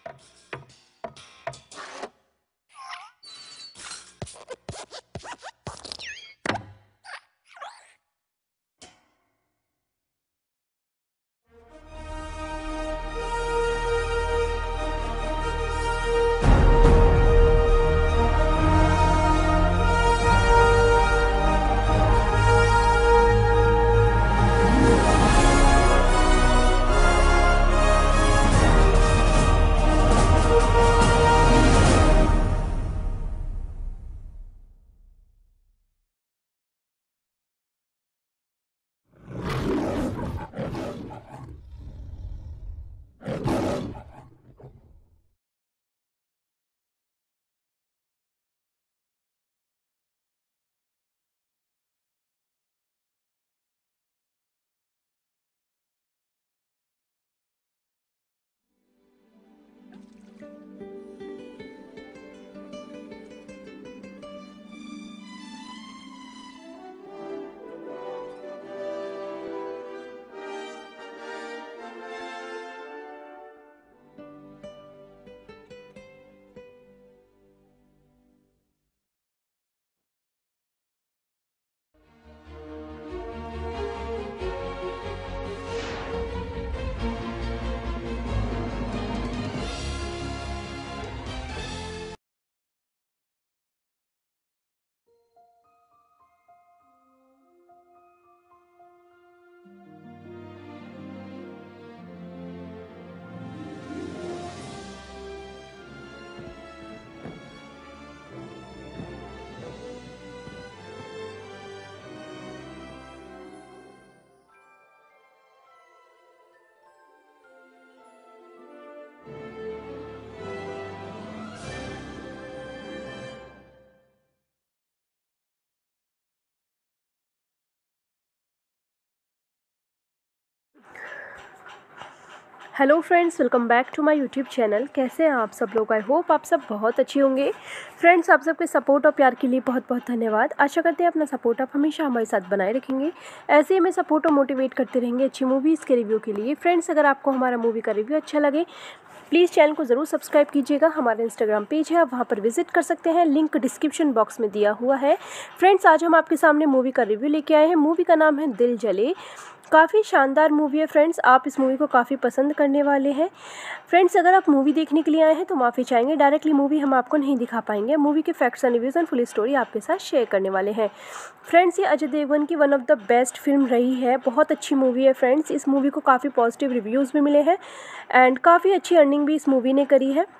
Hello friends, welcome back to my YouTube channel. कैसे हैं आप सब लोग? आई होप आप सब बहुत अच्छे होंगे। फ्रेंड्स, आप सबके सपोर्ट और प्यार के लिए बहुत बहुत धन्यवाद। आशा करते हैं अपना सपोर्ट आप हमेशा हमारे साथ बनाए रखेंगे। ऐसे ही हमें सपोर्ट और मोटिवेट करते रहेंगे अच्छी मूवीज़ के रिव्यू के लिए। फ्रेंड्स, अगर आपको हमारा मूवी का रिव्यू अच्छा लगे प्लीज़ चैनल को ज़रूर सब्सक्राइब कीजिएगा। हमारा इंस्टाग्राम पेज है, आप वहाँ पर विजिट कर सकते हैं, लिंक डिस्क्रिप्शन बॉक्स में दिया हुआ है। फ्रेंड्स, आज हम आपके सामने मूवी का रिव्यू लेके आए हैं। मूवी का नाम है दिल जले। काफ़ी शानदार मूवी है फ्रेंड्स, आप इस मूवी को काफ़ी पसंद करने वाले हैं। फ्रेंड्स, अगर आप मूवी देखने के लिए आए हैं तो माफ़ी चाहेंगे, डायरेक्टली मूवी हम आपको नहीं दिखा पाएंगे। मूवी के facts and reviews and full story आपके साथ शेयर करने वाले हैं। फ्रेंड्स, ये अजय देवगन की one of the best film रही है। बहुत अच्छी मूवी है फ्रेंड्स। इस मूवी को काफ़ी पॉजिटिव रिव्यूज़ भी मिले हैं एंड काफ़ी अच्छी अर्निंग भी इस मूवी ने करी है।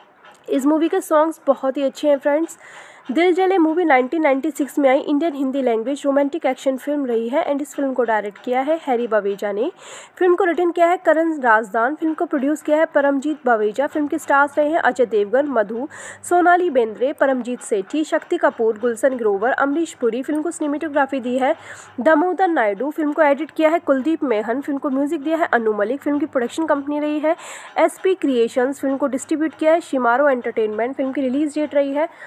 इस मूवी के सॉन्ग्स बहुत ही अच्छे हैं फ्रेंड्स। दिल जले मूवी 1996 में आई Indian Hindi language romantic action film रही है एंड इस फिल्म को डायरेक्ट किया है हैरी बवेजा ने। फिल्म को रिटर्न किया है करण राजदान। फिल्म को प्रोड्यूस किया है परमजीत बवेजा। फिल्म के स्टार्स रहे हैं अजय देवगन, मधु, सोनाली बेंद्रे, परमजीत सेठी, शक्ति कपूर, गुलशन ग्रोवर, अमरीश पुरी। फिल्म को सिनेमेटोग्राफी दी है दामोदर नायडू। फिल्म को एडिट किया है कुलदीप मेहन। फिल्म को म्यूजिक दिया है अनु मलिक। फिल्म की प्रोडक्शन कंपनी रही है SP क्रिएशंस। फिल्म को डिस्ट्रीब्यूट किया है शिमारो एंटरटेनमेंट। फिल्म की रिलीज डेट रही है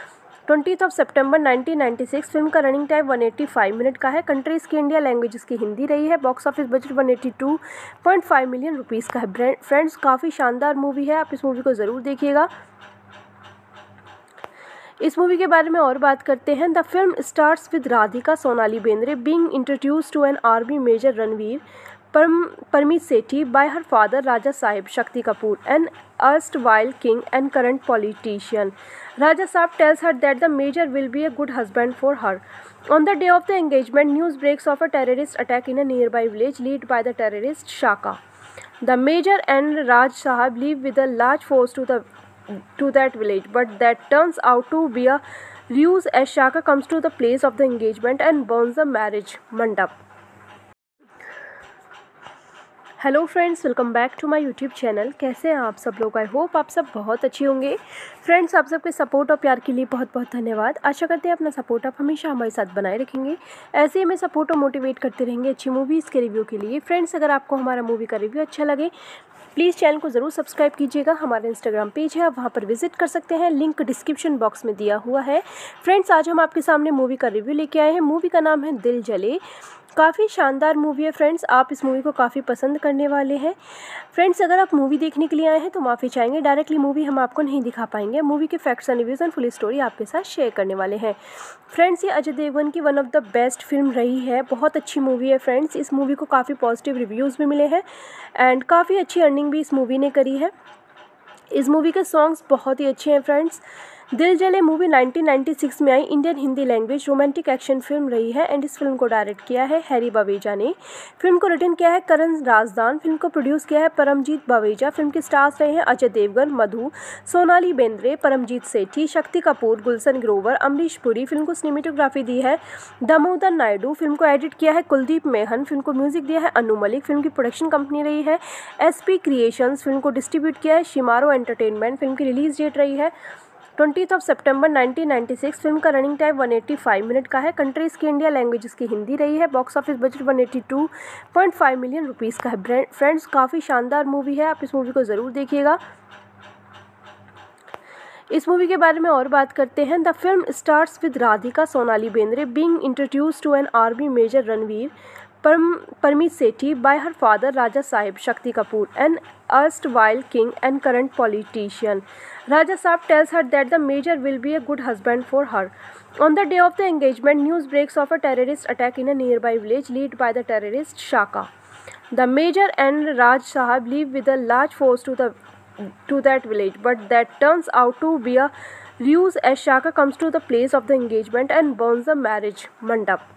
20 सितंबर 1996। फिल्म का रनिंग टाइम 185 मिनट का है। कंट्रीज की इंडिया, लैंग्वेजेस की हिंदी रही है। Box office budget 182.5 million rupees का है। फ्रेंड्स, काफ़ी शानदार मूवी है, आप इस मूवी को ज़रूर देखिएगा। इस मूवी के बारे में और बात करते हैं। The film starts with Radhika Sonali Bendre being introduced to an army major Ranveer Parmeet Sethi by her father Raja Sahib Shakti Kapoor, an erstwhile king and current politician. Raja Sahib tells her that the major will be a good husband for her. On the day of the engagement, news breaks of a terrorist attack in a nearby village led by the terrorist Shaka. The major and Raj Sahib leave with a large force to that village, but that turns out to be a ruse as Shaka comes to the place of the engagement and burns the marriage mandap. Hello friends, welcome back to my YouTube channel. कैसे हैं आप सब लोग? I hope आप सब बहुत अच्छे होंगे। फ्रेंड्स, आप सबके सपोर्ट और प्यार के लिए बहुत बहुत धन्यवाद। आशा करते हैं अपना सपोर्ट आप हमेशा हमारे साथ बनाए रखेंगे। ऐसे ही हमें सपोर्ट और मोटिवेट करते रहेंगे अच्छी मूवीज़ के रिव्यू के लिए। फ्रेंड्स, अगर आपको हमारा मूवी का रिव्यू अच्छा लगे प्लीज़ चैनल को ज़रूर सब्सक्राइब कीजिएगा। हमारा इंस्टाग्राम पेज है, आप वहाँ पर विजिट कर सकते हैं, लिंक डिस्क्रिप्शन बॉक्स में दिया हुआ है। फ्रेंड्स, आज हम आपके सामने मूवी का रिव्यू लेके आए हैं। मूवी का नाम है दिल जले। काफ़ी शानदार मूवी है फ्रेंड्स, आप इस मूवी को काफ़ी पसंद करने वाले हैं। फ्रेंड्स, अगर आप मूवी देखने के लिए आए हैं तो माफ़ी चाहेंगे, डायरेक्टली मूवी हम आपको नहीं दिखा पाएंगे। मूवी के facts and reviews and full story आपके साथ शेयर करने वाले हैं। फ्रेंड्स, ये अजय देवगन की one of the best film रही है, बहुत अच्छी मूवी है फ्रेंड्स। इस मूवी को काफ़ी पॉजिटिव रिव्यूज़ भी मिले हैं एंड काफ़ी अच्छी अर्निंग भी इस मूवी ने करी है। इस मूवी के सॉन्ग्स बहुत ही अच्छे हैं फ्रेंड्स। दिल जले मूवी 1996 में आई Indian Hindi language romantic action film रही है एंड इस फिल्म को डायरेक्ट किया है हैरी बावेजा ने। फिल्म को रिटन किया है करण राजदान। फिल्म को प्रोड्यूस किया है परमजीत बावेजा। फिल्म के स्टार्स रहे हैं अजय देवगन, मधु, सोनाली बेंद्रे, परमजीत सेठी, शक्ति कपूर, गुलशन ग्रोवर, अमरीश पुरी। फिल्म को सिनेमेटोग्राफी दी है दामोदर नायडू। फिल्म को एडिट किया है कुलदीप मेहन। फिल्म को म्यूजिक दिया है अनु मलिक। फिल्म की प्रोडक्शन कंपनी रही है SP क्रिएशंस। फिल्म को डिस्ट्रीब्यूट किया है शिमारो एंटरटेनमेंट। फिल्म की रिलीज डेट रही है 20 सितंबर 1996। फिल्म का रनिंग टाइम 185 मिनट का है। कंट्रीज की इंडिया, लैंग्वेजेस की हिंदी रही है। Box office budget 182.5 million rupees का है। फ्रेंड्स, काफ़ी शानदार मूवी है, आप इस मूवी को ज़रूर देखिएगा। इस मूवी के बारे में और बात करते हैं। The film stars with Radhika Sonali Bendre being introduced to an army major Ranveer Parmeet Sethi by her father Raja Sahib Shakti Kapoor, an erstwhile king and current politician. Raja Sahib tells her that the major will be a good husband for her. On the day of the engagement, news breaks of a terrorist attack in a nearby village led by the terrorist Shaka. The major and Raj Sahib leave with a large force to that village, but that turns out to be a ruse as Shaka comes to the place of the engagement and burns the marriage mandap.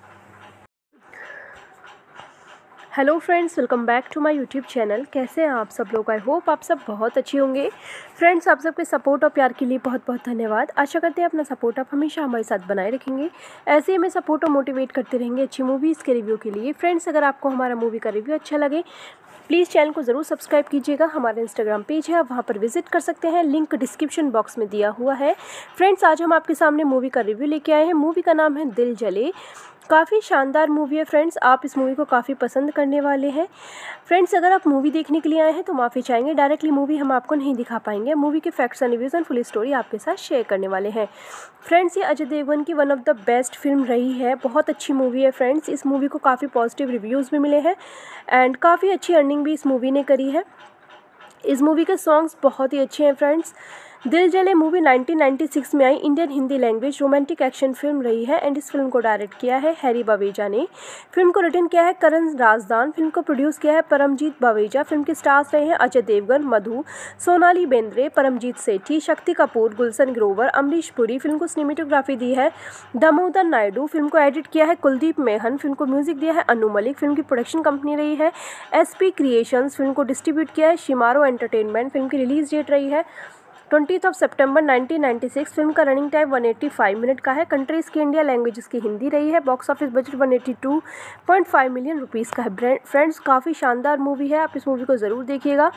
Hello friends, welcome back to my YouTube channel. कैसे हैं आप सब लोग? I hope आप सब बहुत अच्छे होंगे। फ्रेंड्स, आप सबके सपोर्ट और प्यार के लिए बहुत बहुत धन्यवाद। आशा करते हैं अपना सपोर्ट आप हमेशा हमारे साथ बनाए रखेंगे। ऐसे ही हमें सपोर्ट और मोटिवेट करते रहेंगे अच्छी मूवीज़ के रिव्यू के लिए। फ्रेंड्स, अगर आपको हमारा मूवी का रिव्यू अच्छा लगे प्लीज़ चैनल को ज़रूर सब्सक्राइब कीजिएगा। हमारा इंस्टाग्राम पेज है, आप वहाँ पर विजिट कर सकते हैं, लिंक डिस्क्रिप्शन बॉक्स में दिया हुआ है। फ्रेंड्स, आज हम आपके सामने मूवी का रिव्यू लेके आए हैं। मूवी का नाम है दिल जले। काफ़ी शानदार मूवी है फ्रेंड्स, आप इस मूवी को काफ़ी पसंद करने वाले हैं। फ्रेंड्स, अगर आप मूवी देखने के लिए आए हैं तो माफ़ी चाहेंगे, डायरेक्टली मूवी हम आपको नहीं दिखा पाएंगे। मूवी के facts and reviews and full story आपके साथ शेयर करने वाले हैं। फ्रेंड्स, ये अजय देवगन की one of the best film रही है, बहुत अच्छी मूवी है फ्रेंड्स। इस मूवी को काफ़ी पॉजिटिव रिव्यूज़ भी मिले हैं एंड काफ़ी अच्छी अर्निंग भी इस मूवी ने करी है। इस मूवी के सॉन्ग्स बहुत ही अच्छे हैं फ्रेंड्स। दिल जले मूवी 1996 में आई Indian Hindi language romantic action film रही है एंड इस फिल्म को डायरेक्ट किया है हैरी बावेजा ने। फिल्म को रिटन किया है करण राजदान। फिल्म को प्रोड्यूस किया है परमजीत बावेजा। फिल्म के स्टार्स रहे हैं अजय देवगन, मधु, सोनाली बेंद्रे, परमजीत सेठी, शक्ति कपूर, गुलशन ग्रोवर, अमरीश पुरी। फिल्म को सिनेमेटोग्राफी दी है दामोदर नायडू। फिल्म को एडिट किया है कुलदीप मेहन। फिल्म को म्यूजिक दिया है अनु मलिक। फिल्म की प्रोडक्शन कंपनी रही है SP क्रिएशंस। फिल्म को डिस्ट्रीब्यूट किया है शिमारो एंटरटेनमेंट। फिल्म की रिलीज डेट रही है 20 सितंबर 1996। फिल्म का रनिंग टाइम 185 मिनट का है। कंट्रीज की इंडिया, लैंग्वेजेस की हिंदी रही है। Box office budget 182.5 million rupees का है। फ्रेंड्स, काफ़ी शानदार मूवी है, आप इस मूवी को ज़रूर देखिएगा।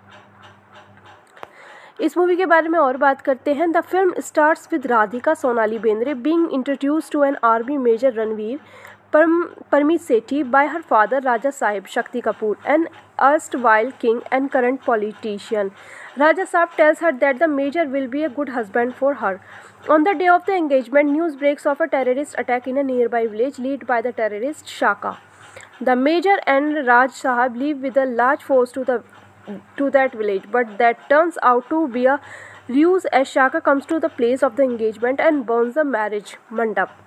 इस मूवी के बारे में और बात करते हैं। The film stars with Radhika Sonali Bendre being introduced to an army major Ranveer Parmeet Sethi by her father Raja Sahib Shakti Kapoor, an erstwhile king and current politician. Raja Sahib tells her that the major will be a good husband for her. On the day of the engagement, news breaks of a terrorist attack in a nearby village led by the terrorist Shaka. The major and Raj Sahib leave with a large force to that village, but that turns out to be a ruse as Shaka comes to the place of the engagement and burns the marriage mandap.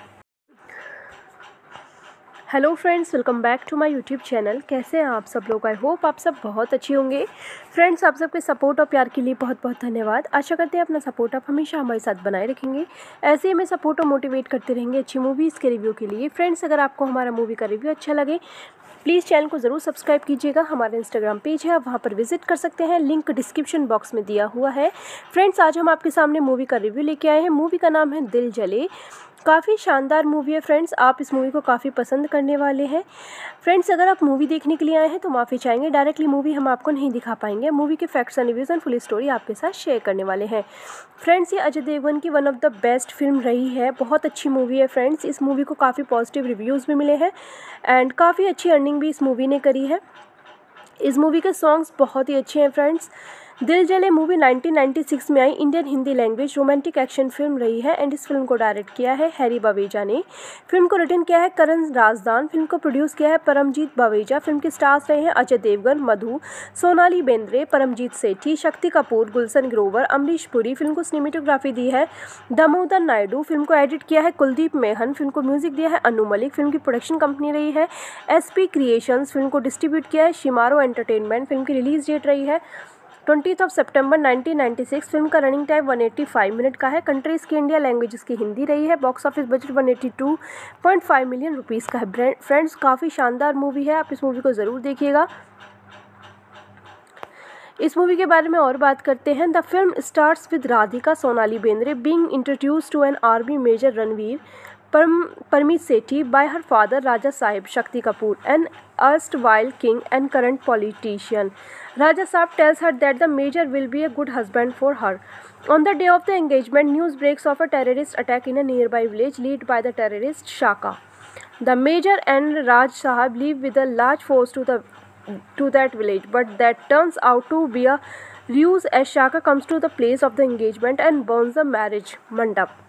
Hello friends, welcome back to my YouTube channel. कैसे हैं आप सब लोग? I hope आप सब बहुत अच्छे होंगे। फ्रेंड्स, आप सबके सपोर्ट और प्यार के लिए बहुत बहुत धन्यवाद। आशा करते हैं अपना सपोर्ट आप हमेशा हमारे साथ बनाए रखेंगे। ऐसे ही हमें सपोर्ट और मोटिवेट करते रहेंगे अच्छी मूवीज़ के रिव्यू के लिए। फ्रेंड्स, अगर आपको हमारा मूवी का रिव्यू अच्छा लगे प्लीज़ चैनल को ज़रूर सब्सक्राइब कीजिएगा। हमारा इंस्टाग्राम पेज है, आप वहाँ पर विजिट कर सकते हैं, लिंक डिस्क्रिप्शन बॉक्स में दिया हुआ है। फ्रेंड्स, आज हम आपके सामने मूवी का रिव्यू लेके आए हैं। मूवी का नाम है दिल जले। काफ़ी शानदार मूवी है फ्रेंड्स, आप इस मूवी को काफ़ी पसंद करने वाले हैं। फ्रेंड्स, अगर आप मूवी देखने के लिए आए हैं तो माफ़ी चाहेंगे, डायरेक्टली मूवी हम आपको नहीं दिखा पाएंगे। मूवी के facts and reviews and full story आपके साथ शेयर करने वाले हैं। फ्रेंड्स, ये अजय देवगन की one of the best film रही है, बहुत अच्छी मूवी है फ्रेंड्स। इस मूवी को काफ़ी पॉजिटिव रिव्यूज़ भी मिले हैं एंड काफ़ी अच्छी अर्निंग भी इस मूवी ने करी है। इस मूवी के सॉन्ग्स बहुत ही अच्छे हैं फ्रेंड्स। दिल जले मूवी 1996 में आई Indian Hindi language romantic action film रही है एंड इस फिल्म को डायरेक्ट किया है हैरी बवेजा ने। फिल्म को रिटन किया है करण राजदान। फिल्म को प्रोड्यूस किया है परमजीत बवेजा। फिल्म के स्टार्स रहे हैं अजय देवगन, मधु, सोनाली बेंद्रे, परमजीत सेठी, शक्ति कपूर, गुलशन ग्रोवर, अमरीश पुरी। फिल्म को सिनेमेटोग्राफी दी है दामोदर नायडू। फिल्म को एडिट किया है कुलदीप मेहन। फिल्म को म्यूजिक दिया है अनु मलिक। फिल्म की प्रोडक्शन कंपनी रही है SP क्रिएशंस। फिल्म को डिस्ट्रीब्यूट किया है शिमारो एंटरटेनमेंट। फिल्म की रिलीज डेट रही है 20 सितंबर 1996। फिल्म का रनिंग टाइम 185 मिनट का है। कंट्रीज की इंडिया, लैंग्वेजेस की हिंदी रही है। Box office budget 182.5 million rupees का है। फ्रेंड्स, काफ़ी शानदार मूवी है, आप इस मूवी को ज़रूर देखिएगा। इस मूवी के बारे में और बात करते हैं। The film stars with Radhika Sonali Bendre being introduced to an army major Ranveer Parmeet Sethi by her father Raja Sahib Shakti Kapoor, an erstwhile king and current politician. Raja Sahib tells her that the major will be a good husband for her. On the day of the engagement, news breaks of a terrorist attack in a nearby village led by the terrorist Shaka. The major and Raj Sahib leave with a large force to that village, but that turns out to be a ruse as Shaka comes to the place of the engagement and burns the marriage mandap.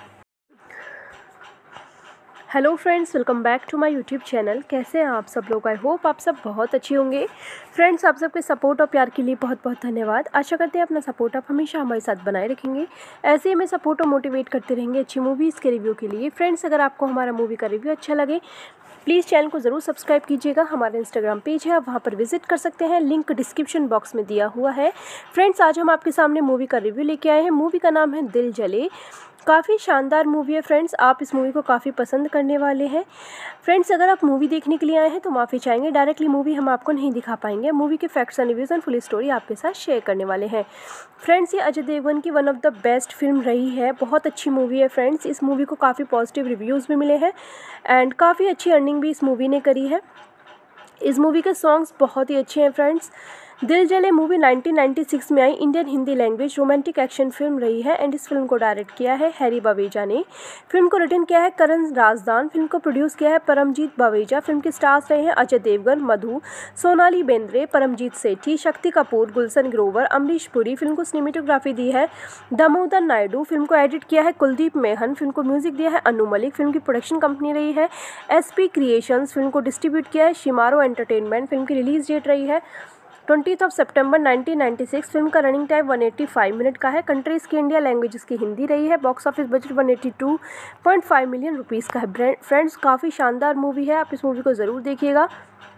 Hello friends, welcome back to my YouTube channel. कैसे हैं आप सब लोग? I hope आप सब बहुत अच्छे होंगे। फ्रेंड्स, आप सबके सपोर्ट और प्यार के लिए बहुत बहुत धन्यवाद। आशा करते हैं अपना सपोर्ट आप हमेशा हमारे साथ बनाए रखेंगे। ऐसे ही हमें सपोर्ट और मोटिवेट करते रहेंगे अच्छी मूवीज़ के रिव्यू के लिए। फ्रेंड्स, अगर आपको हमारा मूवी का रिव्यू अच्छा लगे प्लीज़ चैनल को ज़रूर सब्सक्राइब कीजिएगा। हमारा इंस्टाग्राम पेज है, आप वहाँ पर विजिट कर सकते हैं, लिंक डिस्क्रिप्शन बॉक्स में दिया हुआ है। फ्रेंड्स, आज हम आपके सामने मूवी का रिव्यू लेके आए हैं। मूवी का नाम है दिल जले। काफ़ी शानदार मूवी है फ्रेंड्स, आप इस मूवी को काफ़ी पसंद करने वाले हैं। फ्रेंड्स, अगर आप मूवी देखने के लिए आए हैं तो माफ़ी चाहेंगे, डायरेक्टली मूवी हम आपको नहीं दिखा पाएंगे। मूवी के facts and reviews and full story आपके साथ शेयर करने वाले हैं। फ्रेंड्स, ये अजय देवगन की one of the best film रही है, बहुत अच्छी मूवी है फ्रेंड्स। इस मूवी को काफ़ी पॉजिटिव रिव्यूज़ भी मिले हैं एंड काफ़ी अच्छी अर्निंग भी इस मूवी ने करी है। इस मूवी के सॉन्ग्स बहुत ही अच्छे हैं फ्रेंड्स। दिल जले मूवी 1996 में आई Indian Hindi language romantic action film रही है एंड इस फिल्म को डायरेक्ट किया है हैरी बवेजा ने। फिल्म को रिटन किया है करण राजदान। फिल्म को प्रोड्यूस किया है परमजीत बवेजा। फिल्म के स्टार्स रहे हैं अजय देवगन, मधु, सोनाली बेंद्रे, परमजीत सेठी, शक्ति कपूर, गुलशन ग्रोवर, अमरीश पुरी। फिल्म को सिनेमेटोग्राफी दी है दामोदर नायडू। फिल्म को एडिट किया है कुलदीप मेहन। फिल्म को म्यूजिक दिया है अनु मलिक। फिल्म की प्रोडक्शन कंपनी रही है SP क्रिएशंस। फिल्म को डिस्ट्रीब्यूट किया है शिमारो एंटरटेनमेंट। फिल्म की रिलीज डेट रही है 20 सितंबर 1996। फिल्म का रनिंग टाइम 185 मिनट का है। कंट्रीज की इंडिया, लैंग्वेजेस की हिंदी रही है। Box office budget 182.5 million rupees का है। फ्रेंड्स, काफ़ी शानदार मूवी है, आप इस मूवी को ज़रूर देखिएगा।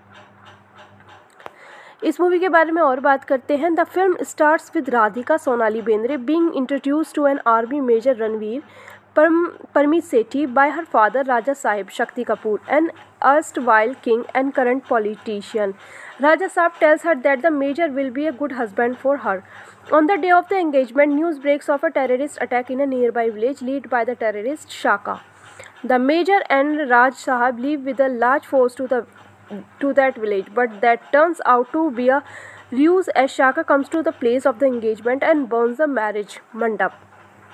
इस मूवी के बारे में और बात करते हैं। The film stars with Radhika Sonali Bendre being introduced to an army major Ranveer Parmeet Sethi by her father Raja Sahib Shakti Kapoor, an erstwhile king and current politician. Raja Sahib tells her that the major will be a good husband for her. On the day of the engagement, news breaks of a terrorist attack in a nearby village led by the terrorist Shaka. The major and Raj Sahib leave with a large force to that village, but that turns out to be a ruse as Shaka comes to the place of the engagement and burns the marriage mandap.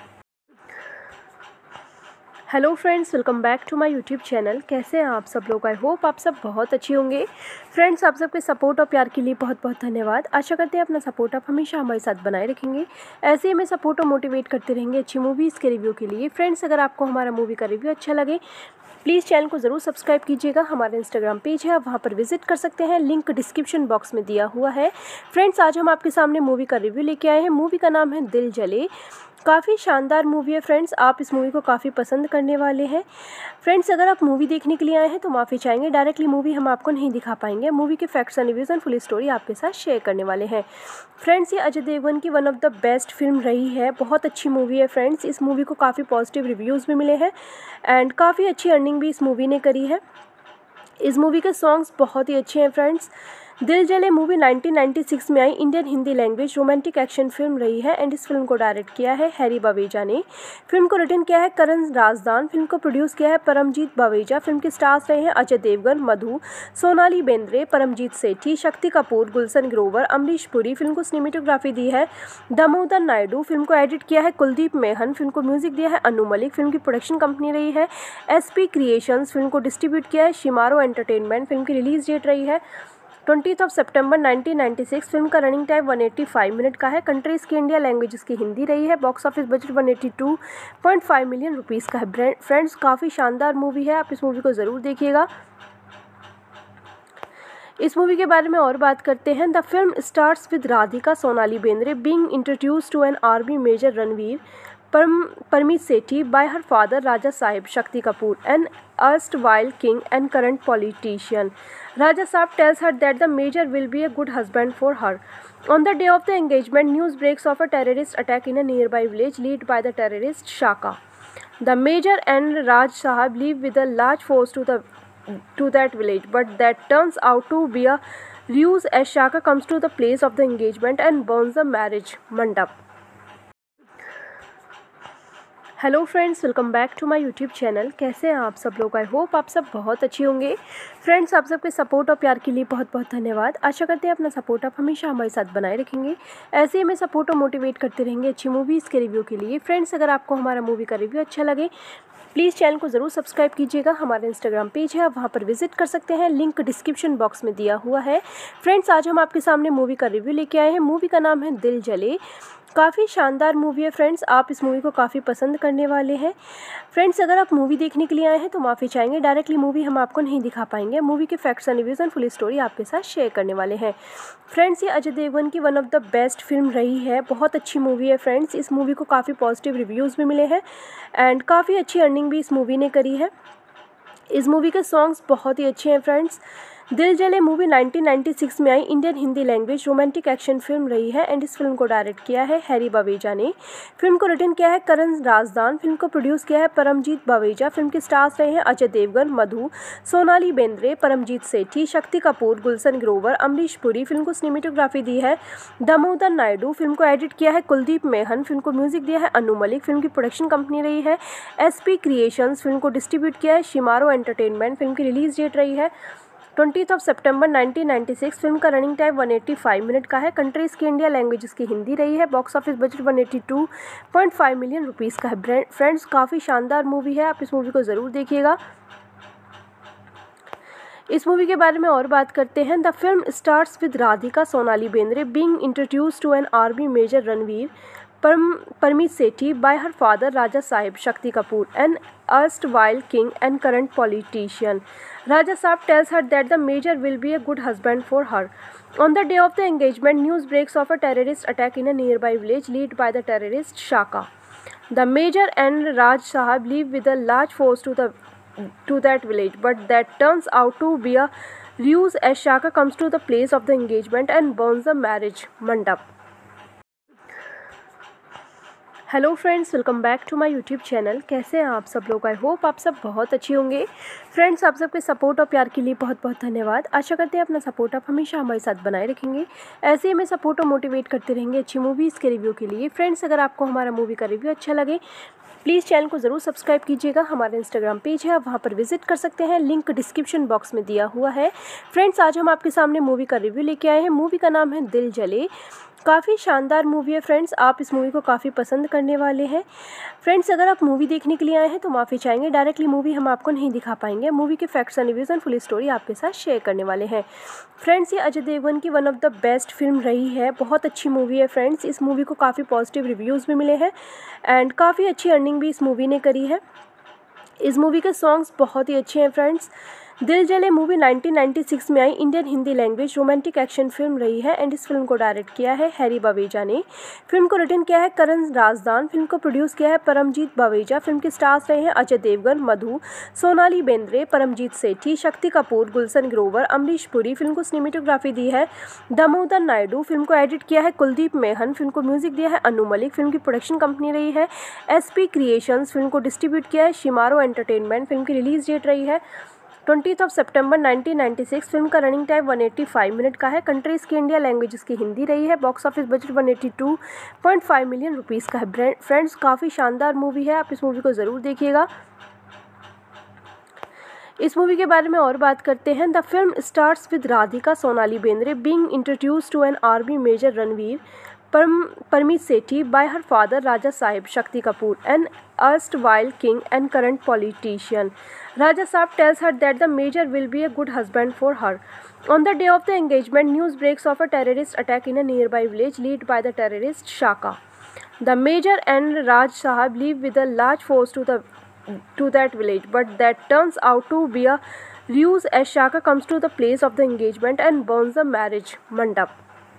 Hello friends, welcome back to my YouTube channel. कैसे हैं आप सब लोग? I hope आप सब बहुत अच्छे होंगे। फ्रेंड्स, आप सबके सपोर्ट और प्यार के लिए बहुत बहुत धन्यवाद। आशा करते हैं अपना सपोर्ट आप हमेशा हमारे साथ बनाए रखेंगे। ऐसे ही हमें सपोर्ट और मोटिवेट करते रहेंगे अच्छी मूवीज़ के रिव्यू के लिए। फ्रेंड्स, अगर आपको हमारा मूवी का रिव्यू अच्छा लगे प्लीज़ चैनल को ज़रूर सब्सक्राइब कीजिएगा। हमारा इंस्टाग्राम पेज है, आप वहाँ पर विजिट कर सकते हैं, लिंक डिस्क्रिप्शन बॉक्स में दिया हुआ है। फ्रेंड्स, आज हम आपके सामने मूवी का रिव्यू लेके आए हैं। मूवी का नाम है दिल जले। काफ़ी शानदार मूवी है फ्रेंड्स, आप इस मूवी को काफ़ी पसंद करने वाले हैं। फ्रेंड्स, अगर आप मूवी देखने के लिए आए हैं तो माफ़ी चाहेंगे, डायरेक्टली मूवी हम आपको नहीं दिखा पाएंगे। मूवी के facts and reviews and full story आपके साथ शेयर करने वाले हैं। फ्रेंड्स, ये अजय देवगन की one of the best film रही है, बहुत अच्छी मूवी है फ्रेंड्स। इस मूवी को काफ़ी पॉजिटिव रिव्यूज़ भी मिले हैं एंड काफ़ी अच्छी अर्निंग भी इस मूवी ने करी है। इस मूवी के सॉन्ग्स बहुत ही अच्छे हैं फ्रेंड्स। दिल जले मूवी 1996 में आई Indian Hindi language romantic action film रही है एंड इस फिल्म को डायरेक्ट किया है हैरी बवेजा ने। फिल्म को रिटन किया है करण राजदान। फिल्म को प्रोड्यूस किया है परमजीत बवेजा। फिल्म के स्टार्स रहे हैं अजय देवगन, मधु, सोनाली बेंद्रे, परमजीत सेठी, शक्ति कपूर, गुलशन ग्रोवर, अमरीश पुरी। फिल्म को सिनेमेटोग्राफी दी है दामोदर नायडू। फिल्म को एडिट किया है कुलदीप मेहन। फिल्म को म्यूजिक दिया है अनु मलिक। फिल्म की प्रोडक्शन कंपनी रही है SP क्रिएशंस। फिल्म को डिस्ट्रीब्यूट किया है शिमारो एंटरटेनमेंट। फिल्म की रिलीज डेट रही है 20 सितंबर 1996। फिल्म का रनिंग टाइम 185 मिनट का है। कंट्रीज़ की इंडिया, लैंग्वेजेस की हिंदी रही है। Box office budget 182.5 million rupees का है। फ्रेंड्स, काफ़ी शानदार मूवी है, आप इस मूवी को ज़रूर देखिएगा। इस मूवी के बारे में और बात करते हैं। The film stars with Radhika Sonali Bendre being introduced to an army major Ranveer Parmeet Sethi by her father Raja Sahib Shakti Kapoor, an erstwhile king and current politician. Raja Sahib tells her that the major will be a good husband for her. On the day of the engagement, news breaks of a terrorist attack in a nearby village led by the terrorist Shaka. The major and Raj Sahib leave with a large force to that village, but that turns out to be a ruse as Shaka comes to the place of the engagement and burns the marriage mandap. Hello friends, welcome back to my YouTube channel. कैसे हैं आप सब लोग? I hope आप सब बहुत अच्छे होंगे। फ्रेंड्स, आप सबके सपोर्ट और प्यार के लिए बहुत बहुत धन्यवाद। आशा करते हैं अपना सपोर्ट आप हमेशा हमारे साथ बनाए रखेंगे। ऐसे ही हमें सपोर्ट और मोटिवेट करते रहेंगे अच्छी मूवीज़ के रिव्यू के लिए। फ्रेंड्स, अगर आपको हमारा मूवी का रिव्यू अच्छा लगे, प्लीज़ चैनल को ज़रूर सब्सक्राइब कीजिएगा। हमारा इंस्टाग्राम पेज है, आप वहाँ पर विजिट कर सकते हैं, लिंक डिस्क्रिप्शन बॉक्स में दिया हुआ है। फ्रेंड्स, आज हम आपके सामने मूवी का रिव्यू लेके आए हैं। मूवी का नाम है दिल जले। काफ़ी शानदार मूवी है फ्रेंड्स, आप इस मूवी को काफ़ी पसंद करने वाले हैं। फ्रेंड्स, अगर आप मूवी देखने के लिए आए हैं तो माफ़ी चाहेंगे, डायरेक्टली मूवी हम आपको नहीं दिखा पाएंगे। मूवी के facts and reviews and full story आपके साथ शेयर करने वाले हैं। फ्रेंड्स, ये अजय देवगन की one of the best film रही है, बहुत अच्छी मूवी है फ्रेंड्स। इस मूवी को काफ़ी पॉजिटिव रिव्यूज़ भी मिले हैं एंड काफ़ी अच्छी अर्निंग भी इस मूवी ने करी है। इस मूवी के सॉन्ग्स बहुत ही अच्छे हैं फ्रेंड्स। दिल जले मूवी 1996 में आई Indian Hindi language romantic action film रही है एंड इस फिल्म को डायरेक्ट किया है हैरी बवेजा ने। फिल्म को रिटन किया है करण राजदान। फिल्म को प्रोड्यूस किया है परमजीत बवेजा। फिल्म के स्टार्स रहे हैं अजय देवगन, मधु, सोनाली बेंद्रे, परमजीत सेठी, शक्ति कपूर, गुलशन ग्रोवर, अमरीश पुरी। फिल्म को सिनेमेटोग्राफी दी है दामोदर नायडू। फिल्म को एडिट किया है कुलदीप मेहन। फिल्म को म्यूजिक दिया है अनु मलिक। फिल्म की प्रोडक्शन कंपनी रही है SP क्रिएशंस। फिल्म को डिस्ट्रीब्यूट किया है शिमारो एंटरटेनमेंट। फिल्म की रिलीज डेट रही है 20 सितंबर 1996। फिल्म का रनिंग टाइम 185 मिनट का है। कंट्रीज़ की इंडिया, लैंग्वेजेस की हिंदी रही है। Box office budget 182.5 million rupees का है। फ्रेंड्स, काफ़ी शानदार मूवी है, आप इस मूवी को ज़रूर देखिएगा। इस मूवी के बारे में और बात करते हैं। The film stars with Radhika Sonali Bendre being introduced to an army major Ranveer Parmeet Sethi by her father Raja Sahib Shakti Kapoor, an erstwhile king and current politician. Raja Sahib tells her that the major will be a good husband for her. On the day of the engagement, news breaks of a terrorist attack in a nearby village led by the terrorist Shaka. The major and Raj Sahib leave with a large force to that village, but that turns out to be a ruse as Shaka comes to the place of the engagement and burns the marriage mandap. Hello friends, welcome back to my YouTube channel. कैसे हैं आप सब लोग? I hope आप सब बहुत अच्छे होंगे। फ्रेंड्स, आप सबके सपोर्ट और प्यार के लिए बहुत बहुत धन्यवाद। आशा करते हैं अपना सपोर्ट आप हमेशा हमारे साथ बनाए रखेंगे। ऐसे ही हमें सपोर्ट और मोटिवेट करते रहेंगे अच्छी मूवीज़ के रिव्यू के लिए। फ्रेंड्स, अगर आपको हमारा मूवी का रिव्यू अच्छा लगे, प्लीज़ चैनल को ज़रूर सब्सक्राइब कीजिएगा। हमारा इंस्टाग्राम पेज है, आप वहाँ पर विजिट कर सकते हैं, लिंक डिस्क्रिप्शन बॉक्स में दिया हुआ है। फ्रेंड्स, आज हम आपके सामने मूवी का रिव्यू लेके आए हैं। मूवी का नाम है दिल जले। काफ़ी शानदार मूवी है फ्रेंड्स, आप इस मूवी को काफ़ी पसंद करने वाले हैं। फ्रेंड्स, अगर आप मूवी देखने के लिए आए हैं तो माफ़ी चाहेंगे, डायरेक्टली मूवी हम आपको नहीं दिखा पाएंगे। मूवी के facts and reviews and full story आपके साथ शेयर करने वाले हैं। फ्रेंड्स, ये अजय देवगन की one of the best film रही है, बहुत अच्छी मूवी है फ्रेंड्स। इस मूवी को काफ़ी पॉजिटिव रिव्यूज़ भी मिले हैं एंड काफ़ी अच्छी अर्निंग भी इस मूवी ने करी है। इस मूवी के सॉन्ग्स बहुत ही अच्छे हैं फ्रेंड्स। दिल जले मूवी 1996 में आई Indian Hindi language romantic action film रही है एंड इस फिल्म को डायरेक्ट किया है हैरी बवेजा ने। फिल्म को रिटन किया है करण राजदान। फिल्म को प्रोड्यूस किया है परमजीत बवेजा। फिल्म के स्टार्स रहे हैं अजय देवगन, मधु, सोनाली बेंद्रे, परमजीत सेठी, शक्ति कपूर, गुलशन ग्रोवर, अमरीश पुरी। फिल्म को सिनेमेटोग्राफी दी है दामोदर नायडू। फिल्म को एडिट किया है कुलदीप मेहन। फिल्म को म्यूजिक दिया है अनु मलिक। फिल्म की प्रोडक्शन कंपनी रही है SP क्रिएशंस। फिल्म को डिस्ट्रीब्यूट किया है शिमारो एंटरटेनमेंट। फिल्म की रिलीज डेट रही है 20 सितंबर 1996। फिल्म का रनिंग टाइम 185 मिनट का है। कंट्रीज़ की इंडिया, लैंग्वेजेस की हिंदी रही है। Box office budget 182.5 million rupees का है। फ्रेंड्स, काफ़ी शानदार मूवी है, आप इस मूवी को ज़रूर देखिएगा। इस मूवी के बारे में और बात करते हैं। The film stars with Radhika Sonali Bendre being introduced to an army major Ranveer Parmeet Sethi by her father Raja Sahib Shakti Kapoor, an erstwhile king and current politician. Raja Sahib tells her that the major will be a good husband for her. On the day of the engagement, news breaks of a terrorist attack in a nearby village led by the terrorist Shaka. The major and Raj Sahib leave with a large force to that village, but that turns out to be a ruse as Shaka comes to the place of the engagement and burns the marriage mandap.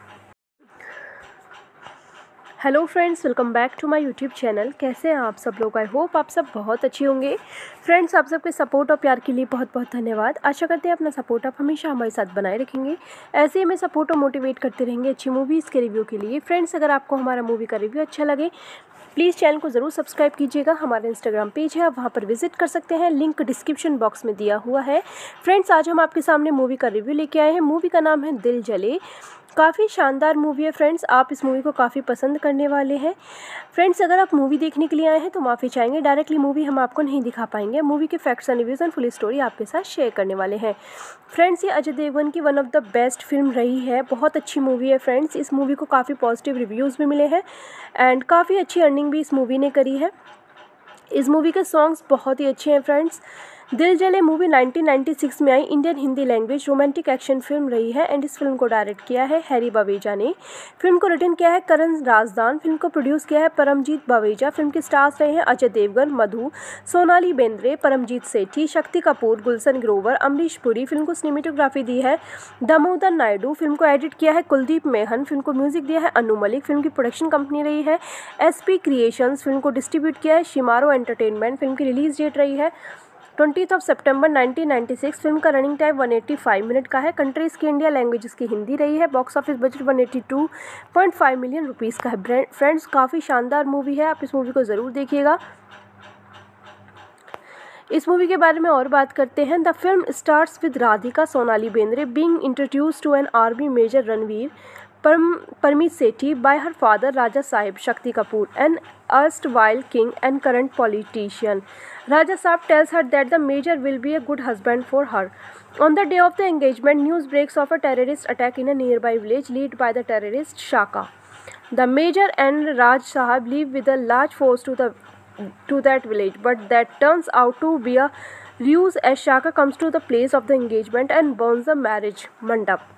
Hello friends, welcome back to my YouTube channel. कैसे हैं आप सब लोग? I hope आप सब बहुत अच्छे होंगे। फ्रेंड्स, आप सबके सपोर्ट और प्यार के लिए बहुत बहुत धन्यवाद। आशा करते हैं अपना सपोर्ट आप हमेशा हमारे साथ बनाए रखेंगे। ऐसे ही हमें सपोर्ट और मोटिवेट करते रहेंगे अच्छी मूवीज़ के रिव्यू के लिए। फ्रेंड्स, अगर आपको हमारा मूवी का रिव्यू अच्छा लगे प्लीज़ चैनल को ज़रूर सब्सक्राइब कीजिएगा। हमारा इंस्टाग्राम पेज है, आप वहाँ पर विजिट कर सकते हैं, लिंक डिस्क्रिप्शन बॉक्स में दिया हुआ है। फ्रेंड्स, आज हम आपके सामने मूवी का रिव्यू लेके आए हैं। मूवी का नाम है दिल जले। काफ़ी शानदार मूवी है फ्रेंड्स, आप इस मूवी को काफ़ी पसंद करने वाले हैं। फ्रेंड्स, अगर आप मूवी देखने के लिए आए हैं तो माफ़ी चाहेंगे, डायरेक्टली मूवी हम आपको नहीं दिखा पाएंगे। मूवी के facts and reviews and full story आपके साथ शेयर करने वाले हैं। फ्रेंड्स, ये अजय देवगन की one of the best film रही है। बहुत अच्छी मूवी है फ्रेंड्स। इस मूवी को काफ़ी पॉजिटिव रिव्यूज़ भी मिले हैं एंड काफ़ी अच्छी अर्निंग भी इस मूवी ने करी है। इस मूवी के सॉन्ग्स बहुत ही अच्छे हैं फ्रेंड्स। दिल जले मूवी 1996 में आई Indian Hindi language romantic action film रही है एंड इस फिल्म को डायरेक्ट किया है हैरी बवेजा ने। फिल्म को रिटन किया है करण राजदान। फिल्म को प्रोड्यूस किया है परमजीत बवेजा। फिल्म के स्टार्स रहे हैं अजय देवगन, मधु, सोनाली बेंद्रे, परमजीत सेठी, शक्ति कपूर, गुलशन ग्रोवर, अमरीश पुरी। फिल्म को सिनेमेटोग्राफी दी है दामोदर नायडू। फिल्म को एडिट किया है कुलदीप मेहन। फिल्म को म्यूजिक दिया है अनु मलिक। फिल्म की प्रोडक्शन कंपनी रही है SP क्रिएशंस। फिल्म को डिस्ट्रीब्यूट किया है शिमारो एंटरटेनमेंट। फिल्म की रिलीज डेट रही है 20 सितंबर 1996। फिल्म का रनिंग टाइम 185 मिनट का है। कंट्रीज की इंडिया, लैंग्वेजेस की हिंदी रही है। Box office budget 182.5 million rupees का है। फ्रेंड्स, काफ़ी शानदार मूवी है, आप इस मूवी को ज़रूर देखिएगा। इस मूवी के बारे में और बात करते हैं। The film starts with Radhika Sonali Bendre being introduced to an army major Ranveer Parmeet Sethi by her father Raja Sahib Shakti Kapoor, an erstwhile king and current politician. Raja Sahib tells her that the major will be a good husband for her. On the day of the engagement, news breaks of a terrorist attack in a nearby village led by the terrorist Shaka. The major and Raj Sahib leave with a large force to that village, but that turns out to be a ruse as Shaka comes to the place of the engagement and burns the marriage mandap.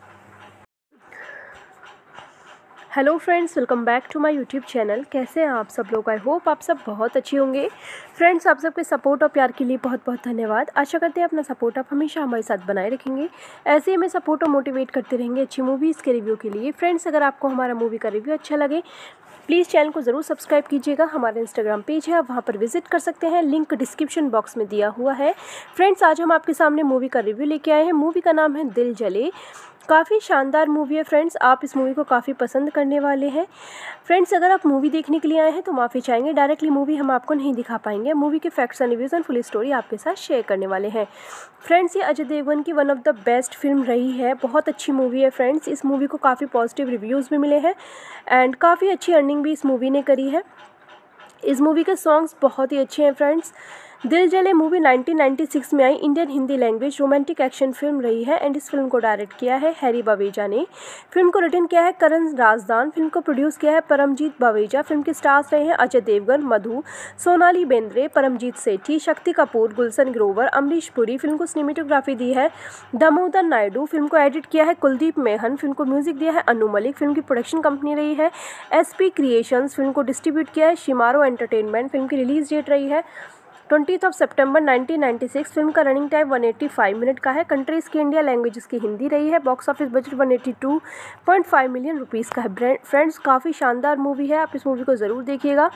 Hello friends, welcome back to my YouTube channel. कैसे हैं आप सब लोग? I hope आप सब बहुत अच्छे होंगे। फ्रेंड्स, आप सबके सपोर्ट और प्यार के लिए बहुत बहुत धन्यवाद। आशा करते हैं अपना सपोर्ट आप हमेशा हमारे साथ बनाए रखेंगे। ऐसे ही हमें सपोर्ट और मोटिवेट करते रहेंगे अच्छी मूवीज़ के रिव्यू के लिए। फ्रेंड्स, अगर आपको हमारा मूवी का रिव्यू अच्छा लगे प्लीज़ चैनल को ज़रूर सब्सक्राइब कीजिएगा। हमारा इंस्टाग्राम पेज है, आप वहाँ पर विजिट कर सकते हैं, लिंक डिस्क्रिप्शन बॉक्स में दिया हुआ है। फ्रेंड्स, आज हम आपके सामने मूवी का रिव्यू लेके आए हैं। मूवी का नाम है दिल जले। काफ़ी शानदार मूवी है फ्रेंड्स, आप इस मूवी को काफ़ी पसंद करने वाले हैं। फ्रेंड्स, अगर आप मूवी देखने के लिए आए हैं तो माफ़ी चाहेंगे, डायरेक्टली मूवी हम आपको नहीं दिखा पाएंगे। मूवी के facts and reviews and full story आपके साथ शेयर करने वाले हैं। फ्रेंड्स, ये अजय देवगन की one of the best film रही है। बहुत अच्छी मूवी है फ्रेंड्स। इस मूवी को काफ़ी पॉजिटिव रिव्यूज़ भी मिले हैं एंड काफ़ी अच्छी अर्निंग भी इस मूवी ने करी है। इस मूवी के सॉन्ग्स बहुत ही अच्छे हैं फ्रेंड्स। दिल जले मूवी 1996 में आई Indian Hindi language romantic action film रही है एंड इस फिल्म को डायरेक्ट किया है हैरी बवेजा ने। फिल्म को रिटन किया है करण राजदान। फिल्म को प्रोड्यूस किया है परमजीत बवेजा। फिल्म के स्टार्स रहे हैं अजय देवगन, मधु, सोनाली बेंद्रे, परमजीत सेठी, शक्ति कपूर, गुलशन ग्रोवर, अमरीश पुरी। फिल्म को सिनेमेटोग्राफी दी है दामोदर नायडू। फिल्म को एडिट किया है कुलदीप मेहन। फिल्म को म्यूजिक दिया है अनु मलिक। फिल्म की प्रोडक्शन कंपनी रही है SP क्रिएशंस। फिल्म को डिस्ट्रीब्यूट किया है शिमारो एंटरटेनमेंट। फिल्म की रिलीज डेट रही है 20 सितंबर 1996। फिल्म का रनिंग टाइम 185 मिनट का है। कंट्रीज की इंडिया, लैंग्वेजेस की हिंदी रही है। Box office budget 182.5 million rupees का है। फ्रेंड्स, काफ़ी शानदार मूवी है, आप इस मूवी को ज़रूर देखिएगा।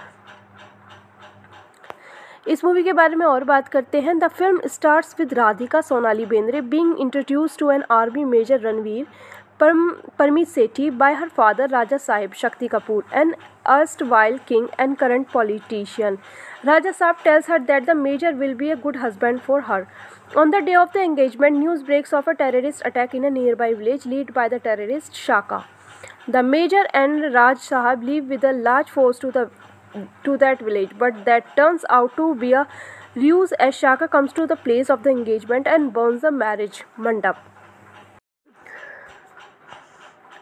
इस मूवी के बारे में और बात करते हैं। The film starts with Radhika Sonali Bendre being introduced to an army major Ranveer Parmeet Sethi by her father Raja Sahib Shakti Kapoor, an erstwhile king and current politician. Raja Sahib tells her that the major will be a good husband for her. On the day of the engagement, news breaks of a terrorist attack in a nearby village led by the terrorist Shaka. The major and Raj Sahib leave with a large force to that village, but that turns out to be a ruse as Shaka comes to the place of the engagement and burns the marriage mandap.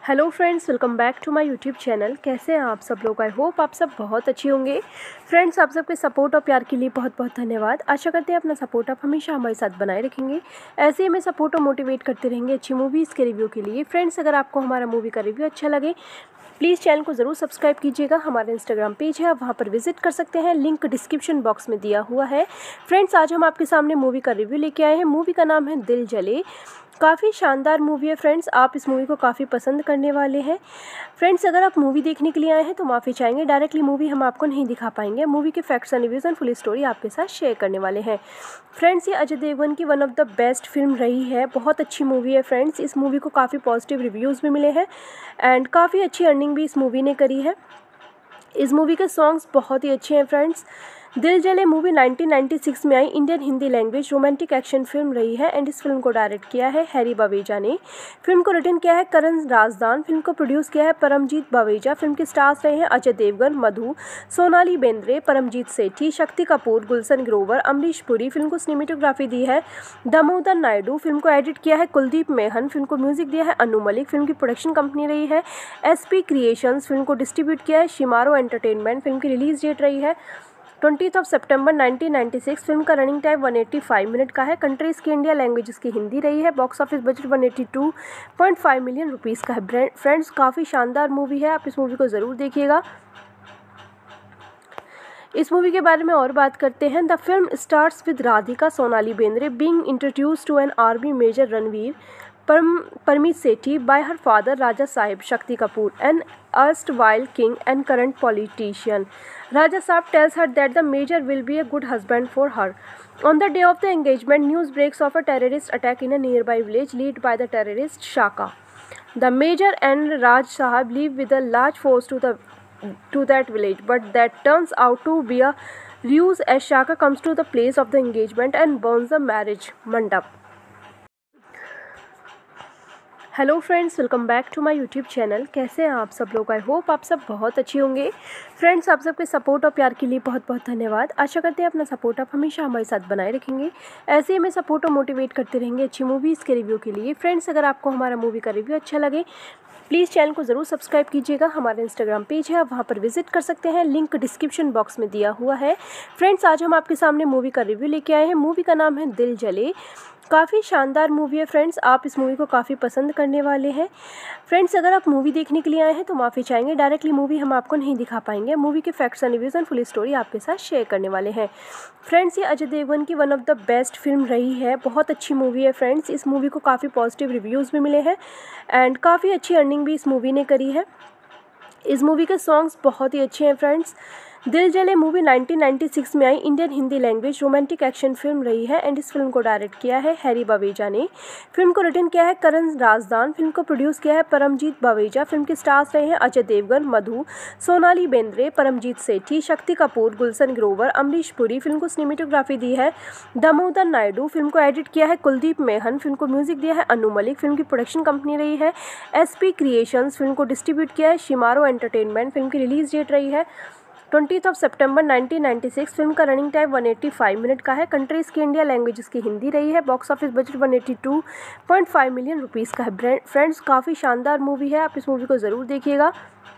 Hello friends, welcome back to my YouTube channel. कैसे हैं आप सब लोग? I hope आप सब बहुत अच्छे होंगे। फ्रेंड्स, आप सबके सपोर्ट और प्यार के लिए बहुत बहुत धन्यवाद। आशा करते हैं अपना सपोर्ट आप हमेशा हमारे साथ बनाए रखेंगे। ऐसे ही हमें सपोर्ट और मोटिवेट करते रहेंगे अच्छी मूवीज़ के रिव्यू के लिए। फ्रेंड्स, अगर आपको हमारा मूवी का रिव्यू अच्छा लगे प्लीज़ चैनल को ज़रूर सब्सक्राइब कीजिएगा। हमारा इंस्टाग्राम पेज है, आप वहाँ पर विजिट कर सकते हैं, लिंक डिस्क्रिप्शन बॉक्स में दिया हुआ है। फ्रेंड्स, आज हम आपके सामने मूवी का रिव्यू लेके आए हैं। मूवी का नाम है दिल जले। काफ़ी शानदार मूवी है फ्रेंड्स, आप इस मूवी को काफ़ी पसंद करने वाले हैं। फ्रेंड्स, अगर आप मूवी देखने के लिए आए हैं तो माफ़ी चाहेंगे, डायरेक्टली मूवी हम आपको नहीं दिखा पाएंगे। मूवी के facts and reviews and full story आपके साथ शेयर करने वाले हैं। फ्रेंड्स, ये अजय देवगन की one of the best film रही है। बहुत अच्छी मूवी है फ्रेंड्स। इस मूवी को काफ़ी पॉजिटिव रिव्यूज़ भी मिले हैं एंड काफ़ी अच्छी अर्निंग भी इस मूवी ने करी है। इस मूवी के सॉन्ग्स बहुत ही अच्छे हैं फ्रेंड्स। दिल जले मूवी 1996 में आई Indian Hindi language romantic action film रही है एंड इस फिल्म को डायरेक्ट किया है हैरी बावेजा ने। फिल्म को रिटर्न किया है करण राजदान। फिल्म को प्रोड्यूस किया है परमजीत बावेजा। फिल्म के स्टार्स रहे हैं अजय देवगन, मधु, सोनाली बेंद्रे, परमजीत सेठी, शक्ति कपूर, गुलशन ग्रोवर, अमरीश पुरी। फिल्म को सिनेमेटोग्राफी दी है दामोदर नायडू। फिल्म को एडिट किया है कुलदीप मेहन। फिल्म को म्यूजिक दिया है अनु मलिक। फिल्म की प्रोडक्शन कंपनी रही है SP क्रिएशंस। फिल्म को डिस्ट्रीब्यूट किया है शिमारो एंटरटेनमेंट। फिल्म की रिलीज डेट रही है 20 सितंबर 1996। फिल्म का रनिंग टाइम 185 मिनट का है। कंट्रीज की इंडिया, लैंग्वेजेस की हिंदी रही है। Box office budget 182.5 million rupees का है। फ्रेंड्स, काफ़ी शानदार मूवी है, आप इस मूवी को ज़रूर देखिएगा। इस मूवी के बारे में और बात करते हैं। The film starts with Radhika Sonali Bendre being introduced to an army major Ranveer Parmeet Sethi by her father Raja Sahib Shakti Kapoor, an erstwhile king and current politician. Raja Sahib tells her that the major will be a good husband for her. On the day of the engagement, news breaks of a terrorist attack in a nearby village led by the terrorist Shaka. The major and Raj Sahib leave with a large force to that village, but that turns out to be a ruse as Shaka comes to the place of the engagement and burns the marriage mandap. Hello friends, welcome back to my YouTube channel. कैसे हैं आप सब लोग? I hope आप सब बहुत अच्छे होंगे। फ्रेंड्स, आप सबके सपोर्ट और प्यार के लिए बहुत बहुत धन्यवाद। आशा करते हैं अपना सपोर्ट आप हमेशा हमारे साथ बनाए रखेंगे। ऐसे ही हमें सपोर्ट और मोटिवेट करते रहेंगे अच्छी मूवीज़ के रिव्यू के लिए। फ्रेंड्स, अगर आपको हमारा मूवी का रिव्यू अच्छा लगे प्लीज़ चैनल को ज़रूर सब्सक्राइब कीजिएगा। हमारा इंस्टाग्राम पेज है, आप वहाँ पर विजिट कर सकते हैं, लिंक डिस्क्रिप्शन बॉक्स में दिया हुआ है। फ्रेंड्स, आज हम आपके सामने मूवी का रिव्यू लेके आए हैं। मूवी का नाम है दिल जले। काफ़ी शानदार मूवी है फ्रेंड्स, आप इस मूवी को काफ़ी पसंद करने वाले हैं। फ्रेंड्स, अगर आप मूवी देखने के लिए आए हैं तो माफ़ी चाहेंगे, डायरेक्टली मूवी हम आपको नहीं दिखा पाएंगे। मूवी के facts and reviews and full story आपके साथ शेयर करने वाले हैं। फ्रेंड्स, काफ़ी शानदार मूवी है, आप इस मूवी को ज़रूर देखिएगा। ये अजय देवगन की one of the best film रही है। बहुत अच्छी मूवी है फ्रेंड्स। इस मूवी को काफ़ी पॉजिटिव रिव्यूज़ भी मिले हैं एंड काफ़ी अच्छी अर्निंग भी इस मूवी ने करी है। इस मूवी के सॉन्ग्स बहुत ही अच्छे हैं फ्रेंड्स। दिल जले मूवी 1996 में आई Indian Hindi language romantic action film रही है एंड इस फिल्म को डायरेक्ट किया है हैरी बावेजा ने। फिल्म को रिटर्न किया है करण राजदान। फिल्म को प्रोड्यूस किया है परमजीत बावेजा। फिल्म के स्टार्स रहे हैं अजय देवगन, मधु, सोनाली बेंद्रे, परमजीत सेठी, शक्ति कपूर, गुलशन ग्रोवर, अमरीश पुरी। फिल्म को सिनेमेटोग्राफी दी है दामोदर नायडू। फिल्म को एडिट किया है कुलदीप मेहन। फिल्म को म्यूजिक दिया है अनु मलिक। फिल्म की प्रोडक्शन कंपनी रही है SP क्रिएशंस। फिल्म को डिस्ट्रीब्यूट किया है शिमारो एंटरटेनमेंट। फिल्म की रिलीज डेट रही है 20 सितंबर 1996। फिल्म का रनिंग टाइम 185 मिनट का है। कंट्रीज की इंडिया, लैंग्वेजेस की हिंदी रही है। Box office budget 182.5 million rupees का है। फ्रेंड्स, काफ़ी शानदार मूवी है, आप इस मूवी को ज़रूर देखिएगा।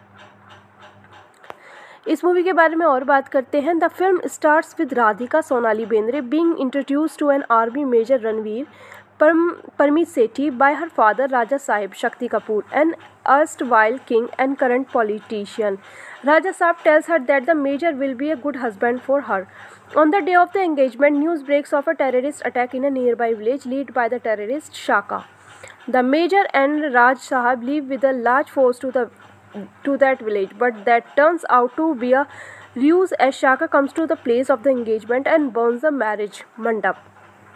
इस मूवी के बारे में और बात करते हैं। The film starts with Radhika Sonali Bendre being introduced to an army major Ranveer Parmeet Sethi by her father Raja Sahib Shakti Kapoor, an erstwhile king and current politician. Raja Sahib tells her that the major will be a good husband for her. On the day of the engagement, news breaks of a terrorist attack in a nearby village led by the terrorist Shaka. The major and Raj Sahib leave with a large force to that village, but that turns out to be a ruse as Shaka comes to the place of the engagement and burns the marriage mandap.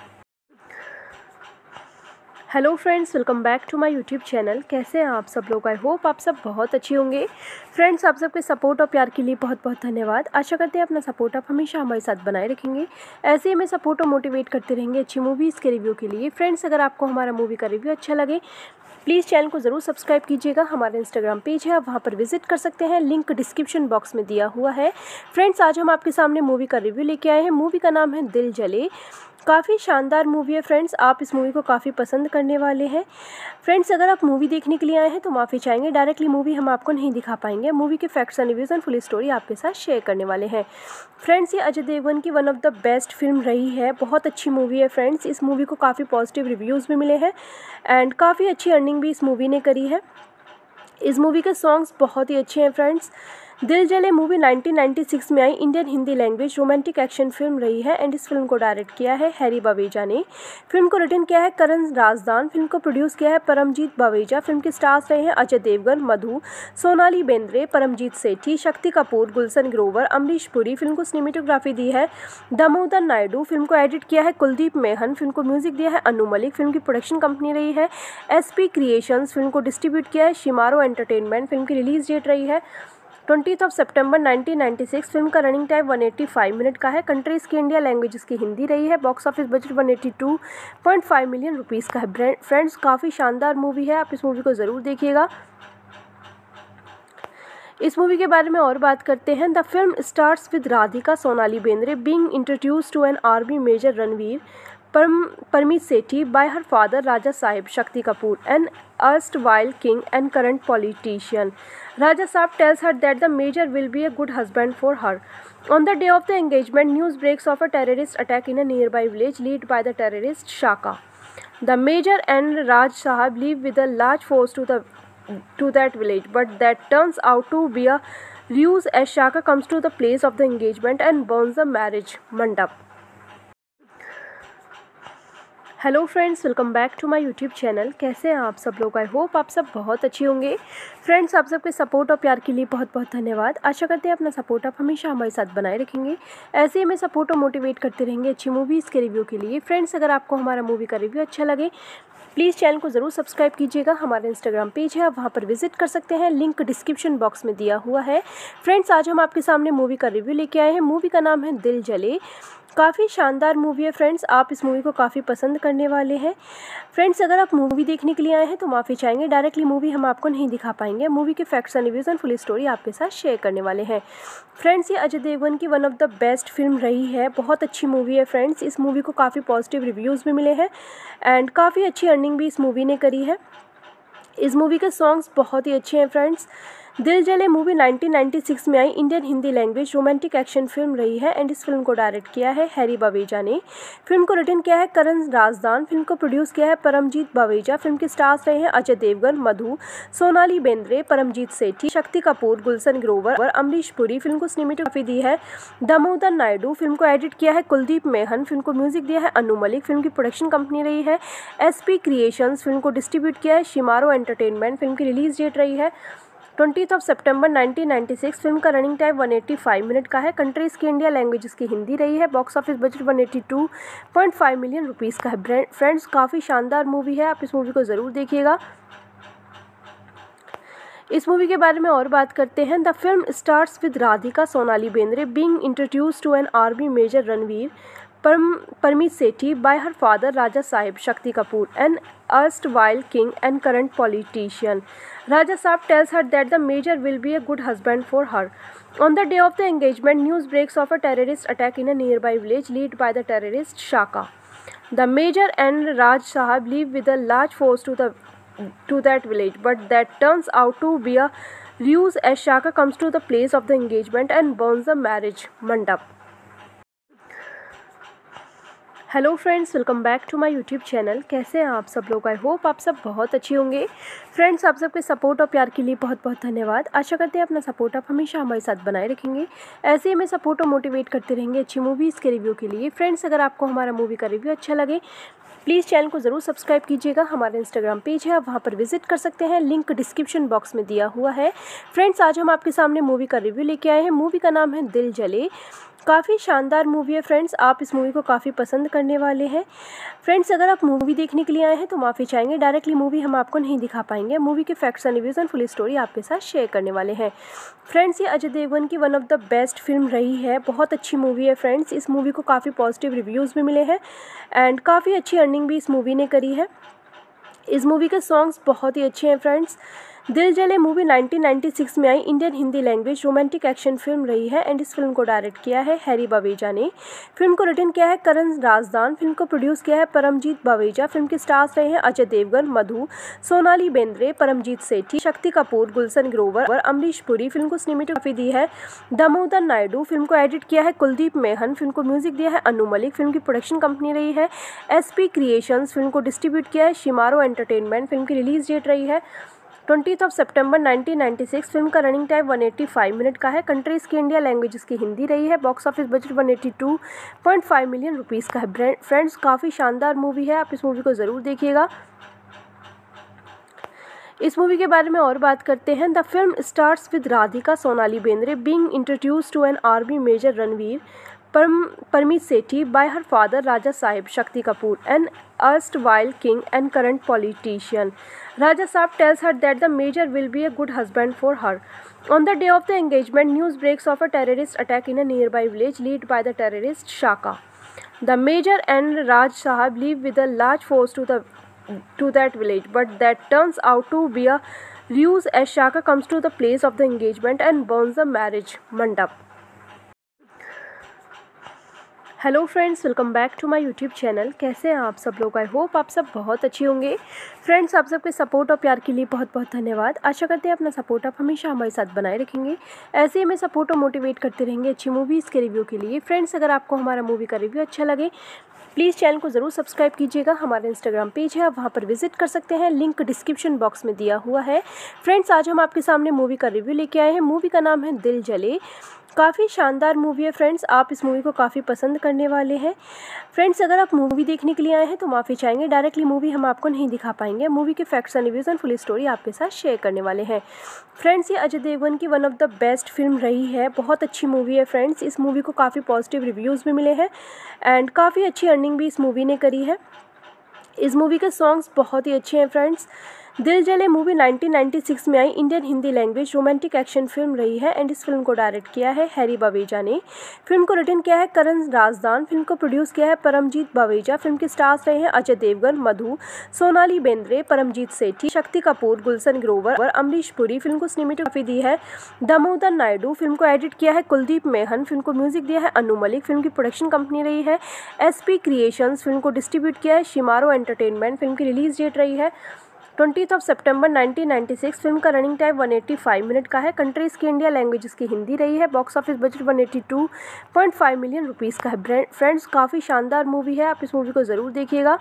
Hello friends, welcome back to my YouTube channel. कैसे हैं आप सब लोग? I hope आप सब बहुत अच्छे होंगे। फ्रेंड्स, आप सबके सपोर्ट और प्यार के लिए बहुत बहुत धन्यवाद। आशा करते हैं अपना सपोर्ट आप हमेशा हमारे साथ बनाए रखेंगे। ऐसे ही हमें सपोर्ट और मोटिवेट करते रहेंगे अच्छी मूवीज़ के रिव्यू के लिए। फ्रेंड्स, अगर आपको हमारा मूवी का रिव्यू अच्छा लगे प्लीज़ चैनल को ज़रूर सब्सक्राइब कीजिएगा। हमारा इंस्टाग्राम पेज है, आप वहाँ पर विजिट कर सकते हैं, लिंक डिस्क्रिप्शन बॉक्स में दिया हुआ है। फ्रेंड्स, आज हम आपके सामने मूवी का रिव्यू लेके आए हैं। मूवी का नाम है दिल जले। काफ़ी शानदार मूवी है फ्रेंड्स, आप इस मूवी को काफ़ी पसंद करने वाले हैं। फ्रेंड्स, अगर आप मूवी देखने के लिए आए हैं तो माफ़ी चाहेंगे, डायरेक्टली मूवी हम आपको नहीं दिखा पाएंगे। मूवी के facts and reviews and full story आपके साथ शेयर करने वाले हैं। फ्रेंड्स, ये अजय देवगन की one of the best film रही है, बहुत अच्छी मूवी है फ्रेंड्स। इस मूवी को काफ़ी पॉजिटिव रिव्यूज़ भी मिले हैं एंड काफ़ी अच्छी अर्निंग भी इस मूवी ने करी है। इस मूवी के सॉन्ग्स बहुत ही अच्छे हैं फ्रेंड्स। दिल जले मूवी 1996 में आई Indian Hindi language romantic action film रही है एंड इस फिल्म को डायरेक्ट किया है हैरी बावेजा ने। फिल्म को रिटन किया है करण राजदान। फिल्म को प्रोड्यूस किया है परमजीत बावेजा। फिल्म के स्टार्स रहे हैं अजय देवगन, मधु, सोनाली बेंद्रे, परमजीत सेठी, शक्ति कपूर, गुलशन ग्रोवर, अमरीश पुरी। फिल्म को सिनेमेटोग्राफी दी है दामोदर नायडू। फिल्म को एडिट किया है कुलदीप मेहन। फिल्म को म्यूजिक दिया है अनु मलिक। फिल्म की प्रोडक्शन कंपनी रही है SP क्रिएशंस। फिल्म को डिस्ट्रीब्यूट किया है शिमारो एंटरटेनमेंट। फिल्म की रिलीज डेट रही है 20 सितंबर 1996। फिल्म का रनिंग टाइम 185 मिनट का है। कंट्रीज की इंडिया, लैंग्वेजेस की हिंदी रही है। Box office budget 182.5 million rupees का है। फ्रेंड्स, काफ़ी शानदार मूवी है, आप इस मूवी को ज़रूर देखिएगा। इस मूवी के बारे में और बात करते हैं। The film stars with Radhika Sonali Bendre being introduced to an army major Ranveer Parmeet Sethi by her father Raja Sahib Shakti Kapoor, an erstwhile king and current politician. Raja Sahib tells her that the major will be a good husband for her. On the day of the engagement, news breaks of a terrorist attack in a nearby village led by the terrorist Shaka. The major and Raj Sahib leave with a large force to that village, but that turns out to be a ruse as Shaka comes to the place of the engagement and burns the marriage mandap. Hello friends, welcome back to my YouTube channel. कैसे हैं आप सब लोग? I hope आप सब बहुत अच्छे होंगे। फ्रेंड्स, आप सबके सपोर्ट और प्यार के लिए बहुत बहुत धन्यवाद। आशा करते हैं अपना सपोर्ट आप हमेशा हमारे साथ बनाए रखेंगे। ऐसे ही हमें सपोर्ट और मोटिवेट करते रहेंगे अच्छी मूवीज़ के रिव्यू के लिए। फ्रेंड्स, अगर आपको हमारा मूवी का रिव्यू अच्छा लगे प्लीज़ चैनल को ज़रूर सब्सक्राइब कीजिएगा। हमारा इंस्टाग्राम पेज है, आप वहाँ पर विजिट कर सकते हैं, लिंक डिस्क्रिप्शन बॉक्स में दिया हुआ है। फ्रेंड्स, आज हम आपके सामने मूवी का रिव्यू लेके आए हैं। मूवी का नाम है दिल जले। काफ़ी शानदार मूवी है फ्रेंड्स, आप इस मूवी को काफ़ी पसंद करने वाले हैं। फ्रेंड्स, अगर आप मूवी देखने के लिए आए हैं तो माफ़ी चाहेंगे, डायरेक्टली मूवी हम आपको नहीं दिखा पाएंगे। मूवी के facts and reviews and full story आपके साथ शेयर करने वाले हैं। फ्रेंड्स, ये अजय देवगन की one of the best film रही है, बहुत अच्छी मूवी है फ्रेंड्स। इस मूवी को काफ़ी पॉजिटिव रिव्यूज़ भी मिले हैं एंड काफ़ी अच्छी अर्निंग भी इस मूवी ने करी है। इस मूवी के सॉन्ग्स बहुत ही अच्छे हैं फ्रेंड्स। दिल जले मूवी 1996 में आई Indian Hindi language romantic action film रही है एंड इस फिल्म को डायरेक्ट किया है हैरी बावेजा ने। फिल्म को रिटन किया है करण राजदान। फिल्म को प्रोड्यूस किया है परमजीत बावेजा। फिल्म के स्टार्स रहे हैं अजय देवगन, मधु, सोनाली बेंद्रे, परमजीत सेठी, शक्ति कपूर, गुलशन ग्रोवर, अमरीश पुरी। फिल्म को सिनेमेटोग्राफी दी है दामोदर नायडू। फिल्म को एडिट किया है कुलदीप मेहन। फिल्म को म्यूजिक दिया है अनु मलिक। फिल्म की प्रोडक्शन कंपनी रही है SP क्रिएशंस। फिल्म को डिस्ट्रीब्यूट किया है शिमारो एंटरटेनमेंट। फिल्म की रिलीज डेट रही है 20 सितंबर 1996। फिल्म का रनिंग टाइम 185 मिनट का है। कंट्रीज की इंडिया, लैंग्वेजेस की हिंदी रही है। Box office budget 182.5 million rupees का है। फ्रेंड्स, काफ़ी शानदार मूवी है, आप इस मूवी को ज़रूर देखिएगा। इस मूवी के बारे में और बात करते हैं। The film stars with Radhika Sonali Bendre being introduced to an army major Ranveer Parmeet Sethi by her father Raja Sahib Shakti Kapoor, an erstwhile king and current politician. Raja Sahib tells her that the major will be a good husband for her. On the day of the engagement, news breaks of a terrorist attack in a nearby village led by the terrorist Shaka. The major and Raj Sahib leave with a large force to that village, but that turns out to be a ruse as Shaka comes to the place of the engagement and burns the marriage mandap. Hello friends, welcome back to my YouTube channel. कैसे हैं आप सब लोग? I hope आप सब बहुत अच्छे होंगे। फ्रेंड्स, आप सबके सपोर्ट और प्यार के लिए बहुत बहुत धन्यवाद। आशा करते हैं अपना सपोर्ट आप हमेशा हमारे साथ बनाए रखेंगे। ऐसे ही हमें सपोर्ट और मोटिवेट करते रहेंगे अच्छी मूवीज़ के रिव्यू के लिए। फ्रेंड्स, अगर आपको हमारा मूवी का रिव्यू अच्छा लगे प्लीज़ चैनल को ज़रूर सब्सक्राइब कीजिएगा। हमारा इंस्टाग्राम पेज है, आप वहाँ पर विजिट कर सकते हैं, लिंक डिस्क्रिप्शन बॉक्स में दिया हुआ है। फ्रेंड्स, आज हम आपके सामने मूवी का रिव्यू लेके आए हैं। मूवी का नाम है दिल जले। काफ़ी शानदार मूवी है फ्रेंड्स, आप इस मूवी को काफ़ी पसंद करने वाले हैं। फ्रेंड्स, अगर आप मूवी देखने के लिए आए हैं तो माफ़ी चाहेंगे, डायरेक्टली मूवी हम आपको नहीं दिखा पाएंगे। मूवी के facts and reviews and full story आपके साथ शेयर करने वाले हैं। फ्रेंड्स, ये अजय देवगन की one of the best film रही है, बहुत अच्छी मूवी है फ्रेंड्स। इस मूवी को काफ़ी पॉजिटिव रिव्यूज़ भी मिले हैं एंड काफ़ी अच्छी अर्निंग भी इस मूवी ने करी है। इस मूवी के सॉन्ग्स बहुत ही अच्छे हैं फ्रेंड्स। दिल जले मूवी 1996 में आई Indian Hindi language romantic action film रही है एंड इस फिल्म को डायरेक्ट किया है हैरी बवेजा ने। फिल्म को रिटन किया है करण राजदान। फिल्म को प्रोड्यूस किया है परमजीत बवेजा। फिल्म के स्टार्स रहे हैं अजय देवगन, मधु, सोनाली बेंद्रे, परमजीत सेठी, शक्ति कपूर, गुलशन ग्रोवर और अमरीश पुरी। फिल्म को सिनेमेटोग्राफी दी है दामोदर नायडू। फिल्म को एडिट किया है कुलदीप मेहन। फिल्म को म्यूजिक दिया है अनु मलिक। फिल्म की प्रोडक्शन कंपनी रही है SP क्रिएशंस। फिल्म को डिस्ट्रीब्यूट किया है शिमारो एंटरटेनमेंट। फिल्म की रिलीज डेट रही है 20 सितंबर 1996। फिल्म का रनिंग टाइम 185 मिनट का है। कंट्रीज की इंडिया, लैंग्वेजेस की हिंदी रही है। Box office budget 182.5 million rupees का है। फ्रेंड्स, काफ़ी शानदार मूवी है, आप इस मूवी को ज़रूर देखिएगा। इस मूवी के बारे में और बात करते हैं। The film stars with Radhika Sonali Bendre being introduced to an army major Ranveer Parmeet Sethi by her father Raja Sahib Shakti Kapoor, an erstwhile king and current politician. Raja Sahib tells her that the major will be a good husband for her. On the day of the engagement, news breaks of a terrorist attack in a nearby village led by the terrorist Shaka. The major and Raj Sahib leave with a large force to that village, but that turns out to be a ruse as Shaka comes to the place of the engagement and burns the marriage mandap. Hello friends, welcome back to my YouTube channel. कैसे हैं आप सब लोग? I hope आप सब बहुत अच्छे होंगे। फ्रेंड्स, आप सबके सपोर्ट और प्यार के लिए बहुत बहुत धन्यवाद। आशा करते हैं अपना सपोर्ट आप हमेशा हमारे साथ बनाए रखेंगे। ऐसे ही हमें सपोर्ट और मोटिवेट करते रहेंगे अच्छी मूवीज़ के रिव्यू के लिए। फ्रेंड्स, अगर आपको हमारा मूवी का रिव्यू अच्छा लगे प्लीज़ चैनल को ज़रूर सब्सक्राइब कीजिएगा। हमारा इंस्टाग्राम पेज है, आप वहाँ पर विजिट कर सकते हैं, लिंक डिस्क्रिप्शन बॉक्स में दिया हुआ है। फ्रेंड्स, आज हम आपके सामने मूवी का रिव्यू लेके आए हैं। मूवी का नाम है दिल जले। काफ़ी शानदार मूवी है फ्रेंड्स, आप इस मूवी को काफ़ी पसंद करने वाले हैं। फ्रेंड्स, अगर आप मूवी देखने के लिए आए हैं तो माफ़ी चाहेंगे, डायरेक्टली मूवी हम आपको नहीं दिखा पाएंगे। मूवी के facts and reviews and full story आपके साथ शेयर करने वाले हैं। फ्रेंड्स, ये अजय देवगन की one of the best film रही है, बहुत अच्छी मूवी है फ्रेंड्स। इस मूवी को काफ़ी पॉजिटिव रिव्यूज़ भी मिले हैं एंड काफ़ी अच्छी अर्निंग भी इस मूवी ने करी है। इस मूवी के सॉन्ग्स बहुत ही अच्छे हैं फ्रेंड्स। दिल जले मूवी 1996 में आई Indian Hindi language romantic action film रही है एंड इस फिल्म को डायरेक्ट किया है हैरी बवेजा ने। फिल्म को रिटन किया है करण राजदान। फिल्म को प्रोड्यूस किया है परमजीत बवेजा। फिल्म के स्टार्स रहे हैं अजय देवगन, मधु, सोनाली बेंद्रे, परमजीत सेठी, शक्ति कपूर, गुलशन ग्रोवर और अमरीश पुरी। फिल्म को सिनेमेटोग्राफी दी है दामोदर नायडू। फिल्म को एडिट किया है कुलदीप मेहन। फिल्म को म्यूजिक दिया है अनु मलिक। फिल्म की प्रोडक्शन कंपनी रही है SP क्रिएशंस। फिल्म को डिस्ट्रीब्यूट किया है शिमारो एंटरटेनमेंट। फिल्म की रिलीज डेट रही है 20 सितंबर 1996। फिल्म का रनिंग टाइम 185 मिनट का है। कंट्रीज की इंडिया, लैंग्वेजेस की हिंदी रही है। Box office budget 182.5 million rupees का है। फ्रेंड्स, काफ़ी शानदार मूवी है, आप इस मूवी को ज़रूर देखिएगा।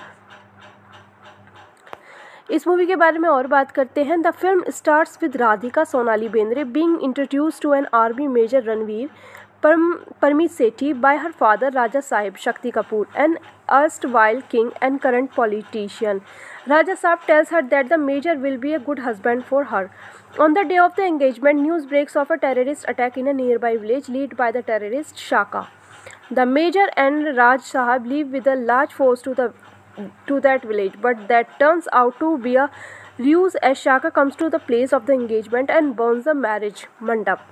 इस मूवी के बारे में और बात करते हैं। The film stars with Radhika Sonali Bendre being introduced to an army major Ranveer Parmeet Sethi by her father Raja Sahib Shakti Kapoor, an erstwhile king and current politician. Raja Sahib tells her that the major will be a good husband for her. On the day of the engagement, news breaks of a terrorist attack in a nearby village led by the terrorist Shaka. The major and Raj Sahib leave with a large force to that village, but that turns out to be a ruse as Shaka comes to the place of the engagement and burns the marriage mandap.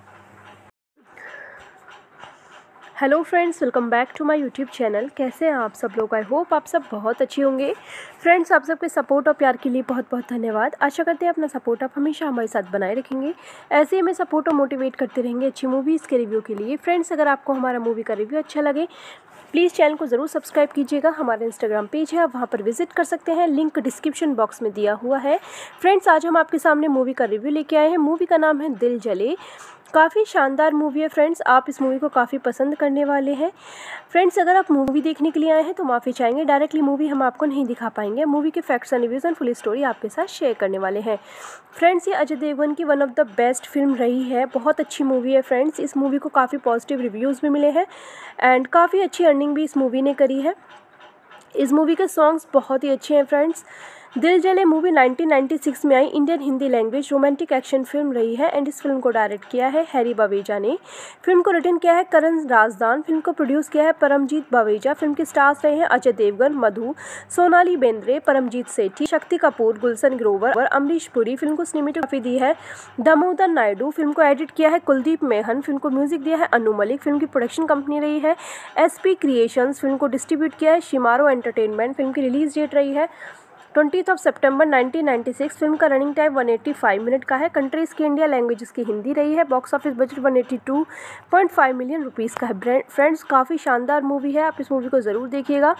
Hello friends, welcome back to my YouTube channel. कैसे हैं आप सब लोग? I hope आप सब बहुत अच्छे होंगे। फ्रेंड्स, आप सबके सपोर्ट और प्यार के लिए बहुत बहुत धन्यवाद। आशा करते हैं अपना सपोर्ट आप हमेशा हमारे साथ बनाए रखेंगे। ऐसे ही हमें सपोर्ट और मोटिवेट करते रहेंगे अच्छी मूवीज़ के रिव्यू के लिए। फ्रेंड्स, अगर आपको हमारा मूवी का रिव्यू अच्छा लगे प्लीज़ चैनल को ज़रूर सब्सक्राइब कीजिएगा। हमारा इंस्टाग्राम पेज है, आप वहाँ पर विजिट कर सकते हैं, लिंक डिस्क्रिप्शन बॉक्स में दिया हुआ है। फ्रेंड्स, आज हम आपके सामने मूवी का रिव्यू लेके आए हैं। मूवी का नाम है दिल जले। काफ़ी शानदार मूवी है फ्रेंड्स, आप इस मूवी को काफ़ी पसंद करने वाले हैं। फ्रेंड्स, अगर आप मूवी देखने के लिए आए हैं तो माफ़ी चाहेंगे, डायरेक्टली मूवी हम आपको नहीं दिखा पाएंगे। मूवी के facts and reviews and full story आपके साथ शेयर करने वाले हैं। फ्रेंड्स, ये अजय देवगन की one of the best film रही है, बहुत अच्छी मूवी है फ्रेंड्स। इस मूवी को काफ़ी पॉजिटिव रिव्यूज़ भी मिले हैं एंड काफ़ी अच्छी अर्निंग भी इस मूवी ने करी है। इस मूवी के सॉन्ग्स बहुत ही अच्छे हैं फ्रेंड्स। दिल जले मूवी 1996 में आई Indian Hindi language romantic action film रही है एंड इस फिल्म को डायरेक्ट किया है हैरी बवेजा ने। फिल्म को रिटन किया है करण राजदान। फिल्म को प्रोड्यूस किया है परमजीत बवेजा। फिल्म के स्टार्स रहे हैं अजय देवगन, मधु, सोनाली बेंद्रे, परमजीत सेठी, शक्ति कपूर, गुलशन ग्रोवर और अमरीश पुरी। फिल्म को सिनेमेटोग्राफी दी है दामोदर नायडू। फिल्म को एडिट किया है कुलदीप मेहन। फिल्म को म्यूजिक दिया है अनु मलिक। फिल्म की प्रोडक्शन कंपनी रही है SP क्रिएशंस। फिल्म को डिस्ट्रीब्यूट किया है शिमारो एंटरटेनमेंट। फिल्म की रिलीज डेट रही है 20 सितंबर 1996। फिल्म का रनिंग टाइम 185 मिनट का है। कंट्रीज़ की इंडिया, लैंग्वेजेस की हिंदी रही है। Box office budget 182.5 million rupees का है। फ्रेंड्स, काफ़ी शानदार मूवी है, आप इस मूवी को ज़रूर देखिएगा।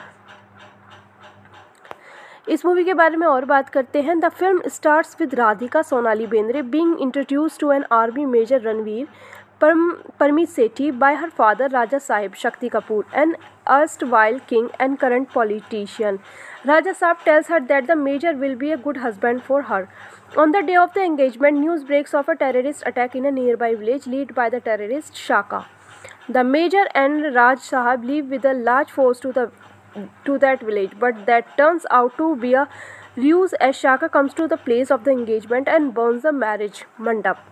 इस मूवी के बारे में और बात करते हैं। The film stars with Radhika Sonali Bendre being introduced to an army major Ranveer Parmeet Sethi by her father Raja Sahib Shakti Kapoor, an erstwhile king and current politician. Raja Sahib tells her that the major will be a good husband for her. On the day of the engagement, news breaks of a terrorist attack in a nearby village led by the terrorist Shaka. The major and Raj Sahib leave with a large force to that village, but that turns out to be a ruse as Shaka comes to the place of the engagement and burns the marriage mandap.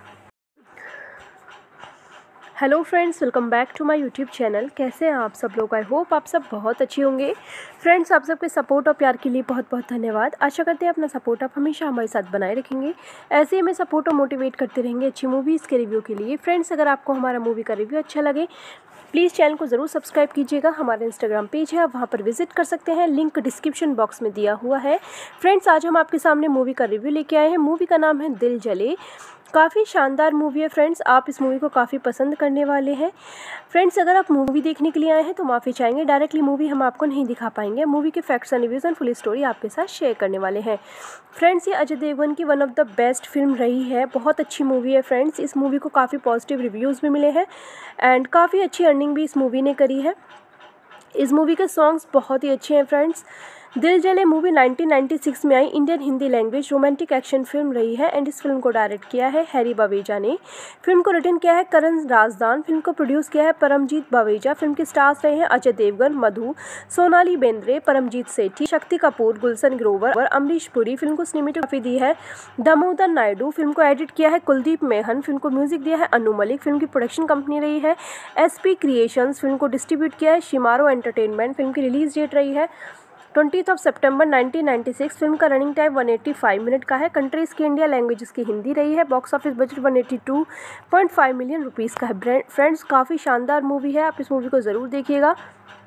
Hello friends, welcome back to my YouTube channel. कैसे हैं आप सब लोग? I hope आप सब बहुत अच्छे होंगे। फ्रेंड्स, आप सबके सपोर्ट और प्यार के लिए बहुत बहुत धन्यवाद। आशा करते हैं अपना सपोर्ट आप हमेशा हमारे साथ बनाए रखेंगे। ऐसे ही हमें सपोर्ट और मोटिवेट करते रहेंगे अच्छी मूवीज़ के रिव्यू के लिए। फ्रेंड्स, अगर आपको हमारा मूवी का रिव्यू अच्छा लगे, प्लीज़ चैनल को ज़रूर सब्सक्राइब कीजिएगा। हमारा इंस्टाग्राम पेज है, आप वहाँ पर विजिट कर सकते हैं, लिंक डिस्क्रिप्शन बॉक्स में दिया हुआ है। फ्रेंड्स, आज हम आपके सामने मूवी का रिव्यू लेके आए हैं। मूवी का नाम है दिल जले। काफ़ी शानदार मूवी है फ्रेंड्स, आप इस मूवी को काफ़ी पसंद करने वाले हैं। फ्रेंड्स, अगर आप मूवी देखने के लिए आए हैं तो माफ़ी चाहेंगे, डायरेक्टली मूवी हम आपको नहीं दिखा पाएंगे। मूवी के facts and reviews and full story आपके साथ शेयर करने वाले हैं। फ्रेंड्स, ये अजय देवगन की one of the best film रही है, बहुत अच्छी मूवी है फ्रेंड्स। इस मूवी को काफ़ी पॉजिटिव रिव्यूज़ भी मिले हैं एंड काफ़ी अच्छी अर्निंग भी इस मूवी ने करी है। इस मूवी के सॉन्ग्स बहुत ही अच्छे हैं फ्रेंड्स। दिल जले मूवी 1996 में आई Indian Hindi language romantic action film रही है एंड इस फिल्म को डायरेक्ट किया है हैरी बवेजा ने। फिल्म को रिटन किया है करण राजदान। फिल्म को प्रोड्यूस किया है परमजीत बवेजा। फिल्म के स्टार्स रहे हैं अजय देवगन, मधु, सोनाली बेंद्रे, परमजीत सेठी, शक्ति कपूर, गुलशन ग्रोवर और अमरीश पुरी। फिल्म को सिनेमेटोग्राफी दी है दामोदर नायडू। फिल्म को एडिट किया है कुलदीप मेहन। फिल्म को म्यूजिक दिया है अनु मलिक। फिल्म की प्रोडक्शन कंपनी रही है SP क्रिएशंस। फिल्म को डिस्ट्रीब्यूट किया है शिमारो एंटरटेनमेंट। फिल्म की रिलीज डेट रही है 20 सितंबर 1996। फिल्म का रनिंग टाइम 185 मिनट का है। कंट्रीज़ की इंडिया, लैंग्वेजेस की हिंदी रही है। Box office budget 182.5 million rupees का है। फ्रेंड्स, काफ़ी शानदार मूवी है, आप इस मूवी को ज़रूर देखिएगा।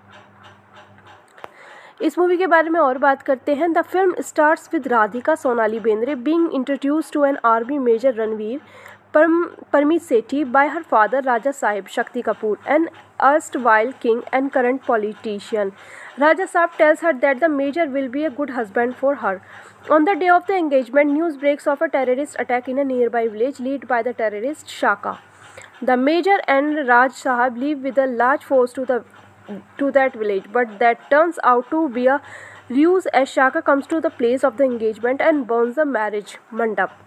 इस मूवी के बारे में और बात करते हैं। The film stars with Radhika Sonali Bendre being introduced to an army major Ranveer Parmeet Sethi by her father Raja Sahib Shakti Kapoor, an erstwhile king and current politician. Raja Sahib tells her that the major will be a good husband for her. On the day of the engagement, news breaks of a terrorist attack in a nearby village led by the terrorist Shaka. The major and Raj Sahib leave with a large force to that village, but that turns out to be a ruse as Shaka comes to the place of the engagement and burns the marriage mandap.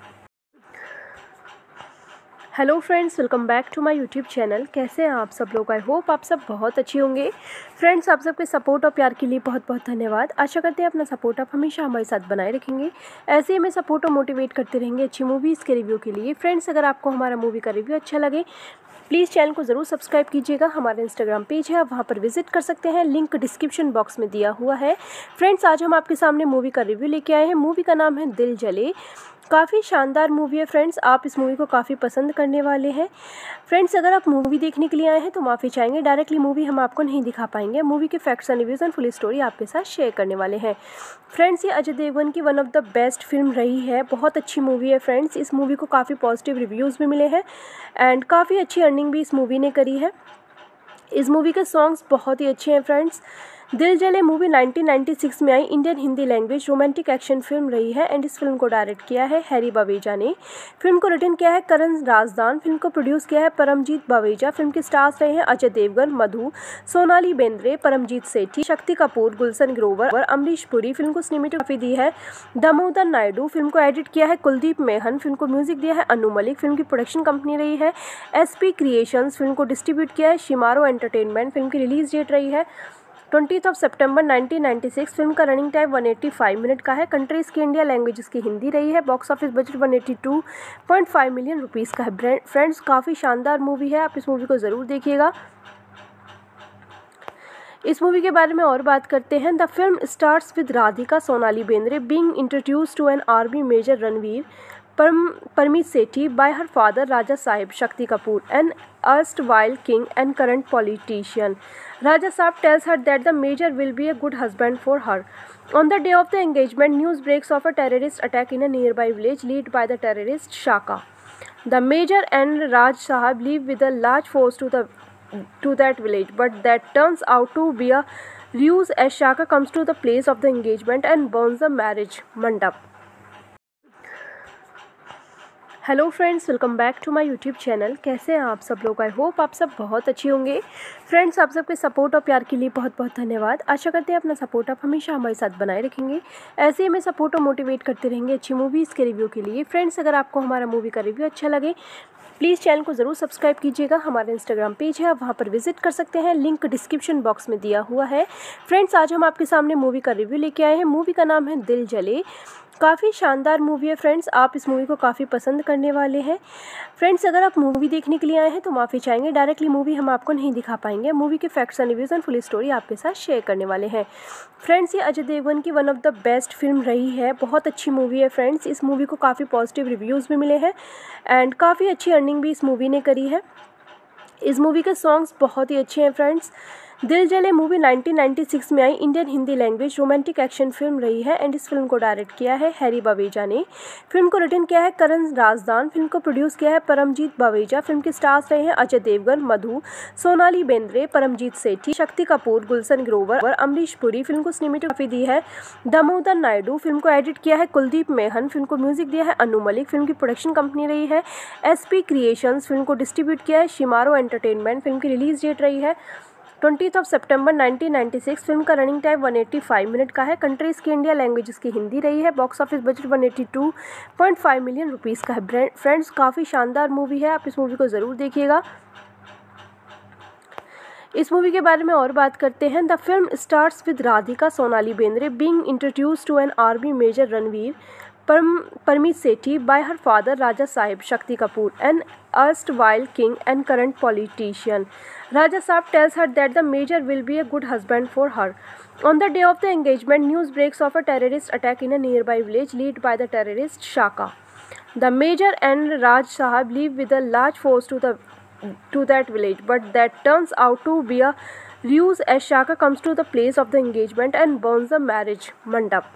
Hello friends, welcome back to my YouTube channel. कैसे हैं आप सब लोग? I hope आप सब बहुत अच्छे होंगे। फ्रेंड्स, आप सबके सपोर्ट और प्यार के लिए बहुत बहुत धन्यवाद। आशा करते हैं अपना सपोर्ट आप हमेशा हमारे साथ बनाए रखेंगे। ऐसे ही हमें सपोर्ट और मोटिवेट करते रहेंगे अच्छी मूवीज़ के रिव्यू के लिए। फ्रेंड्स, अगर आपको हमारा मूवी का रिव्यू अच्छा लगे, प्लीज़ चैनल को ज़रूर सब्सक्राइब कीजिएगा। हमारा इंस्टाग्राम पेज है, आप वहाँ पर विजिट कर सकते हैं, लिंक डिस्क्रिप्शन बॉक्स में दिया हुआ है। फ्रेंड्स, आज हम आपके सामने मूवी का रिव्यू लेके आए हैं। मूवी का नाम है दिल जले। काफ़ी शानदार मूवी है फ्रेंड्स, आप इस मूवी को काफ़ी पसंद करने वाले हैं। फ्रेंड्स, अगर आप मूवी देखने के लिए आए हैं तो माफ़ी चाहेंगे, डायरेक्टली मूवी हम आपको नहीं दिखा पाएंगे। मूवी के facts and reviews and full story आपके साथ शेयर करने वाले हैं। फ्रेंड्स, ये अजय देवगन की one of the best film रही है, बहुत अच्छी मूवी है फ्रेंड्स। इस मूवी को काफ़ी पॉजिटिव रिव्यूज़ भी मिले हैं एंड काफ़ी अच्छी अर्निंग भी इस मूवी ने करी है। इस मूवी के सॉन्ग्स बहुत ही अच्छे हैं फ्रेंड्स। दिल जले मूवी 1996 में आई Indian Hindi language romantic action film रही है एंड इस फिल्म को डायरेक्ट किया है हैरी बवेजा ने। फिल्म को रिटन किया है करण राजदान। फिल्म को प्रोड्यूस किया है परमजीत बवेजा। फिल्म के स्टार्स रहे हैं अजय देवगन, मधु, सोनाली बेंद्रे, परमजीत सेठी, शक्ति कपूर, गुलशन ग्रोवर और अमरीश पुरी। फिल्म को सिनेमेटोग्राफी दी है दामोदर नायडू। फिल्म को एडिट किया है कुलदीप मेहन। फिल्म को म्यूजिक दिया है अनु मलिक। फिल्म की प्रोडक्शन कंपनी रही है SP क्रिएशंस। फिल्म को डिस्ट्रीब्यूट किया है शिमारो एंटरटेनमेंट। फिल्म की रिलीज डेट रही है 20 सितंबर 1996। फिल्म का रनिंग टाइम 185 मिनट का है। कंट्रीज़ की इंडिया, लैंग्वेजेस की हिंदी रही है। Box office budget 182.5 million rupees का है। फ्रेंड्स, काफ़ी शानदार मूवी है, आप इस मूवी को ज़रूर देखिएगा। इस मूवी के बारे में और बात करते हैं। The film stars with Radhika Sonali Bendre being introduced to an army major Ranveer Parmeet Sethi by her father Raja Sahib Shakti Kapoor, an erstwhile king and current politician. Raja Sahib tells her that the major will be a good husband for her. On the day of the engagement, news breaks of a terrorist attack in a nearby village led by the terrorist Shaka. The major and Raj Sahib leave with a large force to that village, but that turns out to be a ruse as Shaka comes to the place of the engagement and burns the marriage mandap. Hello friends, welcome back to my YouTube channel. कैसे हैं आप सब लोग? I hope आप सब बहुत अच्छे होंगे। फ्रेंड्स, आप सबके सपोर्ट और प्यार के लिए बहुत बहुत धन्यवाद। आशा करते हैं अपना सपोर्ट आप हमेशा हमारे साथ बनाए रखेंगे। ऐसे ही हमें सपोर्ट और मोटिवेट करते रहेंगे अच्छी मूवीज़ के रिव्यू के लिए। फ्रेंड्स, अगर आपको हमारा मूवी का रिव्यू अच्छा लगे प्लीज़ चैनल को ज़रूर सब्सक्राइब कीजिएगा। हमारा इंस्टाग्राम पेज है, आप वहाँ पर विजिट कर सकते हैं, लिंक डिस्क्रिप्शन बॉक्स में दिया हुआ है। फ्रेंड्स, आज हम आपके सामने मूवी का रिव्यू लेके आए हैं। मूवी का नाम है दिल जले। काफ़ी शानदार मूवी है फ्रेंड्स, आप इस मूवी को काफ़ी पसंद करने वाले हैं। फ्रेंड्स, अगर आप मूवी देखने के लिए आए हैं तो माफ़ी चाहेंगे, डायरेक्टली मूवी हम आपको नहीं दिखा पाएंगे। मूवी के facts and reviews and full story आपके साथ शेयर करने वाले हैं। फ्रेंड्स, ये अजय देवगन की one of the best film रही है, बहुत अच्छी मूवी है फ्रेंड्स। इस मूवी को काफ़ी पॉजिटिव रिव्यूज़ भी मिले हैं एंड काफ़ी अच्छी अर्निंग भी इस मूवी ने करी है। इस मूवी के सॉन्ग्स बहुत ही अच्छे हैं फ्रेंड्स। दिल जले मूवी 1996 में आई Indian Hindi language romantic action film रही है एंड इस फिल्म को डायरेक्ट किया है हैरी बवेजा ने। फिल्म को रिटन किया है करण राजदान। फिल्म को प्रोड्यूस किया है परमजीत बवेजा। फिल्म के स्टार्स रहे हैं अजय देवगन, मधु, सोनाली बेंद्रे, परमजीत सेठी, शक्ति कपूर, गुलशन ग्रोवर और अमरीश पुरी। फिल्म को सिनेमेटोग्राफी दी है दामोदर नायडू। फिल्म को एडिट किया है कुलदीप मेहन। फिल्म को म्यूजिक दिया है अनु मलिक। फिल्म की प्रोडक्शन कंपनी रही है SP क्रिएशंस। फिल्म को डिस्ट्रीब्यूट किया है शिमारो एंटरटेनमेंट। फिल्म की रिलीज डेट रही है 20 सितंबर 1996। फिल्म का रनिंग टाइम 185 मिनट का है। कंट्रीज की इंडिया, लैंग्वेजेस की हिंदी रही है। Box office budget 182.5 million rupees का है। फ्रेंड्स, काफ़ी शानदार मूवी है, आप इस मूवी को ज़रूर देखिएगा। इस मूवी के बारे में और बात करते हैं। The film stars with Radhika Sonali Bendre being introduced to an army major Ranveer Parmeet Sethi by her father Raja Sahib Shakti Kapoor, an erstwhile king and current politician. Raja Sahib tells her that the major will be a good husband for her. On the day of the engagement, news breaks of a terrorist attack in a nearby village led by the terrorist Shaka. The major and Raj Sahib leave with a large force to that village, but that turns out to be a ruse as Shaka comes to the place of the engagement and burns the marriage mandap.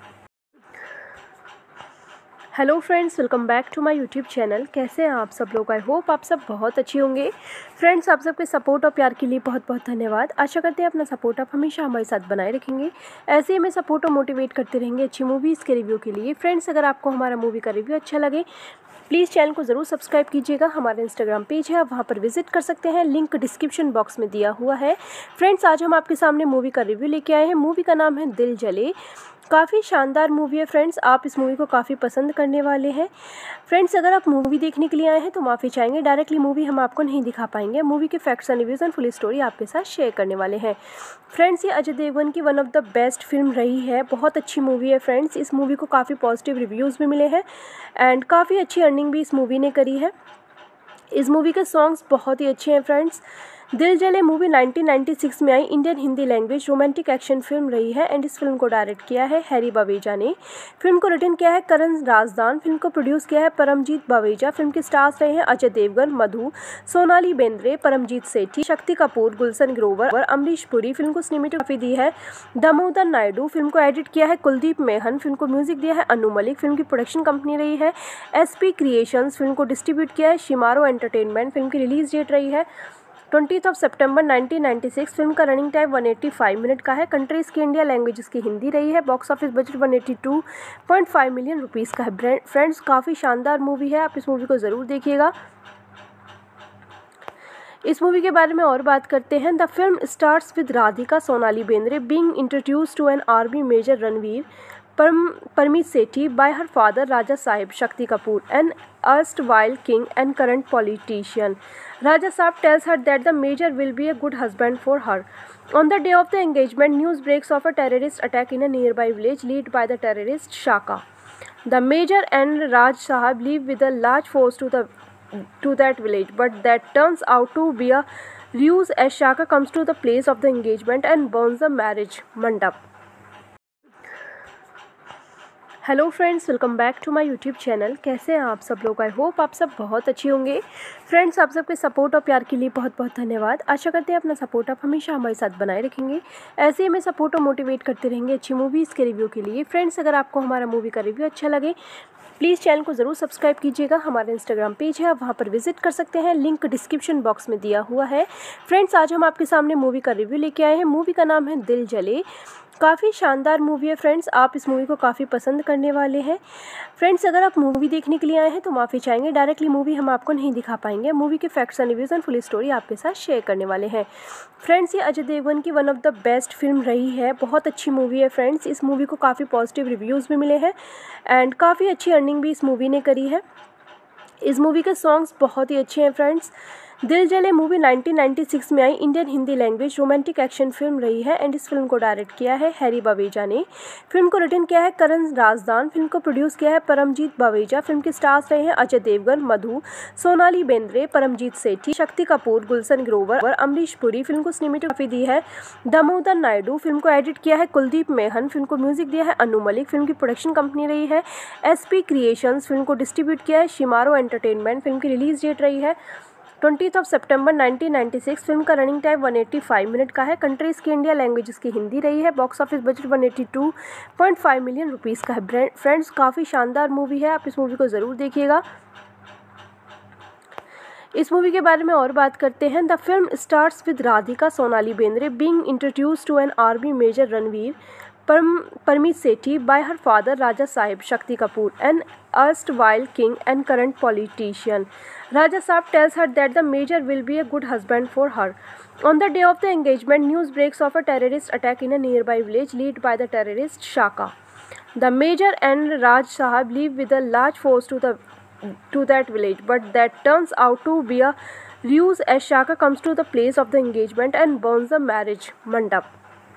Hello friends, welcome back to my YouTube channel. कैसे हैं आप सब लोग? I hope आप सब बहुत अच्छे होंगे। फ्रेंड्स, आप सबके सपोर्ट और प्यार के लिए बहुत बहुत धन्यवाद। आशा करते हैं अपना सपोर्ट आप हमेशा हमारे साथ बनाए रखेंगे। ऐसे ही हमें सपोर्ट और मोटिवेट करते रहेंगे अच्छी मूवीज़ के रिव्यू के लिए। फ्रेंड्स, अगर आपको हमारा मूवी का रिव्यू अच्छा लगे प्लीज़ चैनल को ज़रूर सब्सक्राइब कीजिएगा। हमारा इंस्टाग्राम पेज है, आप वहाँ पर विजिट कर सकते हैं, लिंक डिस्क्रिप्शन बॉक्स में दिया हुआ है। फ्रेंड्स, आज हम आपके सामने मूवी का रिव्यू लेके आए हैं। मूवी का नाम है दिल जले। काफ़ी शानदार मूवी है फ्रेंड्स, आप इस मूवी को काफ़ी पसंद करने वाले हैं। फ्रेंड्स, अगर आप मूवी देखने के लिए आए हैं तो माफ़ी चाहेंगे, डायरेक्टली मूवी हम आपको नहीं दिखा पाएंगे। मूवी के facts and reviews and full story आपके साथ शेयर करने वाले हैं। फ्रेंड्स, ये अजय देवगन की one of the best film रही है, बहुत अच्छी मूवी है फ्रेंड्स। इस मूवी को काफ़ी पॉजिटिव रिव्यूज़ भी मिले हैं एंड काफ़ी अच्छी अर्निंग भी इस मूवी ने करी है। इस मूवी के सॉन्ग्स बहुत ही अच्छे हैं फ्रेंड्स। दिल जले मूवी 1996 में आई Indian Hindi language romantic action film रही है एंड इस फिल्म को डायरेक्ट किया है हैरी बवेजा ने। फिल्म को रिटन किया है करण राजदान। फिल्म को प्रोड्यूस किया है परमजीत बवेजा। फिल्म के स्टार्स रहे हैं अजय देवगन, मधु, सोनाली बेंद्रे, परमजीत सेठी, शक्ति कपूर, गुलशन ग्रोवर और अमरीश पुरी। फिल्म को सिनेमेटोग्राफी दी है दामोदर नायडू। फिल्म को एडिट किया है कुलदीप मेहन। फिल्म को म्यूजिक दिया है अनु मलिक। फिल्म की प्रोडक्शन कंपनी रही है SP क्रिएशंस। फिल्म को डिस्ट्रीब्यूट किया है शिमारो एंटरटेनमेंट। फिल्म की रिलीज डेट रही है 20 सितंबर 1996। फिल्म का रनिंग टाइम 185 मिनट का है। कंट्रीज की इंडिया, लैंग्वेजेस की हिंदी रही है। Box office budget 182.5 million rupees का है। फ्रेंड्स, काफ़ी शानदार मूवी है, आप इस मूवी को ज़रूर देखिएगा। इस मूवी के बारे में और बात करते हैं। The film stars with Radhika Sonali Bendre being introduced to an army major Ranveer Parmeet Sethi by her father Raja Sahib Shakti Kapoor, an erstwhile king and current politician. Raja Sahib tells her that the major will be a good husband for her. On the day of the engagement, news breaks of a terrorist attack in a nearby village led by the terrorist Shaka. The major and Raj Sahib leave with a large force to that village, but that turns out to be a ruse as Shaka comes to the place of the engagement and burns the marriage mandap. Hello friends, welcome back to my YouTube channel. कैसे हैं आप सब लोग? I hope आप सब बहुत अच्छे होंगे। फ्रेंड्स, आप सबके सपोर्ट और प्यार के लिए बहुत बहुत धन्यवाद। आशा करते हैं अपना सपोर्ट आप हमेशा हमारे साथ बनाए रखेंगे। ऐसे ही हमें सपोर्ट और मोटिवेट करते रहेंगे अच्छी मूवीज़ के रिव्यू के लिए। फ्रेंड्स, अगर आपको हमारा मूवी का रिव्यू अच्छा लगे प्लीज़ चैनल को ज़रूर सब्सक्राइब कीजिएगा। हमारा इंस्टाग्राम पेज है, आप वहाँ पर विजिट कर सकते हैं, लिंक डिस्क्रिप्शन बॉक्स में दिया हुआ है। फ्रेंड्स, आज हम आपके सामने मूवी का रिव्यू लेके आए हैं। मूवी का नाम है दिल जले। काफ़ी शानदार मूवी है फ्रेंड्स, आप इस मूवी को काफ़ी पसंद करने वाले हैं। फ्रेंड्स, अगर आप मूवी देखने के लिए आए हैं तो माफ़ी चाहेंगे, डायरेक्टली मूवी हम आपको नहीं दिखा पाएंगे। मूवी के facts and reviews and full story आपके साथ शेयर करने वाले हैं। फ्रेंड्स, ये अजय देवगन की one of the best film रही है। बहुत अच्छी मूवी है फ्रेंड्स। इस मूवी को काफ़ी पॉजिटिव रिव्यूज़ भी मिले हैं एंड काफ़ी अच्छी अर्निंग भी इस मूवी ने करी है। इस मूवी के सॉन्ग्स बहुत ही अच्छे हैं फ्रेंड्स। दिल जले मूवी 1996 में आई Indian Hindi language romantic action film रही है एंड इस फिल्म को डायरेक्ट किया है हैरी बावेजा ने। फिल्म को रिटन किया है करण राजदान। फिल्म को प्रोड्यूस किया है परमजीत बावेजा। फिल्म के स्टार्स रहे हैं अजय देवगन, मधु, सोनाली बेंद्रे, परमजीत सेठी, शक्ति कपूर, गुलशन ग्रोवर और अमरीश पुरी। फिल्म को सिनेमेटोग्राफी दी है दामोदर नायडू। फिल्म को एडिट किया है कुलदीप मेहन। फिल्म को म्यूजिक दिया है अनु मलिक। फिल्म की प्रोडक्शन कंपनी रही है SP क्रिएशंस। फिल्म को डिस्ट्रीब्यूट किया है शिमारो एंटरटेनमेंट। फिल्म की रिलीज डेट रही है 20 सितंबर 1996। फिल्म का रनिंग टाइम 185 मिनट का है। कंट्रीज की इंडिया, लैंग्वेजेस की हिंदी रही है। Box office budget 182.5 million rupees का है। फ्रेंड्स, काफ़ी शानदार मूवी है, आप इस मूवी को ज़रूर देखिएगा। इस मूवी के बारे में और बात करते हैं। The film stars with Radhika Sonali Bendre being introduced to an army major Ranveer Parmeet Sethi by her father Raja Sahib Shakti Kapoor, an erstwhile king and current politician. Raja Sahib tells her that the major will be a good husband for her. On the day of the engagement, news breaks of a terrorist attack in a nearby village led by the terrorist Shaka. The major and Raj Sahib leave with a large force to that village, but that turns out to be a ruse as Shaka comes to the place of the engagement and burns the marriage mandap.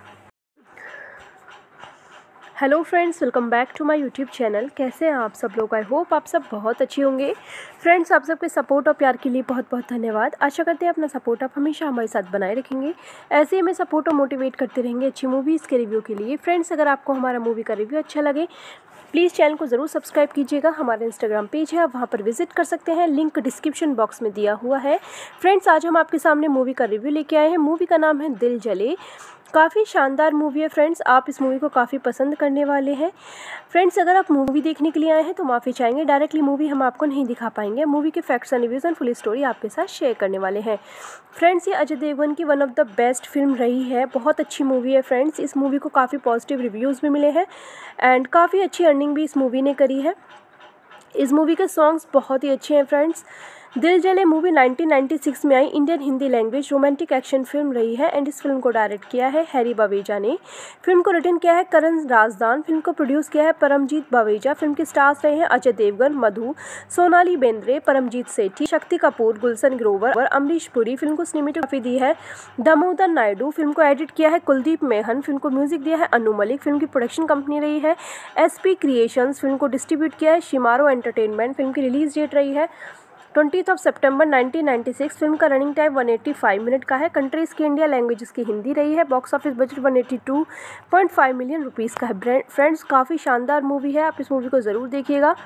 Hello friends, welcome back to my YouTube channel. कैसे हैं आप सब लोग? I hope आप सब बहुत अच्छे होंगे। फ्रेंड्स, आप सबके सपोर्ट और प्यार के लिए बहुत बहुत धन्यवाद। आशा करते हैं अपना सपोर्ट आप हमेशा हमारे साथ बनाए रखेंगे। ऐसे ही हमें सपोर्ट और मोटिवेट करते रहेंगे अच्छी मूवीज़ के रिव्यू के लिए। फ्रेंड्स, अगर आपको हमारा मूवी का रिव्यू अच्छा लगे प्लीज़ चैनल को ज़रूर सब्सक्राइब कीजिएगा। हमारा इंस्टाग्राम पेज है, आप वहाँ पर विजिट कर सकते हैं, लिंक डिस्क्रिप्शन बॉक्स में दिया हुआ है। फ्रेंड्स, आज हम आपके सामने मूवी का रिव्यू लेके आए हैं। मूवी का नाम है दिल जले। काफ़ी शानदार मूवी है फ्रेंड्स, आप इस मूवी को काफ़ी पसंद करने वाले हैं। फ्रेंड्स, अगर आप मूवी देखने के लिए आए हैं तो माफ़ी चाहेंगे, डायरेक्टली मूवी हम आपको नहीं दिखा पाएंगे। मूवी के facts and reviews and full story आपके साथ शेयर करने वाले हैं। फ्रेंड्स, ये अजय देवगन की one of the best film रही है। बहुत अच्छी मूवी है फ्रेंड्स। इस मूवी को काफ़ी पॉजिटिव रिव्यूज़ भी मिले हैं एंड काफ़ी अच्छी अर्निंग भी इस मूवी ने करी है। इस मूवी के सॉन्ग्स बहुत ही अच्छे हैं फ्रेंड्स। दिल जले मूवी 1996 में आई Indian Hindi language romantic action film रही है एंड इस फिल्म को डायरेक्ट किया है हैरी बावेजा ने। फिल्म को रिटन किया है करण राजदान। फिल्म को प्रोड्यूस किया है परमजीत बावेजा। फिल्म के स्टार्स रहे हैं अजय देवगन, मधु, सोनाली बेंद्रे, परमजीत सेठी, शक्ति कपूर, गुलशन ग्रोवर और अमरीश पुरी। फिल्म को सिनेमेटोग्राफी दी है दामोदर नायडू। फिल्म को एडिट किया है कुलदीप मेहन। फिल्म को म्यूजिक दिया है अनु मलिक। फिल्म की प्रोडक्शन कंपनी रही है SP क्रिएशंस। फिल्म को डिस्ट्रीब्यूट किया है शिमारो एंटरटेनमेंट। फिल्म की रिलीज डेट रही है 20 सितंबर 1996। फिल्म का रनिंग टाइम 185 मिनट का है। कंट्रीज की इंडिया, लैंग्वेजेस की हिंदी रही है। Box office budget 182.5 million rupees का है। फ्रेंड्स, काफ़ी शानदार मूवी है, आप इस मूवी को ज़रूर देखिएगा।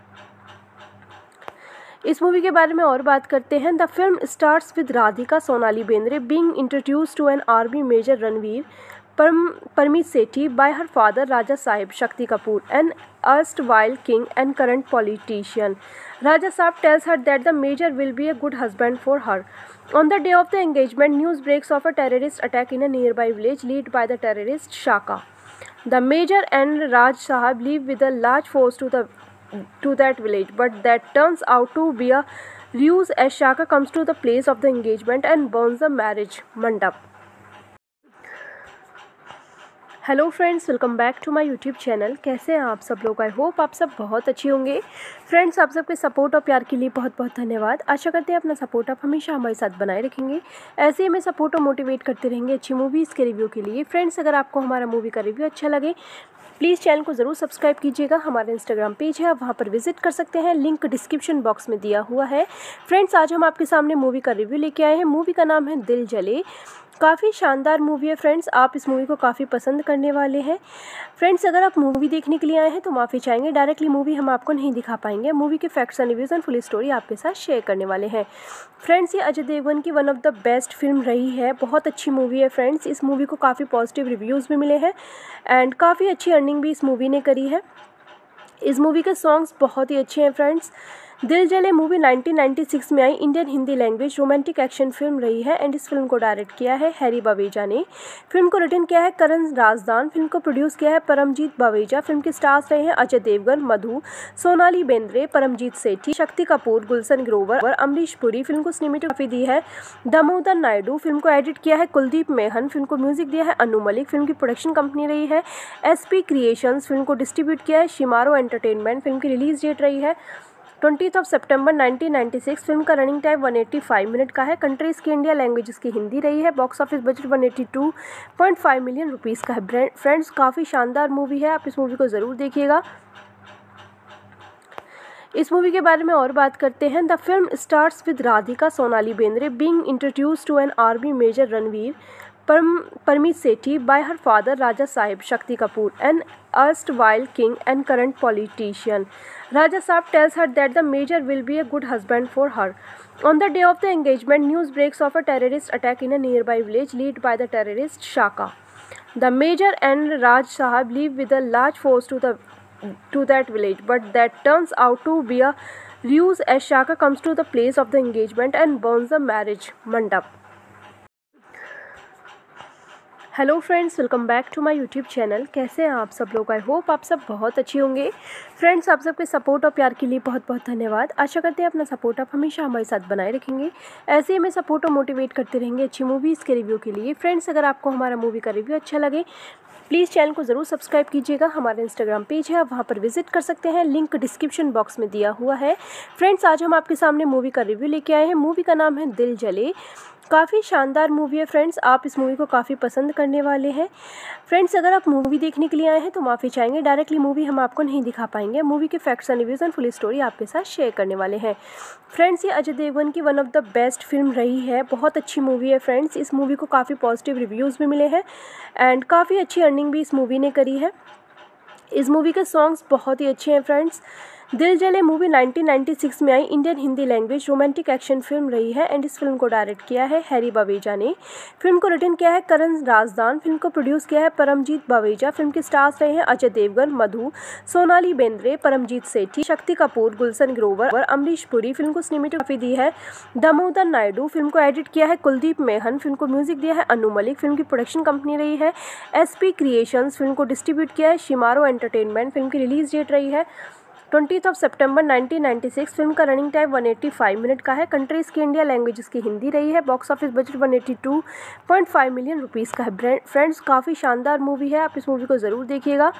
इस मूवी के बारे में और बात करते हैं। The film stars with Radhika Sonali Bendre being introduced to an army major Ranveer Parmeet Sethi by her father Raja Sahib Shakti Kapoor, an erstwhile king and current politician. Raja Sahib tells her that the major will be a good husband for her. On the day of the engagement, news breaks of a terrorist attack in a nearby village led by the terrorist Shaka. The major and Raj Sahib leave with a large force to that village, but that turns out to be a ruse as Shaka comes to the place of the engagement and burns the marriage mandap. Hello friends, welcome back to my YouTube channel. कैसे हैं आप सब लोग? I hope आप सब बहुत अच्छे होंगे। फ्रेंड्स, आप सबके सपोर्ट और प्यार के लिए बहुत बहुत धन्यवाद। आशा करते हैं अपना सपोर्ट आप हमेशा हमारे साथ बनाए रखेंगे। ऐसे ही हमें सपोर्ट और मोटिवेट करते रहेंगे अच्छी मूवीज़ के रिव्यू के लिए। फ्रेंड्स, अगर आपको हमारा मूवी का रिव्यू अच्छा लगे प्लीज़ चैनल को ज़रूर सब्सक्राइब कीजिएगा। हमारा इंस्टाग्राम पेज है, आप वहाँ पर विजिट कर सकते हैं, लिंक डिस्क्रिप्शन बॉक्स में दिया हुआ है। फ्रेंड्स, आज हम आपके सामने मूवी का रिव्यू लेके आए हैं। मूवी का नाम है दिल जले। काफ़ी शानदार मूवी है फ्रेंड्स, आप इस मूवी को काफ़ी पसंद करने वाले हैं। फ्रेंड्स, अगर आप मूवी देखने के लिए आए हैं तो माफ़ी चाहेंगे, डायरेक्टली मूवी हम आपको नहीं दिखा पाएंगे। मूवी के facts and reviews and full story आपके साथ शेयर करने वाले हैं। फ्रेंड्स, ये अजय देवगन की one of the best film रही है, बहुत अच्छी मूवी है फ्रेंड्स। इस मूवी को काफ़ी पॉजिटिव रिव्यूज़ भी मिले हैं एंड काफ़ी अच्छी अर्निंग भी इस मूवी ने करी है। इस मूवी के सॉन्ग्स बहुत ही अच्छे हैं फ्रेंड्स। दिल जले मूवी 1996 में आई Indian Hindi language romantic action film रही है एंड इस फिल्म को डायरेक्ट किया है हैरी बावेजा ने। फिल्म को रिटन किया है करण राजदान। फिल्म को प्रोड्यूस किया है परमजीत बावेजा। फिल्म के स्टार्स रहे हैं अजय देवगन, मधु, सोनाली बेंद्रे, परमजीत सेठी, शक्ति कपूर, गुलशन ग्रोवर और अमरीश पुरी। फिल्म को सिनेमेटोग्राफी दी है दामोदर नायडू। फिल्म को एडिट किया है कुलदीप मेहन। फिल्म को म्यूजिक दिया है अनु मलिक। फिल्म की प्रोडक्शन कंपनी रही है SP क्रिएशंस। फिल्म को डिस्ट्रीब्यूट किया है शिमारो एंटरटेनमेंट। फिल्म की रिलीज डेट रही है 20 सितंबर 1996। फिल्म का रनिंग टाइम 185 मिनट का है। कंट्रीज की इंडिया, लैंग्वेजेस की हिंदी रही है। Box office budget 182.5 million rupees का है। फ्रेंड्स, काफ़ी शानदार मूवी है, आप इस मूवी को ज़रूर देखिएगा। इस मूवी के बारे में और बात करते हैं। The film stars with Radhika Sonali Bendre being introduced to an army major Ranveer Parmeet Sethi by her father Raja Sahib Shakti Kapoor, an erstwhile king and current politician. Raja Sahib tells her that the major will be a good husband for her. On the day of the engagement, news breaks of a terrorist attack in a nearby village led by the terrorist Shaka. The major and Raj Sahib leave with a large force to that village, but that turns out to be a ruse as Shaka comes to the place of the engagement and burns the marriage mandap. Hello friends, welcome back to my YouTube channel. कैसे हैं आप सब लोग? I hope आप सब बहुत अच्छे होंगे। फ्रेंड्स, आप सबके सपोर्ट और प्यार के लिए बहुत बहुत धन्यवाद। आशा करते हैं अपना सपोर्ट आप हमेशा हमारे साथ बनाए रखेंगे। ऐसे ही हमें सपोर्ट और मोटिवेट करते रहेंगे अच्छी मूवीज़ के रिव्यू के लिए। फ्रेंड्स, अगर आपको हमारा मूवी का रिव्यू अच्छा लगे प्लीज़ चैनल को ज़रूर सब्सक्राइब कीजिएगा। हमारा इंस्टाग्राम पेज है, आप वहाँ पर विजिट कर सकते हैं, लिंक डिस्क्रिप्शन बॉक्स में दिया हुआ है। फ्रेंड्स, आज हम आपके सामने मूवी का रिव्यू लेके आए हैं। मूवी का नाम है दिल जले। काफ़ी शानदार मूवी है फ्रेंड्स, आप इस मूवी को काफ़ी पसंद करने वाले हैं। फ्रेंड्स, अगर आप मूवी देखने के लिए आए हैं तो माफ़ी चाहेंगे, डायरेक्टली मूवी हम आपको नहीं दिखा पाएंगे। मूवी के facts and reviews and full story आपके साथ शेयर करने वाले हैं। फ्रेंड्स, ये अजय देवगन की one of the best film रही है, बहुत अच्छी मूवी है फ्रेंड्स। इस मूवी को काफ़ी पॉजिटिव रिव्यूज़ भी मिले हैं एंड काफ़ी अच्छी अर्निंग भी इस मूवी ने करी है। इस मूवी के सॉन्ग्स बहुत ही अच्छे हैं फ्रेंड्स। दिल जले मूवी 1996 में आई Indian Hindi language romantic action film रही है एंड इस फिल्म को डायरेक्ट किया है हैरी बावेजा ने। फिल्म को रिटन किया है करण राजदान। फिल्म को प्रोड्यूस किया है परमजीत बावेजा। फिल्म के स्टार्स रहे हैं अजय देवगन, मधु, सोनाली बेंद्रे, परमजीत सेठी, शक्ति कपूर, गुलशन ग्रोवर और अमरीश पुरी। फिल्म को सिनेमेटोग्राफी दी है दामोदर नायडू। फिल्म को एडिट किया है कुलदीप मेहन। फिल्म को म्यूजिक दिया है अनु मलिक। फिल्म की प्रोडक्शन कंपनी रही है SP क्रिएशंस। फिल्म को डिस्ट्रीब्यूट किया है शिमारो एंटरटेनमेंट। फिल्म की रिलीज डेट रही है 20 सितंबर 1996। फिल्म का रनिंग टाइम 185 मिनट का है। कंट्रीज की इंडिया, लैंग्वेजेस की हिंदी रही है। Box office budget 182.5 million rupees का है। फ्रेंड्स, काफ़ी शानदार मूवी है, आप इस मूवी को ज़रूर देखिएगा।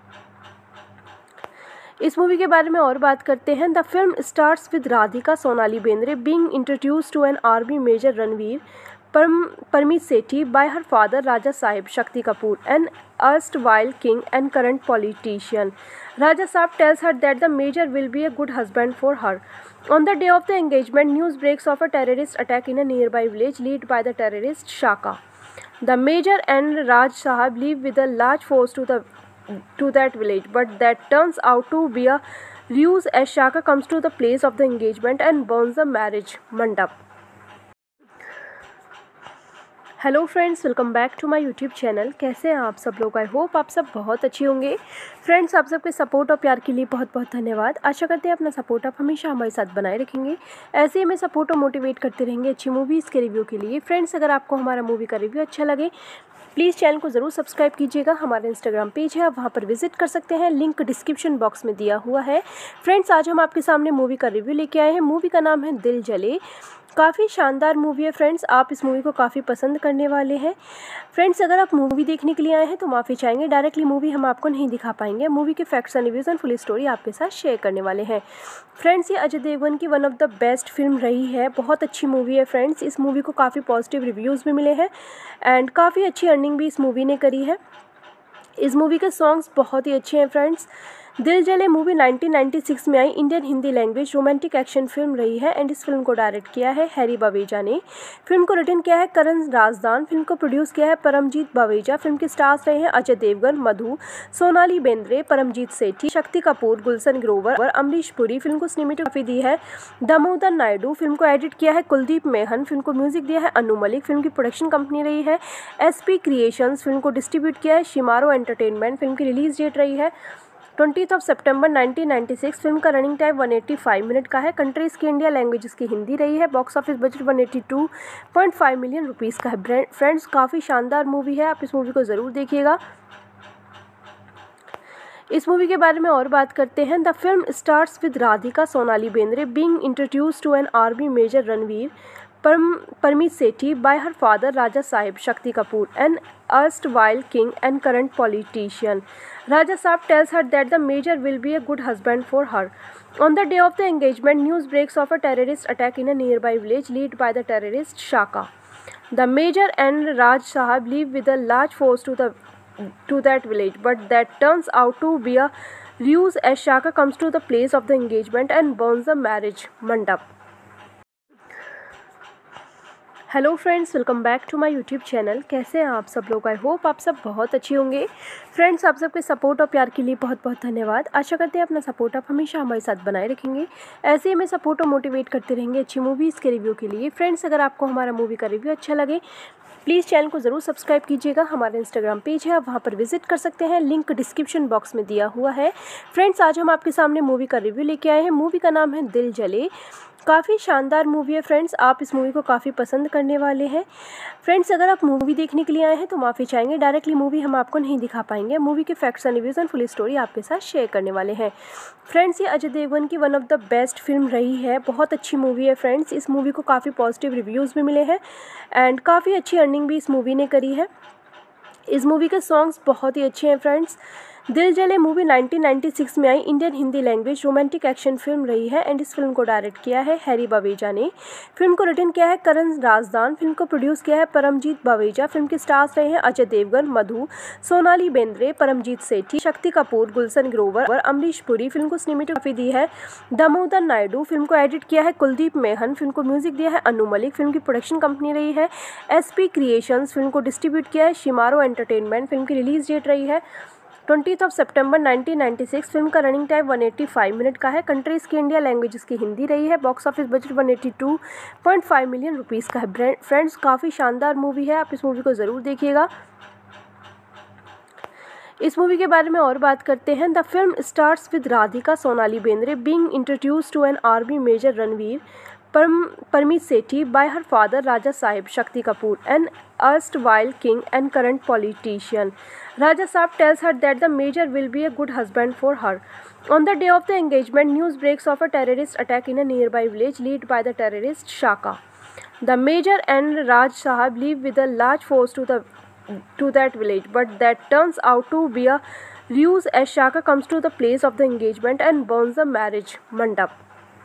इस मूवी के बारे में और बात करते हैं। The film stars with Radhika Sonali Bendre being introduced to an army major Ranveer Parmeet Sethi by her father Raja Sahib Shakti Kapoor, an erstwhile king and current politician. Raja Sahib tells her that the major will be a good husband for her. On the day of the engagement, news breaks of a terrorist attack in a nearby village led by the terrorist Shaka. The major and Raj Sahib leave with a large force to that village, but that turns out to be a ruse as Shaka comes to the place of the engagement and burns the marriage mandap. Hello friends, welcome back to my YouTube channel. कैसे हैं आप सब लोग? I hope आप सब बहुत अच्छे होंगे। फ्रेंड्स, आप सबके सपोर्ट और प्यार के लिए बहुत बहुत धन्यवाद। आशा करते हैं अपना सपोर्ट आप हमेशा हमारे साथ बनाए रखेंगे। ऐसे ही हमें सपोर्ट और मोटिवेट करते रहेंगे अच्छी मूवीज़ के रिव्यू के लिए। फ्रेंड्स, अगर आपको हमारा मूवी का रिव्यू अच्छा लगे प्लीज़ चैनल को ज़रूर सब्सक्राइब कीजिएगा। हमारा इंस्टाग्राम पेज है, आप वहाँ पर विजिट कर सकते हैं, लिंक डिस्क्रिप्शन बॉक्स में दिया हुआ है। फ्रेंड्स, आज हम आपके सामने मूवी का रिव्यू लेके आए हैं। मूवी का नाम है दिल जले। काफ़ी शानदार मूवी है फ्रेंड्स, आप इस मूवी को काफ़ी पसंद करने वाले हैं। फ्रेंड्स, अगर आप मूवी देखने के लिए आए हैं तो माफ़ी चाहेंगे, डायरेक्टली मूवी हम आपको नहीं दिखा पाएंगे। मूवी के facts and reviews and full story आपके साथ शेयर करने वाले हैं। फ्रेंड्स, ये अजय देवगन की one of the best film रही है, बहुत अच्छी मूवी है फ्रेंड्स। इस मूवी को काफ़ी पॉजिटिव रिव्यूज़ भी मिले हैं एंड काफ़ी अच्छी अर्निंग भी इस मूवी ने करी है। इस मूवी के सॉन्ग्स बहुत ही अच्छे हैं फ्रेंड्स। दिल जले मूवी 1996 में आई Indian Hindi language romantic action film रही है एंड इस फिल्म को डायरेक्ट किया है हैरी बवेजा ने। फिल्म को रिटन किया है करण राजदान। फिल्म को प्रोड्यूस किया है परमजीत बवेजा। फिल्म के स्टार्स रहे हैं अजय देवगन, मधु, सोनाली बेंद्रे, परमजीत सेठी, शक्ति कपूर, गुलशन ग्रोवर और अमरीश पुरी। फिल्म को सिनेमेटोग्राफी दी है दामोदर नायडू। फिल्म को एडिट किया है कुलदीप मेहन। फिल्म को म्यूजिक दिया है अनु मलिक। फिल्म की प्रोडक्शन कंपनी रही है SP क्रिएशंस। फिल्म को डिस्ट्रीब्यूट किया है शिमारो एंटरटेनमेंट। फिल्म की रिलीज डेट रही है 20 सितंबर 1996। फिल्म का रनिंग टाइम 185 मिनट का है। कंट्रीज की इंडिया, लैंग्वेजेस की हिंदी रही है। Box office budget 182.5 million rupees का है। फ्रेंड्स, काफ़ी शानदार मूवी है, आप इस मूवी को ज़रूर देखिएगा। इस मूवी के बारे में और बात करते हैं। The film stars with Radhika Sonali Bendre being introduced to an army major Ranveer Parmeet Sethi by her father Raja Sahib Shakti Kapoor, an erstwhile king and current politician. Raja Sahib tells her that the major will be a good husband for her. On the day of the engagement, news breaks of a terrorist attack in a nearby village led by the terrorist Shaka. The major and Raj Sahib leave with a large force to that village, but that turns out to be a ruse as Shaka comes to the place of the engagement and burns the marriage mandap. Hello friends, welcome back to my YouTube channel. कैसे हैं आप सब लोग? I hope आप सब बहुत अच्छे होंगे। फ्रेंड्स, आप सबके सपोर्ट और प्यार के लिए बहुत बहुत धन्यवाद। आशा करते हैं अपना सपोर्ट आप हमेशा हमारे साथ बनाए रखेंगे। ऐसे ही हमें सपोर्ट और मोटिवेट करते रहेंगे अच्छी मूवीज़ के रिव्यू के लिए। फ्रेंड्स, अगर आपको हमारा मूवी का रिव्यू अच्छा लगे प्लीज़ चैनल को ज़रूर सब्सक्राइब कीजिएगा। हमारा इंस्टाग्राम पेज है, आप वहाँ पर विजिट कर सकते हैं, लिंक डिस्क्रिप्शन बॉक्स में दिया हुआ है। फ्रेंड्स, आज हम आपके सामने मूवी का रिव्यू लेके आए हैं। मूवी का नाम है दिल जले। काफ़ी शानदार मूवी है फ्रेंड्स, आप इस मूवी को काफ़ी पसंद करने वाले हैं। फ्रेंड्स, अगर आप मूवी देखने के लिए आए हैं तो माफ़ी चाहेंगे, डायरेक्टली मूवी हम आपको नहीं दिखा पाएंगे। मूवी के facts and reviews and full story आपके साथ शेयर करने वाले हैं। फ्रेंड्स, ये अजय देवगन की one of the best film रही है, बहुत अच्छी मूवी है फ्रेंड्स। इस मूवी को काफ़ी पॉजिटिव रिव्यूज़ भी मिले हैं एंड काफ़ी अच्छी अर्निंग भी इस मूवी ने करी है। इस मूवी के सॉन्ग्स बहुत ही अच्छे हैं फ्रेंड्स। दिल जले मूवी 1996 में आई Indian Hindi language romantic action film रही है एंड इस फिल्म को डायरेक्ट किया है हैरी बवेजा ने। फिल्म को रिटन किया है करण राजदान। फिल्म को प्रोड्यूस किया है परमजीत बवेजा। फिल्म के स्टार्स रहे हैं अजय देवगन, मधु, सोनाली बेंद्रे, परमजीत सेठी, शक्ति कपूर, गुलशन ग्रोवर और अमरीश पुरी। फिल्म को सिनेमेटोग्राफी दी है दामोदर नायडू। फिल्म को एडिट किया है कुलदीप मेहन। फिल्म को म्यूजिक दिया है अनु मलिक। फिल्म की प्रोडक्शन कंपनी रही है SP क्रिएशंस। फिल्म को डिस्ट्रीब्यूट किया है शिमारो एंटरटेनमेंट। फिल्म की रिलीज डेट रही है 20 सितंबर 1996। फिल्म का रनिंग टाइम 185 मिनट का है। कंट्रीज की इंडिया, लैंग्वेजेस की हिंदी रही है। Box office budget 182.5 million rupees का है। फ्रेंड्स, काफ़ी शानदार मूवी है, आप इस मूवी को ज़रूर देखिएगा। इस मूवी के बारे में और बात करते हैं। The film stars with Radhika Sonali Bendre being introduced to an army major Ranveer Parmeet Sethi by her father Raja Sahib Shakti Kapoor, an erstwhile king and current politician. Raja Sahib tells her that the major will be a good husband for her. On the day of the engagement, news breaks of a terrorist attack in a nearby village led by the terrorist Shaka. The major and Raj Sahib leave with a large force to that village, but that turns out to be a ruse as Shaka comes to the place of the engagement and burns the marriage mandap.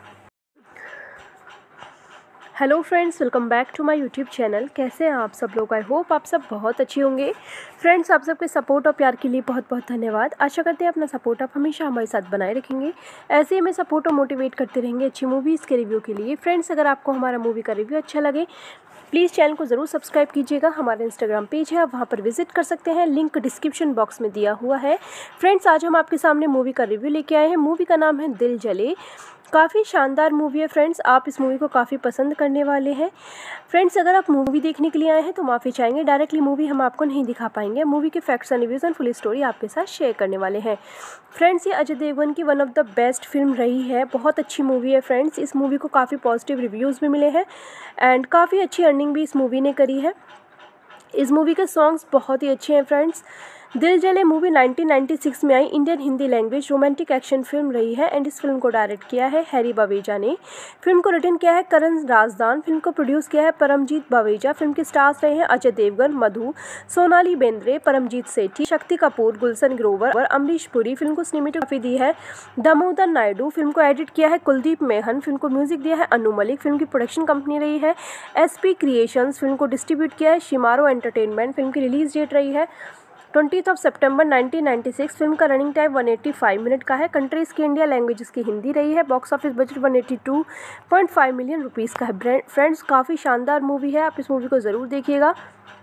Hello friends, welcome back to my YouTube channel. कैसे हैं आप सब लोग? I hope आप सब बहुत अच्छे होंगे। फ्रेंड्स, आप सबके सपोर्ट और प्यार के लिए बहुत बहुत धन्यवाद। आशा करते हैं अपना सपोर्ट आप हमेशा हमारे साथ बनाए रखेंगे। ऐसे ही हमें सपोर्ट और मोटिवेट करते रहेंगे अच्छी मूवीज़ के रिव्यू के लिए। फ्रेंड्स, अगर आपको हमारा मूवी का रिव्यू अच्छा लगे प्लीज़ चैनल को ज़रूर सब्सक्राइब कीजिएगा। हमारा इंस्टाग्राम पेज है, आप वहाँ पर विजिट कर सकते हैं, लिंक डिस्क्रिप्शन बॉक्स में दिया हुआ है। फ्रेंड्स, आज हम आपके सामने मूवी का रिव्यू लेके आए हैं। मूवी का नाम है दिल जले। काफ़ी शानदार मूवी है फ्रेंड्स, आप इस मूवी को काफ़ी पसंद करने वाले हैं। फ्रेंड्स, अगर आप मूवी देखने के लिए आए हैं तो माफ़ी चाहेंगे, डायरेक्टली मूवी हम आपको नहीं दिखा पाएंगे। मूवी के facts and reviews and full story आपके साथ शेयर करने वाले हैं। फ्रेंड्स, ये अजय देवगन की one of the best film रही है, बहुत अच्छी मूवी है फ्रेंड्स। इस मूवी को काफ़ी पॉजिटिव रिव्यूज़ भी मिले हैं एंड काफ़ी अच्छी अर्निंग भी इस मूवी ने करी है। इस मूवी के सॉन्ग्स बहुत ही अच्छे हैं फ्रेंड्स। दिल जले मूवी 1996 में आई Indian Hindi language romantic action film रही है एंड इस फिल्म को डायरेक्ट किया है हैरी बवेजा ने। फिल्म को रिटन किया है करण राजदान। फिल्म को प्रोड्यूस किया है परमजीत बवेजा। फिल्म के स्टार्स रहे हैं अजय देवगन, मधु, सोनाली बेंद्रे, परमजीत सेठी, शक्ति कपूर, गुलशन ग्रोवर और अमरीश पुरी। फिल्म को सिनेमेटोग्राफी दी है दामोदर नायडू। फिल्म को एडिट किया है कुलदीप मेहन। फिल्म को म्यूजिक दिया है अनु मलिक। फिल्म की प्रोडक्शन कंपनी रही है SP क्रिएशंस। फिल्म को डिस्ट्रीब्यूट किया है शिमारो एंटरटेनमेंट। फिल्म की रिलीज डेट रही है 20 सितंबर 1996। फिल्म का रनिंग टाइम 185 मिनट का है। कंट्रीज़ की इंडिया, लैंग्वेजेस की हिंदी रही है। Box office budget 182.5 million rupees का है। फ्रेंड्स, काफ़ी शानदार मूवी है, आप इस मूवी को ज़रूर देखिएगा।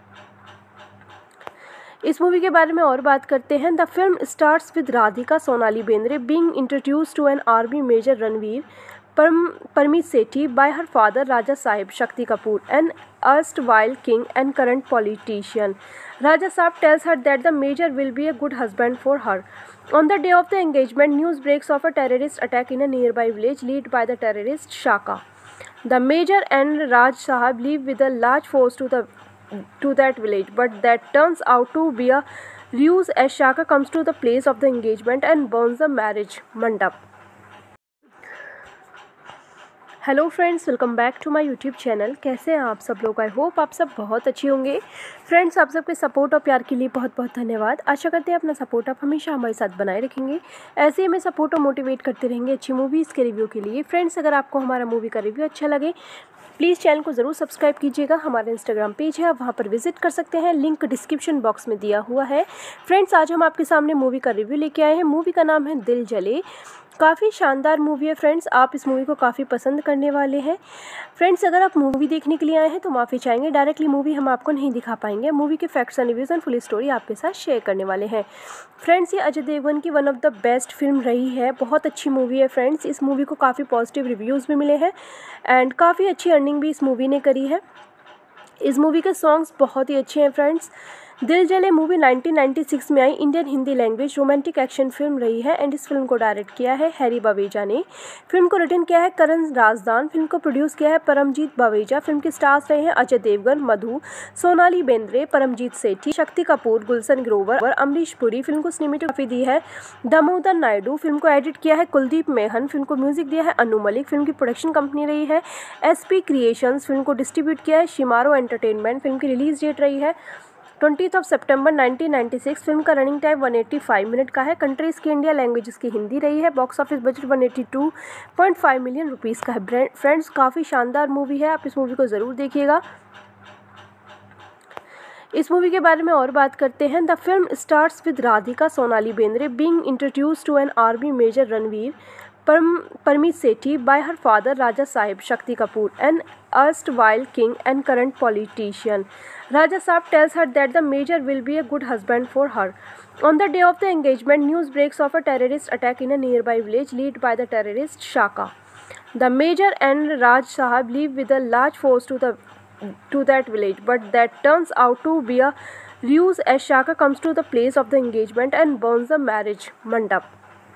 इस मूवी के बारे में और बात करते हैं। The film stars with Radhika Sonali Bendre being introduced to an army major Ranveer Parmeet Sethi by her father Raja Sahib Shakti Kapoor, an erstwhile king and current politician. Raja Sahib tells her that the major will be a good husband for her. On the day of the engagement, news breaks of a terrorist attack in a nearby village led by the terrorist Shaka. The major and Raj Sahib leave with a large force to that village, but that turns out to be a ruse as Shaka comes to the place of the engagement and burns the marriage mandap. Hello friends, welcome back to my YouTube channel. कैसे हैं आप सब लोग? I hope आप सब बहुत अच्छे होंगे। फ्रेंड्स, आप सबके सपोर्ट और प्यार के लिए बहुत बहुत धन्यवाद। आशा करते हैं अपना सपोर्ट आप हमेशा हमारे साथ बनाए रखेंगे। ऐसे ही हमें सपोर्ट और मोटिवेट करते रहेंगे अच्छी मूवीज़ के रिव्यू के लिए। फ्रेंड्स, अगर आपको हमारा मूवी का रिव्यू अच्छा लगे, प्लीज़ चैनल को ज़रूर सब्सक्राइब कीजिएगा। हमारा इंस्टाग्राम पेज है, आप वहाँ पर विजिट कर सकते हैं, लिंक डिस्क्रिप्शन बॉक्स में दिया हुआ है। फ्रेंड्स, आज हम आपके सामने मूवी का रिव्यू लेके आए हैं। मूवी का नाम है दिल जले। काफ़ी शानदार मूवी है फ्रेंड्स, आप इस मूवी को काफ़ी पसंद करने वाले हैं। फ्रेंड्स, अगर आप मूवी देखने के लिए आए हैं तो माफ़ी चाहेंगे, डायरेक्टली मूवी हम आपको नहीं दिखा पाएंगे। मूवी के facts and reviews and full story आपके साथ शेयर करने वाले हैं। फ्रेंड्स, ये अजय देवगन की one of the best film रही है, बहुत अच्छी मूवी है फ्रेंड्स। इस मूवी को काफ़ी पॉजिटिव रिव्यूज़ भी मिले हैं एंड काफ़ी अच्छी अर्निंग भी इस मूवी ने करी है। इस मूवी के सॉन्ग्स बहुत ही अच्छे हैं फ्रेंड्स। दिल जले मूवी 1996 में आई Indian Hindi language romantic action film रही है एंड इस फिल्म को डायरेक्ट किया है हैरी बवेजा ने। फिल्म को रिटन किया है करण राजदान। फिल्म को प्रोड्यूस किया है परमजीत बवेजा। फिल्म के स्टार्स रहे हैं अजय देवगन, मधु, सोनाली बेंद्रे, परमजीत सेठी, शक्ति कपूर, गुलशन ग्रोवर और अमरीश पुरी। फिल्म को सिनेमेटोग्राफी दी है दामोदर नायडू। फिल्म को एडिट किया है कुलदीप मेहन। फिल्म को म्यूजिक दिया है अनु मलिक। फिल्म की प्रोडक्शन कंपनी रही है SP क्रिएशंस। फिल्म को डिस्ट्रीब्यूट किया है शिमारो एंटरटेनमेंट। फिल्म की रिलीज डेट रही है 20 सितंबर 1996। फिल्म का रनिंग टाइम 185 मिनट का है। कंट्रीज़ की इंडिया, लैंग्वेजेस की हिंदी रही है। Box office budget 182.5 million rupees का है। फ्रेंड्स, काफ़ी शानदार मूवी है, आप इस मूवी को ज़रूर देखिएगा। इस मूवी के बारे में और बात करते हैं। The film stars with Radhika Sonali Bendre being introduced to an army major Ranveer Parmeet Sethi by her father Raja Sahib Shakti Kapoor, an erstwhile king and current politician. Raja Sahib tells her that the major will be a good husband for her. On the day of the engagement, news breaks of a terrorist attack in a nearby village led by the terrorist Shaka. The major and Raj Sahib leave with a large force to that village, but that turns out to be a ruse as Shaka comes to the place of the engagement and burns the marriage mandap.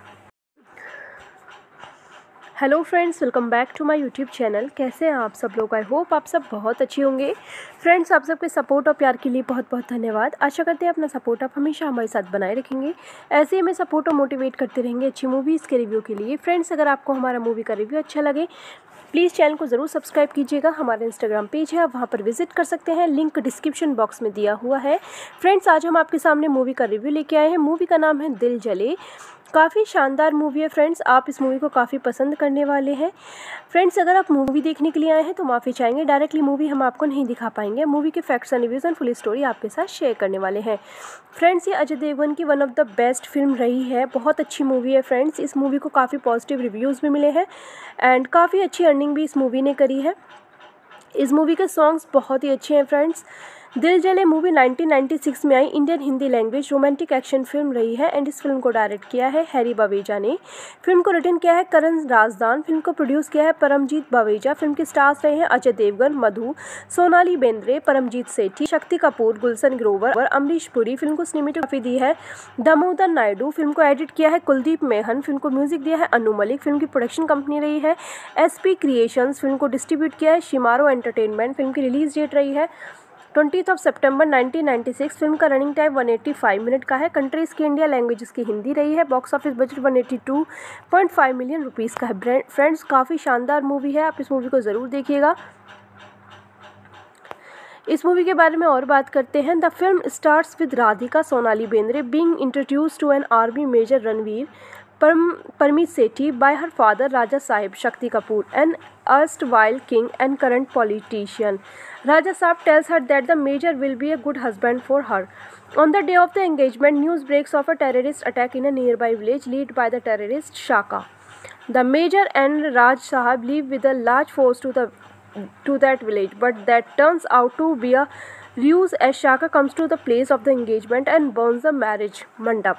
Hello friends, welcome back to my YouTube channel. कैसे हैं आप सब लोग? I hope आप सब बहुत अच्छे होंगे। फ्रेंड्स, आप सबके सपोर्ट और प्यार के लिए बहुत बहुत धन्यवाद। आशा करते हैं अपना सपोर्ट आप हमेशा हमारे साथ बनाए रखेंगे। ऐसे ही हमें सपोर्ट और मोटिवेट करते रहेंगे अच्छी मूवीज़ के रिव्यू के लिए। फ्रेंड्स, अगर आपको हमारा मूवी का रिव्यू अच्छा लगे, प्लीज़ चैनल को ज़रूर सब्सक्राइब कीजिएगा। हमारा इंस्टाग्राम पेज है, आप वहाँ पर विजिट कर सकते हैं, लिंक डिस्क्रिप्शन बॉक्स में दिया हुआ है। फ्रेंड्स, आज हम आपके सामने मूवी का रिव्यू लेके आए हैं। मूवी का नाम है दिल जले। काफ़ी शानदार मूवी है फ्रेंड्स, आप इस मूवी को काफ़ी पसंद करने वाले हैं। फ्रेंड्स, अगर आप मूवी देखने के लिए आए हैं तो माफ़ी चाहेंगे, डायरेक्टली मूवी हम आपको नहीं दिखा पाएंगे। मूवी के facts and reviews and full story आपके साथ शेयर करने वाले हैं। फ्रेंड्स, ये अजय देवगन की one of the best film रही है, बहुत अच्छी मूवी है फ्रेंड्स। इस मूवी को काफ़ी पॉजिटिव रिव्यूज़ भी मिले हैं एंड काफ़ी अच्छी अर्निंग भी इस मूवी ने करी है। इस मूवी के सॉन्ग्स बहुत ही अच्छे हैं फ्रेंड्स। दिल जले मूवी 1996 में आई Indian Hindi language romantic action film रही है एंड इस फिल्म को डायरेक्ट किया है हैरी बवेजा ने। फिल्म को रिटन किया है करण राजदान। फिल्म को प्रोड्यूस किया है परमजीत बवेजा। फिल्म के स्टार्स रहे हैं अजय देवगन, मधु, सोनाली बेंद्रे, परमजीत सेठी, शक्ति कपूर, गुलशन ग्रोवर और अमरीश पुरी। फिल्म को सिनेमेटोग्राफी दी है दामोदर नायडू। फिल्म को एडिट किया है कुलदीप मेहन। फिल्म को म्यूजिक दिया है अनु मलिक। फिल्म की प्रोडक्शन कंपनी रही है SP क्रिएशंस। फिल्म को डिस्ट्रीब्यूट किया है शिमारो एंटरटेनमेंट। फिल्म की रिलीज डेट रही है 20 सितंबर 1996। फिल्म का रनिंग टाइम 185 मिनट का है। कंट्रीज़ की इंडिया, लैंग्वेजेस की हिंदी रही है। Box office budget 182.5 million rupees का है। फ्रेंड्स, काफ़ी शानदार मूवी है, आप इस मूवी को ज़रूर देखिएगा। इस मूवी के बारे में और बात करते हैं। The film stars with Radhika Sonali Bendre being introduced to an army major Ranveer Parmeet Sethi by her father Raja Sahib Shakti Kapoor, an erstwhile king and current politician. Raja Sahib tells her that the major will be a good husband for her. On the day of the engagement, news breaks of a terrorist attack in a nearby village led by the terrorist Shaka. The major and Raj Sahib leave with a large force to that village, but that turns out to be a ruse as Shaka comes to the place of the engagement and burns the marriage mandap.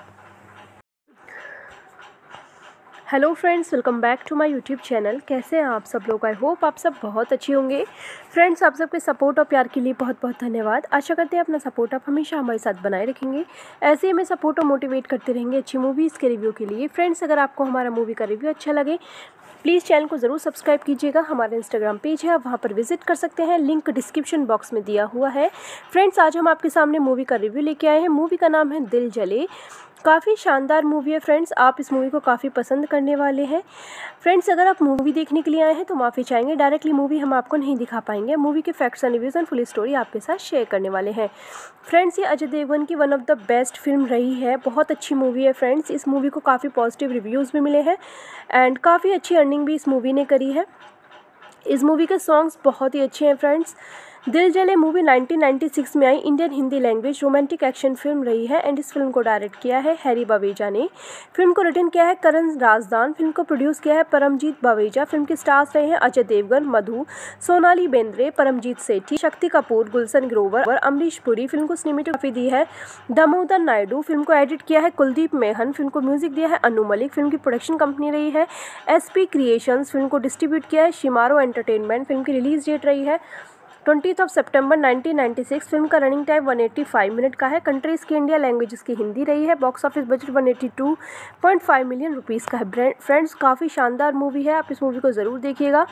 Hello friends, welcome back to my YouTube channel. कैसे हैं आप सब लोग? I hope आप सब बहुत अच्छे होंगे। फ्रेंड्स, आप सबके सपोर्ट और प्यार के लिए बहुत बहुत धन्यवाद। आशा करते हैं अपना सपोर्ट आप हमेशा हमारे साथ बनाए रखेंगे। ऐसे ही हमें सपोर्ट और मोटिवेट करते रहेंगे अच्छी मूवीज़ के रिव्यू के लिए। फ्रेंड्स, अगर आपको हमारा मूवी का रिव्यू अच्छा लगे प्लीज़ चैनल को ज़रूर सब्सक्राइब कीजिएगा। हमारा इंस्टाग्राम पेज है, आप वहाँ पर विजिट कर सकते हैं, लिंक डिस्क्रिप्शन बॉक्स में दिया हुआ है। फ्रेंड्स, आज हम आपके सामने मूवी का रिव्यू लेके आए हैं। मूवी का नाम है दिल जले। काफ़ी शानदार मूवी है फ्रेंड्स, आप इस मूवी को काफ़ी पसंद करने वाले हैं। फ्रेंड्स, अगर आप मूवी देखने के लिए आए हैं तो माफ़ी चाहेंगे, डायरेक्टली मूवी हम आपको नहीं दिखा पाएंगे। मूवी के facts and reviews and full story आपके साथ शेयर करने वाले हैं। फ्रेंड्स, ये अजय देवगन की one of the best film रही है, बहुत अच्छी मूवी है फ्रेंड्स। इस मूवी को काफ़ी पॉजिटिव रिव्यूज़ भी मिले हैं एंड काफ़ी अच्छी अर्निंग भी इस मूवी ने करी है। इस मूवी के सॉन्ग्स बहुत ही अच्छे हैं फ्रेंड्स। दिल जले मूवी 1996 में आई Indian Hindi language romantic action film रही है एंड इस फिल्म को डायरेक्ट किया है हैरी बवेजा ने। फिल्म को रिटन किया है करण राजदान। फिल्म को प्रोड्यूस किया है परमजीत बवेजा। फिल्म के स्टार्स रहे हैं अजय देवगन, मधु, सोनाली बेंद्रे, परमजीत सेठी, शक्ति कपूर, गुलशन ग्रोवर और अमरीश पुरी। फिल्म को सिनेमेटोग्राफी दी है दामोदर नायडू। फिल्म को एडिट किया है कुलदीप मेहन। फिल्म को म्यूजिक दिया है अनु मलिक। फिल्म की प्रोडक्शन कंपनी रही है SP क्रिएशंस। फिल्म को डिस्ट्रीब्यूट किया है शिमारो एंटरटेनमेंट। फिल्म की रिलीज डेट रही है 20 सितंबर 1996। फिल्म का रनिंग टाइम 185 मिनट का है। कंट्रीज की इंडिया, लैंग्वेजेस की हिंदी रही है। Box office budget 182.5 million rupees का है। फ्रेंड्स, काफ़ी शानदार मूवी है, आप इस मूवी को ज़रूर देखिएगा।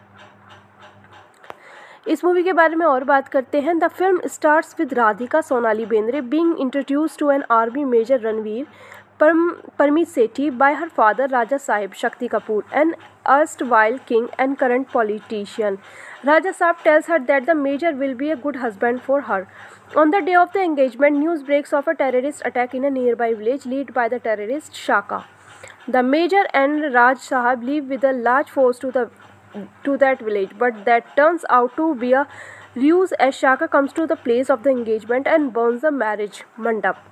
इस मूवी के बारे में और बात करते हैं। The film stars with Radhika Sonali Bendre being introduced to an army major Ranveer Parmeet Sethi by her father Raja Sahib Shakti Kapoor, an erstwhile king and current politician. Raja Sahib tells her that the major will be a good husband for her. On the day of the engagement, news breaks of a terrorist attack in a nearby village led by the terrorist Shaka. The major and Raj Sahib leave with a large force to that village, but that turns out to be a ruse as Shaka comes to the place of the engagement and burns the marriage mandap.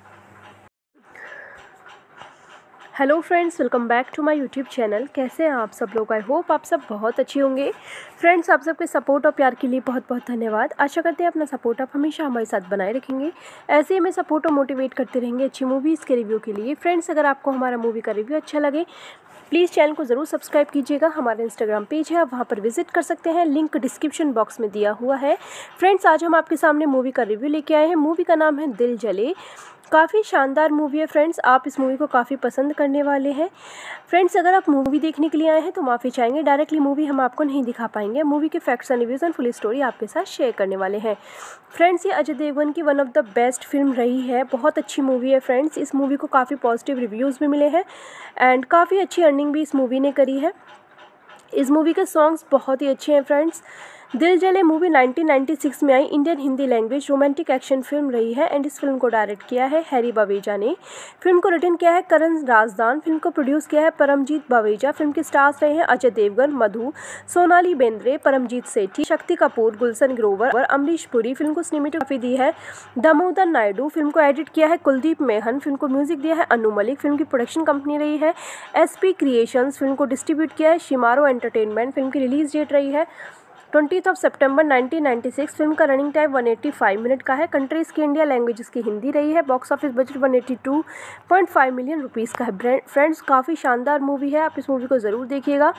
Hello friends, welcome back to my YouTube channel. कैसे हैं आप सब लोग? I hope आप सब बहुत अच्छे होंगे। फ्रेंड्स, आप सबके सपोर्ट और प्यार के लिए बहुत बहुत धन्यवाद। आशा करते हैं अपना सपोर्ट आप हमेशा हमारे साथ बनाए रखेंगे। ऐसे ही हमें सपोर्ट और मोटिवेट करते रहेंगे अच्छी मूवीज़ के रिव्यू के लिए। फ्रेंड्स, अगर आपको हमारा मूवी का रिव्यू अच्छा लगे प्लीज़ चैनल को ज़रूर सब्सक्राइब कीजिएगा। हमारा इंस्टाग्राम पेज है, आप वहाँ पर विजिट कर सकते हैं, लिंक डिस्क्रिप्शन बॉक्स में दिया हुआ है। फ्रेंड्स, आज हम आपके सामने मूवी का रिव्यू लेके आए हैं। मूवी का नाम है दिल जले। काफ़ी शानदार मूवी है फ्रेंड्स, आप इस मूवी को काफ़ी पसंद करने वाले हैं। फ्रेंड्स, अगर आप मूवी देखने के लिए आए हैं तो माफ़ी चाहेंगे, डायरेक्टली मूवी हम आपको नहीं दिखा पाएंगे। मूवी के facts and reviews and full story आपके साथ शेयर करने वाले हैं। फ्रेंड्स, ये अजय देवगन की one of the best film रही है, बहुत अच्छी मूवी है फ्रेंड्स। इस मूवी को काफ़ी पॉजिटिव रिव्यूज़ भी मिले हैं एंड काफ़ी अच्छी अर्निंग भी इस मूवी ने करी है। इस मूवी के सॉन्ग्स बहुत ही अच्छे हैं फ्रेंड्स। दिल जले मूवी 1996 में आई Indian Hindi language romantic action film रही है एंड इस फिल्म को डायरेक्ट किया है हैरी बवेजा ने। फिल्म को रिटन किया है करण राजदान। फिल्म को प्रोड्यूस किया है परमजीत बवेजा। फिल्म के स्टार्स रहे हैं अजय देवगन, मधु, सोनाली बेंद्रे, परमजीत सेठी, शक्ति कपूर, गुलशन ग्रोवर और अमरीश पुरी। फिल्म को सिनेमेटोग्राफी दी है दामोदर नायडू। फिल्म को एडिट किया है कुलदीप मेहन। फिल्म को म्यूजिक दिया है अनु मलिक। फिल्म की प्रोडक्शन कंपनी रही है SP क्रिएशंस। फिल्म को डिस्ट्रीब्यूट किया है शिमारो एंटरटेनमेंट। फिल्म की रिलीज डेट रही है 20 सितंबर 1996। फिल्म का रनिंग टाइम 185 मिनट का है। कंट्रीज की इंडिया, लैंग्वेजेस की हिंदी रही है। Box office budget 182.5 million rupees का है। फ्रेंड्स, काफ़ी शानदार मूवी है, आप इस मूवी को ज़रूर देखिएगा।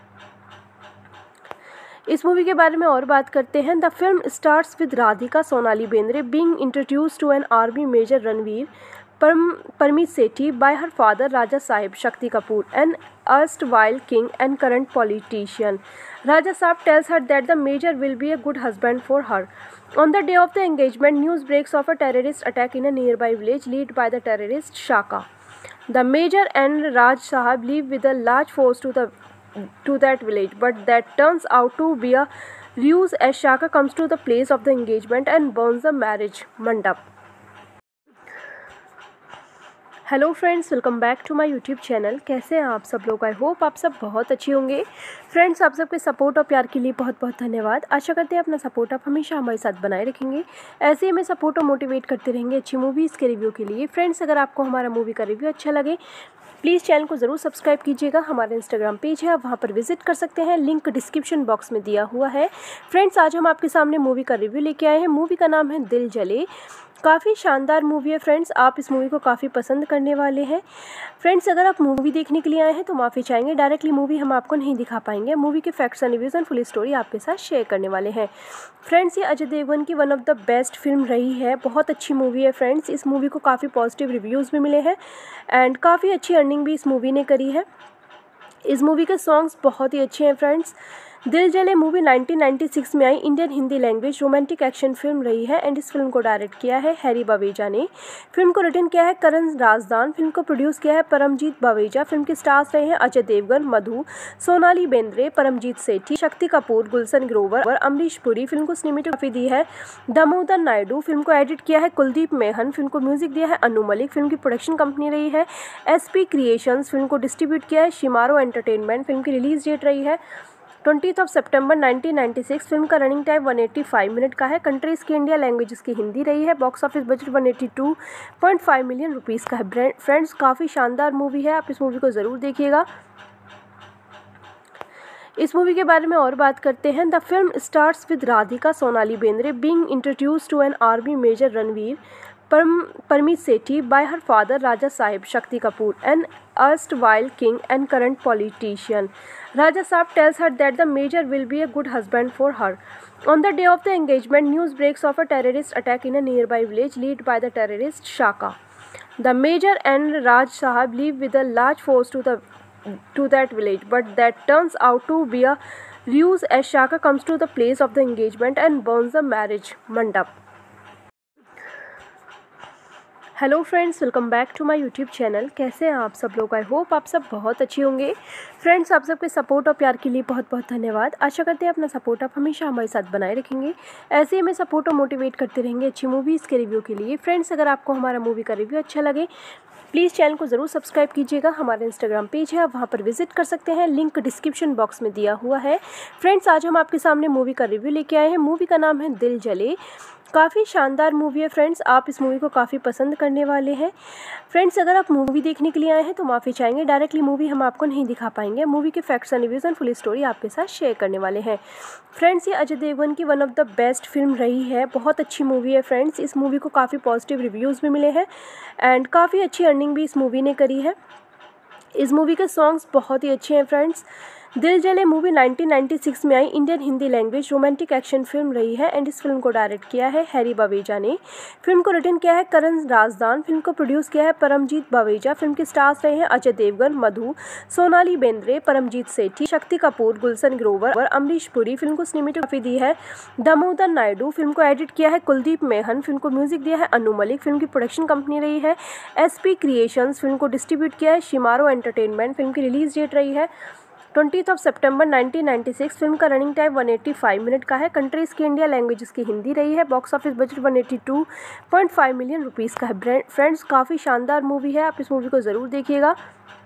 इस मूवी के बारे में और बात करते हैं। The film stars with Radhika Sonali Bendre being introduced to an army major Ranveer Parmeet Sethi by her father Raja Sahib Shakti Kapoor, an erstwhile king and current politician. Raja Sahib tells her that the major will be a good husband for her. On the day of the engagement, news breaks of a terrorist attack in a nearby village led by the terrorist Shaka. The major and Raj Sahib leave with a large force to that village, but that turns out to be a ruse as Shaka comes to the place of the engagement and burns the marriage mandap. Hello friends, welcome back to my YouTube channel. कैसे हैं आप सब लोग? I hope आप सब बहुत अच्छे होंगे। फ्रेंड्स, आप सबके सपोर्ट और प्यार के लिए बहुत बहुत धन्यवाद। आशा करते हैं अपना सपोर्ट आप हमेशा हमारे साथ बनाए रखेंगे। ऐसे ही हमें सपोर्ट और मोटिवेट करते रहेंगे अच्छी मूवीज़ के रिव्यू के लिए। फ्रेंड्स, अगर आपको हमारा मूवी का रिव्यू अच्छा लगे प्लीज़ चैनल को ज़रूर सब्सक्राइब कीजिएगा। हमारा इंस्टाग्राम पेज है, आप वहाँ पर विजिट कर सकते हैं, लिंक डिस्क्रिप्शन बॉक्स में दिया हुआ है। फ्रेंड्स, आज हम आपके सामने मूवी का रिव्यू लेके आए हैं। मूवी का नाम है दिल जले। काफ़ी शानदार मूवी है फ्रेंड्स, आप इस मूवी को काफ़ी पसंद करने वाले हैं। फ्रेंड्स, अगर आप मूवी देखने के लिए आए हैं तो माफ़ी चाहेंगे, डायरेक्टली मूवी हम आपको नहीं दिखा पाएंगे। मूवी के facts and reviews and full story आपके साथ शेयर करने वाले हैं। फ्रेंड्स, ये अजय देवगन की one of the best film रही है। बहुत अच्छी मूवी है फ्रेंड्स। इस मूवी को काफ़ी पॉजिटिव रिव्यूज़ भी मिले हैं एंड काफ़ी अच्छी अर्निंग भी इस मूवी ने करी है। इस मूवी के सॉन्ग्स बहुत ही अच्छे हैं फ्रेंड्स। दिल जले मूवी 1996 में आई Indian Hindi language romantic action film रही है एंड इस फिल्म को डायरेक्ट किया है हैरी बावेजा ने। फिल्म को रिटन किया है करण राजदान। फिल्म को प्रोड्यूस किया है परमजीत बावेजा। फिल्म के स्टार्स रहे हैं अजय देवगन, मधु, सोनाली बेंद्रे, परमजीत सेठी, शक्ति कपूर, गुलशन ग्रोवर और अमरीश पुरी। फिल्म को सिनेमेटोग्राफी दी है दामोदर नायडू। फिल्म को एडिट किया है कुलदीप मेहन। फिल्म को म्यूजिक दिया है अनु मलिक। फिल्म की प्रोडक्शन कंपनी रही है SP क्रिएशंस। फिल्म को डिस्ट्रीब्यूट किया है शिमारो एंटरटेनमेंट। फिल्म की रिलीज डेट रही है 20 सितंबर 1996। फिल्म का रनिंग टाइम 185 मिनट का है। कंट्रीज की इंडिया, लैंग्वेजेस की हिंदी रही है। Box office budget 182.5 million rupees का है। फ्रेंड्स, काफ़ी शानदार मूवी है, आप इस मूवी को ज़रूर देखिएगा। इस मूवी के बारे में और बात करते हैं। The film stars with Radhika Sonali Bendre being introduced to an army major Ranveer Parmeet Sethi by her father Raja Sahib Shakti Kapoor, an erstwhile king and current politician. Raja Sahib tells her that the major will be a good husband for her. On the day of the engagement, news breaks of a terrorist attack in a nearby village led by the terrorist Shaka. The major and Raj Sahib leave with a large force to that village, but that turns out to be a ruse as Shaka comes to the place of the engagement and burns the marriage mandap. Hello friends, welcome back to my YouTube channel. कैसे हैं आप सब लोग? I hope आप सब बहुत अच्छे होंगे। फ्रेंड्स, आप सबके सपोर्ट और प्यार के लिए बहुत बहुत धन्यवाद। आशा करते हैं अपना सपोर्ट आप हमेशा हमारे साथ बनाए रखेंगे। ऐसे ही हमें सपोर्ट और मोटिवेट करते रहेंगे अच्छी मूवीज़ के रिव्यू के लिए। फ्रेंड्स, अगर आपको हमारा मूवी का रिव्यू अच्छा लगे प्लीज़ चैनल को ज़रूर सब्सक्राइब कीजिएगा। हमारा इंस्टाग्राम पेज है, आप वहाँ पर विजिट कर सकते हैं, लिंक डिस्क्रिप्शन बॉक्स में दिया हुआ है। फ्रेंड्स, आज हम आपके सामने मूवी का रिव्यू लेके आए हैं। मूवी का नाम है दिल जले। काफ़ी शानदार मूवी है फ्रेंड्स, आप इस मूवी को काफ़ी पसंद करने वाले हैं। फ्रेंड्स, अगर आप मूवी देखने के लिए आए हैं तो माफ़ी चाहेंगे, डायरेक्टली मूवी हम आपको नहीं दिखा पाएंगे। मूवी के facts and reviews and full story आपके साथ शेयर करने वाले हैं। फ्रेंड्स, ये अजय देवगन की one of the best film रही है। बहुत अच्छी मूवी है फ्रेंड्स। इस मूवी को काफ़ी पॉजिटिव रिव्यूज़ भी मिले हैं एंड काफ़ी अच्छी अर्निंग भी इस मूवी ने करी है। इस मूवी के सॉन्ग्स बहुत ही अच्छे हैं फ्रेंड्स। दिल जले मूवी 1996 में आई Indian Hindi language romantic action film रही है एंड इस फिल्म को डायरेक्ट किया है हैरी बावेजा ने। फिल्म को रिटन किया है करण राजदान। फिल्म को प्रोड्यूस किया है परमजीत बावेजा। फिल्म के स्टार्स रहे हैं अजय देवगन, मधु, सोनाली बेंद्रे, परमजीत सेठी, शक्ति कपूर, गुलशन ग्रोवर और अमरीश पुरी। फिल्म को सिनेमेटोग्राफी दी है दामोदर नायडू। फिल्म को एडिट किया है कुलदीप मेहन। फिल्म को म्यूजिक दिया है अनु मलिक। फिल्म की प्रोडक्शन कंपनी रही है SP क्रिएशंस। फिल्म को डिस्ट्रीब्यूट किया है शिमारो एंटरटेनमेंट। फिल्म की रिलीज डेट रही है 20 सितंबर 1996। फिल्म का रनिंग टाइम 185 मिनट का है। कंट्रीज की इंडिया, लैंग्वेजेस की हिंदी रही है। Box office budget 182.5 million rupees का है। फ्रेंड्स, काफ़ी शानदार मूवी है, आप इस मूवी को ज़रूर देखिएगा।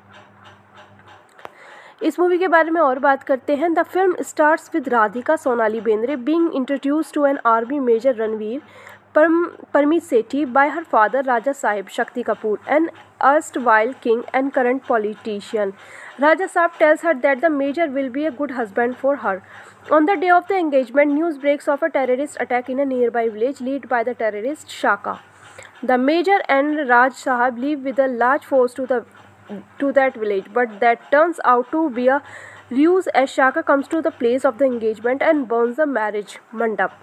इस मूवी के बारे में और बात करते हैं। The film stars with Radhika Sonali Bendre being introduced to an army major Ranveer Parmeet Sethi by her father Raja Sahib Shakti Kapoor, an erstwhile king and current politician. Raja Sahib tells her that the major will be a good husband for her. On the day of the engagement, news breaks of a terrorist attack in a nearby village led by the terrorist Shaka. The major and Raj Sahib leave with a large force to that village, but that turns out to be a ruse as Shaka comes to the place of the engagement and burns the marriage mandap.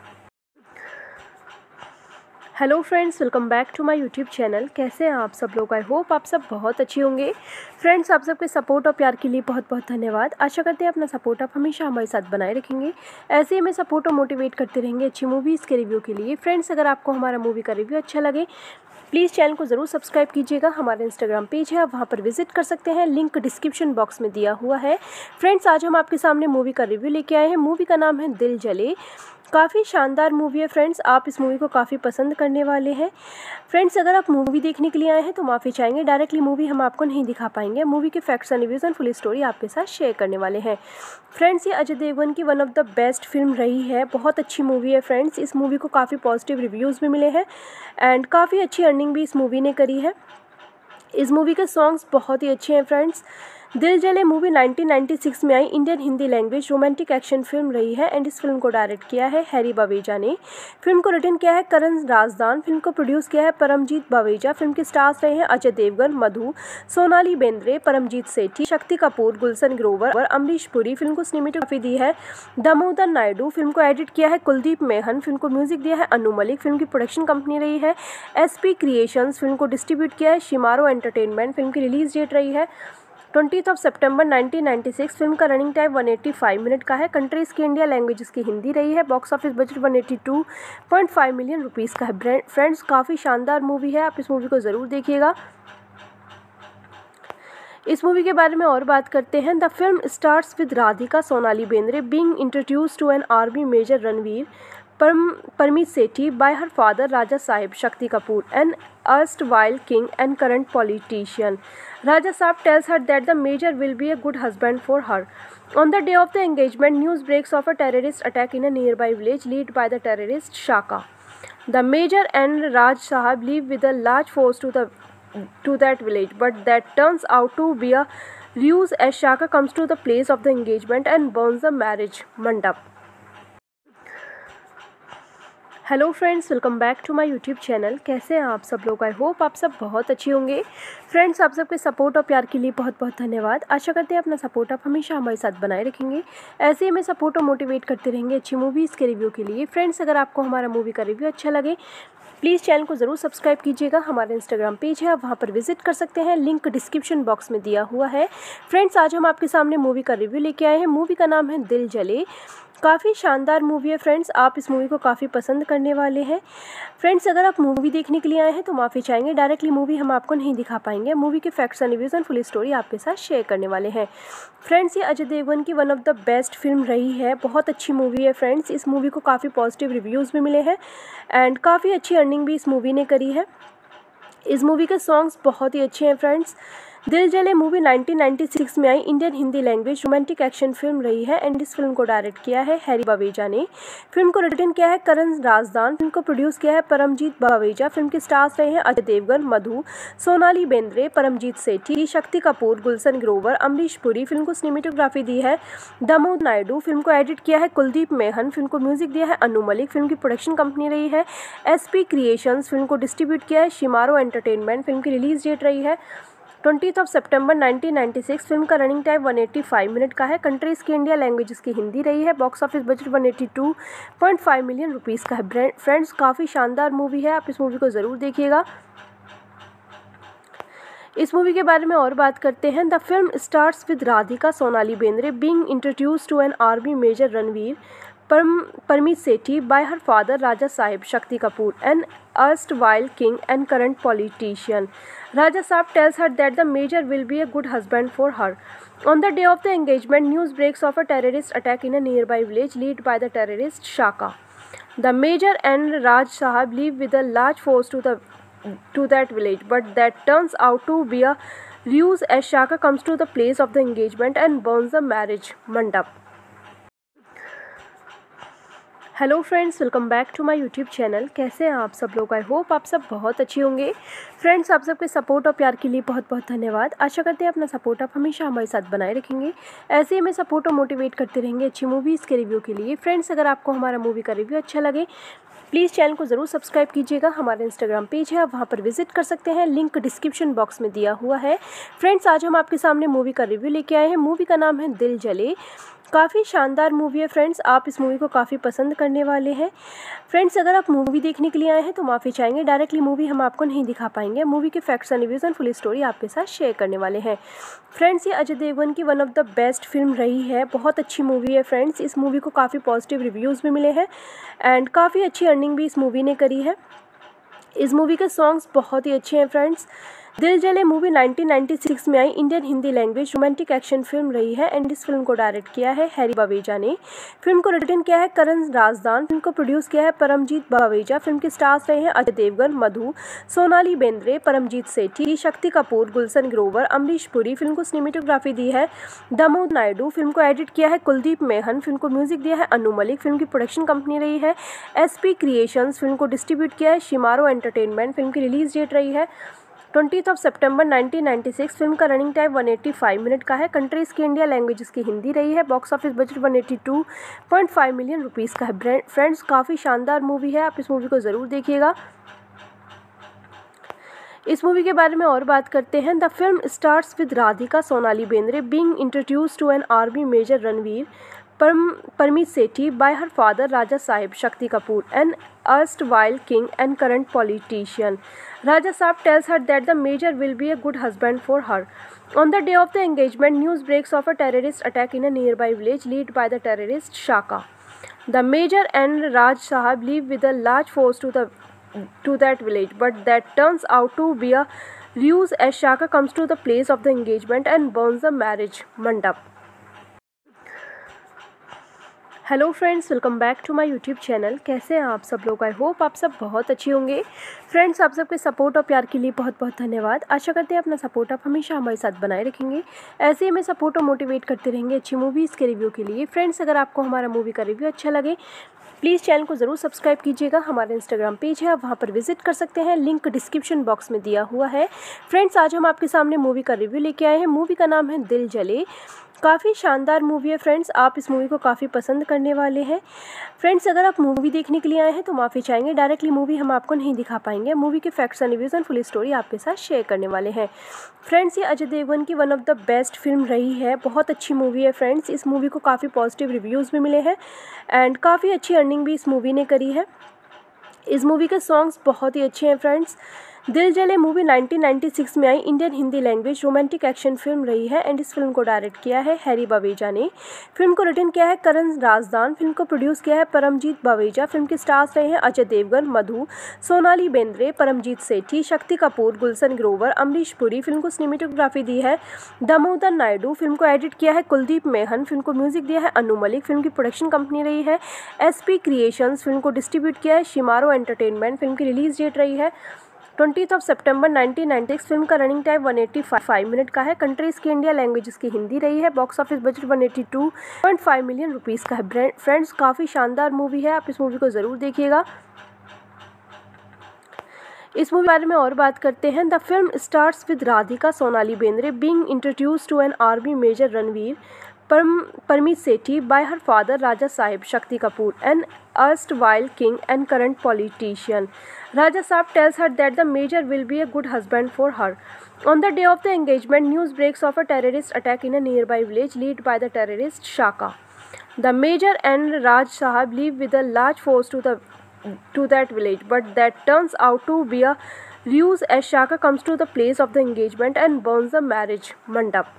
Hello friends, welcome back to my YouTube channel. कैसे हैं आप सब लोग? I hope आप सब बहुत अच्छे होंगे। फ्रेंड्स, आप सबके सपोर्ट और प्यार के लिए बहुत बहुत धन्यवाद। आशा करते हैं अपना सपोर्ट आप हमेशा हमारे साथ बनाए रखेंगे। ऐसे ही हमें सपोर्ट और मोटिवेट करते रहेंगे अच्छी मूवीज़ के रिव्यू के लिए। फ्रेंड्स, अगर आपको हमारा मूवी का रिव्यू अच्छा लगे प्लीज़ चैनल को ज़रूर सब्सक्राइब कीजिएगा। हमारा इंस्टाग्राम पेज है, आप वहाँ पर विजिट कर सकते हैं, लिंक डिस्क्रिप्शन बॉक्स में दिया हुआ है। फ्रेंड्स, आज हम आपके सामने मूवी का रिव्यू लेके आए हैं। मूवी का नाम है दिल जले। काफ़ी शानदार मूवी है फ्रेंड्स, आप इस मूवी को काफ़ी पसंद करने वाले हैं। फ्रेंड्स अगर आप मूवी देखने के लिए आए हैं तो माफ़ी चाहेंगे, डायरेक्टली मूवी हम आपको नहीं दिखा पाएंगे। मूवी के facts and reviews and full story आपके साथ शेयर करने वाले हैं। फ्रेंड्स ये अजय देवगन की one of the best film रही है, बहुत अच्छी मूवी है फ्रेंड्स। इस मूवी को काफ़ी पॉजिटिव रिव्यूज़ भी मिले हैं एंड काफ़ी अच्छी अर्निंग भी इस मूवी ने करी है। इस मूवी के सॉन्ग्स बहुत ही अच्छे हैं फ्रेंड्स। दिल जले मूवी 1996 में आई Indian Hindi language romantic action film रही है एंड इस फिल्म को डायरेक्ट किया है हैरी बावेजा ने। फिल्म को रिटन किया है करण राजदान। फिल्म को प्रोड्यूस किया है परमजीत बावेजा। फिल्म के स्टार्स रहे हैं अजय देवगन, मधु, सोनाली बेंद्रे, परमजीत सेठी, शक्ति कपूर, गुलशन ग्रोवर और अमरीश पुरी। फिल्म को सिनेमेटोग्राफी दी है दामोदर नायडू। फिल्म को एडिट किया है कुलदीप मेहन। फिल्म को म्यूजिक दिया है अनु मलिक। फिल्म की प्रोडक्शन कंपनी रही है SP क्रिएशंस। फिल्म को डिस्ट्रीब्यूट किया है शिमारो एंटरटेनमेंट। फिल्म की रिलीज डेट रही है 20 सितंबर 1996। फिल्म का रनिंग टाइम 185 मिनट का है। कंट्रीज की इंडिया, लैंग्वेजेस की हिंदी रही है। Box office budget 182.5 million rupees का है। फ्रेंड्स काफ़ी शानदार मूवी है, आप इस मूवी को ज़रूर देखिएगा। इस मूवी के बारे में और बात करते हैं। The film stars with Radhika Sonali Bendre being introduced to an army major Ranveer Parmeet Sethi by her father Raja Sahib Shakti Kapoor, an erstwhile king and current politician. Raja Sahib tells her that the major will be a good husband for her. On the day of the engagement, news breaks of a terrorist attack in a nearby village led by the terrorist Shaka. The major and Raj Sahib leave with a large force to that village, but that turns out to be a ruse as Shaka comes to the place of the engagement and burns the marriage mandap. Hello friends, welcome back to my YouTube channel. कैसे हैं आप सब लोग? I hope आप सब बहुत अच्छे होंगे। फ्रेंड्स आप सबके सपोर्ट और प्यार के लिए बहुत बहुत धन्यवाद। आशा करते हैं अपना सपोर्ट आप हमेशा हमारे साथ बनाए रखेंगे। ऐसे ही हमें सपोर्ट और मोटिवेट करते रहेंगे अच्छी मूवीज़ के रिव्यू के लिए। फ्रेंड्स अगर आपको हमारा मूवी का रिव्यू अच्छा लगे प्लीज़ चैनल को ज़रूर सब्सक्राइब कीजिएगा। हमारा इंस्टाग्राम पेज है, आप वहाँ पर विजिट कर सकते हैं, लिंक डिस्क्रिप्शन बॉक्स में दिया हुआ है। फ्रेंड्स आज हम आपके सामने मूवी का रिव्यू लेके आए हैं। मूवी का नाम है दिल जले। काफ़ी शानदार मूवी है फ्रेंड्स, आप इस मूवी को काफ़ी पसंद करने वाले हैं। फ्रेंड्स अगर आप मूवी देखने के लिए आए हैं तो माफ़ी चाहेंगे, डायरेक्टली मूवी हम आपको नहीं दिखा पाएंगे। मूवी के facts and reviews and full story आपके साथ शेयर करने वाले हैं। फ्रेंड्स ये अजय देवगन की one of the best film रही है, बहुत अच्छी मूवी है फ्रेंड्स। इस मूवी को काफ़ी पॉजिटिव रिव्यूज़ भी मिले हैं एंड काफ़ी अच्छी अर्निंग भी इस मूवी ने करी है। इस मूवी के सॉन्ग्स बहुत ही अच्छे हैं फ्रेंड्स। दिल जले मूवी 1996 में आई Indian Hindi language romantic action film रही है एंड इस फिल्म को डायरेक्ट किया है हैरी बावेजा ने। फिल्म को रिटन किया है करण राजदान। फिल्म को प्रोड्यूस किया है परमजीत बावेजा। फिल्म के स्टार्स रहे हैं अजय देवगन, मधु, सोनाली बेंद्रे, परमजीत सेठी, शक्ति कपूर, गुलशन ग्रोवर, अमरीश पुरी। फिल्म को सिनेमेटोग्राफी दी है दामोदर नायडू। फिल्म को एडिट किया है कुलदीप मेहन। फिल्म को म्यूजिक दिया है अनु मलिक। फिल्म की प्रोडक्शन कंपनी रही है SP क्रिएशंस। फिल्म को डिस्ट्रीब्यूट किया है शिमारो एंटरटेनमेंट। फिल्म की रिलीज डेट रही है 20 सितंबर 1996। फिल्म का रनिंग टाइम 185 मिनट का है। कंट्रीज की इंडिया, लैंग्वेजेस की हिंदी रही है। Box office budget 182.5 million rupees का है। फ्रेंड्स काफ़ी शानदार मूवी है, आप इस मूवी को ज़रूर देखिएगा। इस मूवी के बारे में और बात करते हैं। The film stars with Radhika Sonali Bendre being introduced to an army major Ranveer Parmeet Sethi by her father Raja Sahib Shakti Kapoor, an erstwhile king and current politician. Raja Sahib tells her that the major will be a good husband for her. On the day of the engagement, news breaks of a terrorist attack in a nearby village led by the terrorist Shaka. The major and Raj Sahib leave with a large force to that village, but that turns out to be a ruse as Shaka comes to the place of the engagement and burns the marriage mandap. Hello friends, welcome back to my YouTube channel. कैसे हैं आप सब लोग? I hope आप सब बहुत अच्छे होंगे। फ्रेंड्स आप सबके सपोर्ट और प्यार के लिए बहुत बहुत धन्यवाद। आशा करते हैं अपना सपोर्ट आप हमेशा हमारे साथ बनाए रखेंगे। ऐसे ही हमें सपोर्ट और मोटिवेट करते रहेंगे अच्छी मूवीज़ के रिव्यू के लिए। फ्रेंड्स अगर आपको हमारा मूवी का रिव्यू अच्छा लगे प्लीज़ चैनल को ज़रूर सब्सक्राइब कीजिएगा। हमारा इंस्टाग्राम पेज है, आप वहाँ पर विजिट कर सकते हैं, लिंक डिस्क्रिप्शन बॉक्स में दिया हुआ है। फ्रेंड्स आज हम आपके सामने मूवी का रिव्यू लेके आए हैं। मूवी का नाम है दिल जले। काफ़ी शानदार मूवी है फ्रेंड्स, आप इस मूवी को काफ़ी पसंद करने वाले हैं। फ्रेंड्स अगर आप मूवी देखने के लिए आए हैं तो माफ़ी चाहेंगे, डायरेक्टली मूवी हम आपको नहीं दिखा पाएंगे। मूवी के facts and reviews and full story आपके साथ शेयर करने वाले हैं। फ्रेंड्स ये अजय देवगन की one of the best film रही है, बहुत अच्छी मूवी है फ्रेंड्स। इस मूवी को काफ़ी पॉजिटिव रिव्यूज़ भी मिले हैं एंड काफ़ी अच्छी अर्निंग भी इस मूवी ने करी है। इस मूवी के सॉन्ग्स बहुत ही अच्छे हैं फ्रेंड्स। दिल जले मूवी 1996 में आई Indian Hindi language romantic action film रही है एंड इस फिल्म को डायरेक्ट किया है हैरी बावेजा ने। फिल्म को रिटन किया है करण राजदान। फिल्म को प्रोड्यूस किया है परमजीत बावेजा। फिल्म के स्टार्स रहे हैं अजय देवगन, मधु, सोनाली बेंद्रे, परमजीत सेठी, शक्ति कपूर, गुलशन ग्रोवर, अमरीश पुरी। फिल्म को सिनेमेटोग्राफी दी है दामोदर नायडू। फिल्म को एडिट किया है कुलदीप मेहन। फिल्म को म्यूजिक दिया है अनु मलिक। फिल्म की प्रोडक्शन कंपनी रही है SP क्रिएशंस। फिल्म को डिस्ट्रीब्यूट किया है शिमारो एंटरटेनमेंट। फिल्म की रिलीज डेट रही है 20 सितंबर 1996। फिल्म का रनिंग टाइम 185 मिनट का है। कंट्रीज की इंडिया, लैंग्वेजेस की हिंदी रही है। Box office budget 182.5 million rupees का है। फ्रेंड्स, काफ़ी शानदार मूवी है, आप इस मूवी को ज़रूर देखिएगा। इस मूवी के बारे में और बात करते हैं। The film stars with Radhika Sonali Bendre being introduced to an army major Ranveer Parmeet Sethi by her father Raja Sahib Shakti Kapoor, an erstwhile king and current politician. Raja Sahib tells her that the major will be a good husband for her. On the day of the engagement, news breaks of a terrorist attack in a nearby village led by the terrorist Shaka. The major and Raj Sahib leave with a large force to that village, but that turns out to be a ruse as Shaka comes to the place of the engagement and burns the marriage mandap. Hello friends, welcome back to my YouTube channel. कैसे हैं आप सब लोग? I hope आप सब बहुत अच्छे होंगे। फ्रेंड्स, आप सबके सपोर्ट और प्यार के लिए बहुत बहुत धन्यवाद। आशा करते हैं अपना सपोर्ट आप हमेशा हमारे साथ बनाए रखेंगे। ऐसे ही हमें सपोर्ट और मोटिवेट करते रहेंगे अच्छी मूवीज़ के रिव्यू के लिए। फ्रेंड्स, अगर आपको हमारा मूवी का रिव्यू अच्छा लगे प्लीज़ चैनल को ज़रूर सब्सक्राइब कीजिएगा। हमारा इंस्टाग्राम पेज है, आप वहाँ पर विजिट कर सकते हैं, लिंक डिस्क्रिप्शन बॉक्स में दिया हुआ है। फ्रेंड्स, आज हम आपके सामने मूवी का रिव्यू लेके आए हैं। मूवी का नाम है दिल जले। काफ़ी शानदार मूवी है फ्रेंड्स, आप इस मूवी को काफ़ी पसंद करने वाले हैं। फ्रेंड्स, अगर आप मूवी देखने के लिए आए हैं तो माफ़ी चाहेंगे, डायरेक्टली मूवी हम आपको नहीं दिखा पाएंगे। मूवी के facts and reviews and full story आपके साथ शेयर करने वाले हैं। फ्रेंड्स, ये अजय देवगन की one of the best film रही है, बहुत अच्छी मूवी है फ्रेंड्स। इस मूवी को काफ़ी पॉजिटिव रिव्यूज़ भी मिले हैं एंड काफ़ी अच्छी अर्निंग भी इस मूवी ने करी है। इस मूवी के सॉन्ग्स बहुत ही अच्छे हैं फ्रेंड्स। दिल जले मूवी 1996 में आई Indian Hindi language romantic action film रही है एंड इस फिल्म को डायरेक्ट किया है हैरी बावेजा ने। फिल्म को रिटन किया है करण राजदान। फिल्म को प्रोड्यूस किया है परमजीत बावेजा। फिल्म के स्टार्स रहे हैं अजय देवगन, मधु, सोनाली बेंद्रे, परमजीत सेठी, शक्ति कपूर, गुलशन ग्रोवर, अमरीश पुरी। फिल्म को सिनेमेटोग्राफी दी है दामोदर नायडू। फिल्म को एडिट किया है कुलदीप मेहन। फिल्म को म्यूजिक दिया है अनु मलिक। फिल्म की प्रोडक्शन कंपनी रही है SP क्रिएशंस। फिल्म को डिस्ट्रीब्यूट किया है शिमारो एंटरटेनमेंट। फिल्म की रिलीज डेट रही है 20 सितंबर 1996। फिल्म का रनिंग टाइम 185 मिनट का है। कंट्रीज की इंडिया, लैंग्वेजेस की हिंदी रही है। Box office budget 182.5 million rupees का है। फ्रेंड्स, काफ़ी शानदार मूवी है, आप इस मूवी को ज़रूर देखिएगा। इस मूवी के बारे में और बात करते हैं। The film stars with Radhika Sonali Bendre being introduced to an army major Ranveer Parmeet Sethi by her father Raja Sahib Shakti Kapoor, an erstwhile king and current politician. Raja Sahib tells her that the major will be a good husband for her. On the day of the engagement, news breaks of a terrorist attack in a nearby village led by the terrorist Shaka. The major and Raj Sahib leave with a large force to that village, but that turns out to be a ruse as Shaka comes to the place of the engagement and burns the marriage mandap.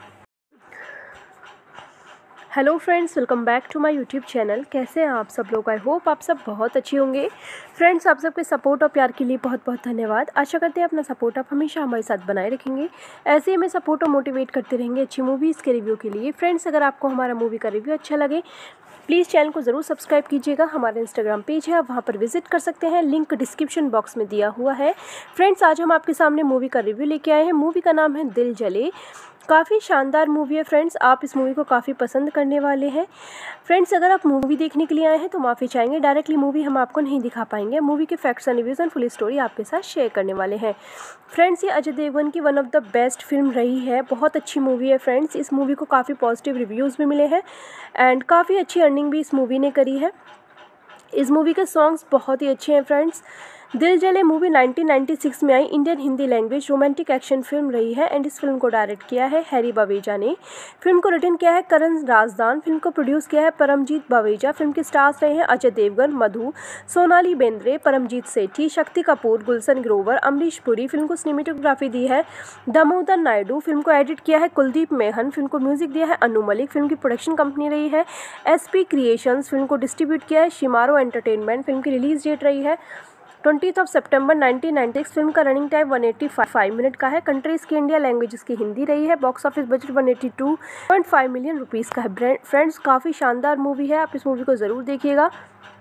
Hello friends, welcome back to my YouTube channel. कैसे हैं आप सब लोग? I hope आप सब बहुत अच्छे होंगे। फ्रेंड्स, आप सबके सपोर्ट और प्यार के लिए बहुत बहुत धन्यवाद। आशा करते हैं अपना सपोर्ट आप हमेशा हमारे साथ बनाए रखेंगे। ऐसे ही हमें सपोर्ट और मोटिवेट करते रहेंगे अच्छी मूवीज़ के रिव्यू के लिए। फ्रेंड्स, अगर आपको हमारा मूवी का रिव्यू अच्छा लगे प्लीज़ चैनल को ज़रूर सब्सक्राइब कीजिएगा। हमारा इंस्टाग्राम पेज है, आप वहाँ पर विजिट कर सकते हैं, लिंक डिस्क्रिप्शन बॉक्स में दिया हुआ है। फ्रेंड्स, आज हम आपके सामने मूवी का रिव्यू लेके आए हैं। मूवी का नाम है दिल जले। काफ़ी शानदार मूवी है फ्रेंड्स, आप इस मूवी को काफ़ी पसंद करने वाले हैं। फ्रेंड्स, अगर आप मूवी देखने के लिए आए हैं तो माफ़ी चाहेंगे, डायरेक्टली मूवी हम आपको नहीं दिखा पाएंगे। मूवी के facts and reviews and full story आपके साथ शेयर करने वाले हैं। फ्रेंड्स, ये अजय देवगन की one of the best film रही है, बहुत अच्छी मूवी है फ्रेंड्स। इस मूवी को काफ़ी पॉजिटिव रिव्यूज़ भी मिले हैं एंड काफ़ी अच्छी अर्निंग भी इस मूवी ने करी है। इस मूवी के सॉन्ग्स बहुत ही अच्छे हैं फ्रेंड्स। दिल जले मूवी 1996 में आई Indian Hindi language romantic action film रही है एंड इस फिल्म को डायरेक्ट किया है हैरी बावेजा ने। फिल्म को रिटन किया है करण राजदान। फिल्म को प्रोड्यूस किया है परमजीत बावेजा। फिल्म के स्टार्स रहे हैं अजय देवगन, मधु, सोनाली बेंद्रे, परमजीत सेठी, शक्ति कपूर, गुलशन ग्रोवर, अमरीश पुरी। फिल्म को सिनेमेटोग्राफी दी है दामोदर नायडू। फिल्म को एडिट किया है कुलदीप मेहन। फिल्म को म्यूजिक दिया है अनु मलिक। फिल्म की प्रोडक्शन कंपनी रही है SP क्रिएशंस। फिल्म को डिस्ट्रीब्यूट किया है शिमारो एंटरटेनमेंट। फिल्म की रिलीज डेट रही है 20 सितंबर 1996 फिल्म का रनिंग टाइम 185 मिनट का है। कंट्रीज की इंडिया लैंग्वेज की हिंदी रही है। Box office budget 182.5 million rupees का है। फ्रेंड्स काफ़ी शानदार मूवी है, आप इस मूवी को ज़रूर देखिएगा।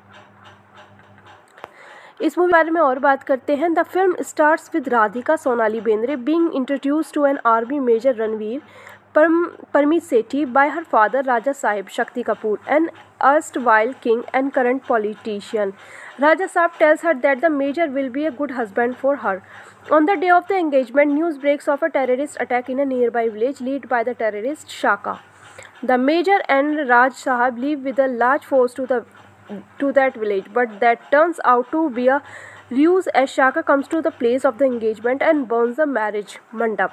इस मूवी के बारे में और बात करते हैं। The film stars with Radhika Sonali Bendre being introduced to an army major Ranveer Parmeet Sethi by her father Raja Sahib Shakti Kapoor, an erstwhile king and current politician. Raja Sahib tells her that the major will be a good husband for her. On the day of the engagement, news breaks of a terrorist attack in a nearby village led by the terrorist Shaka. The major and Raj Sahib leave with a large force to that village, but that turns out to be a ruse as Shaka comes to the place of the engagement and burns the marriage mandap.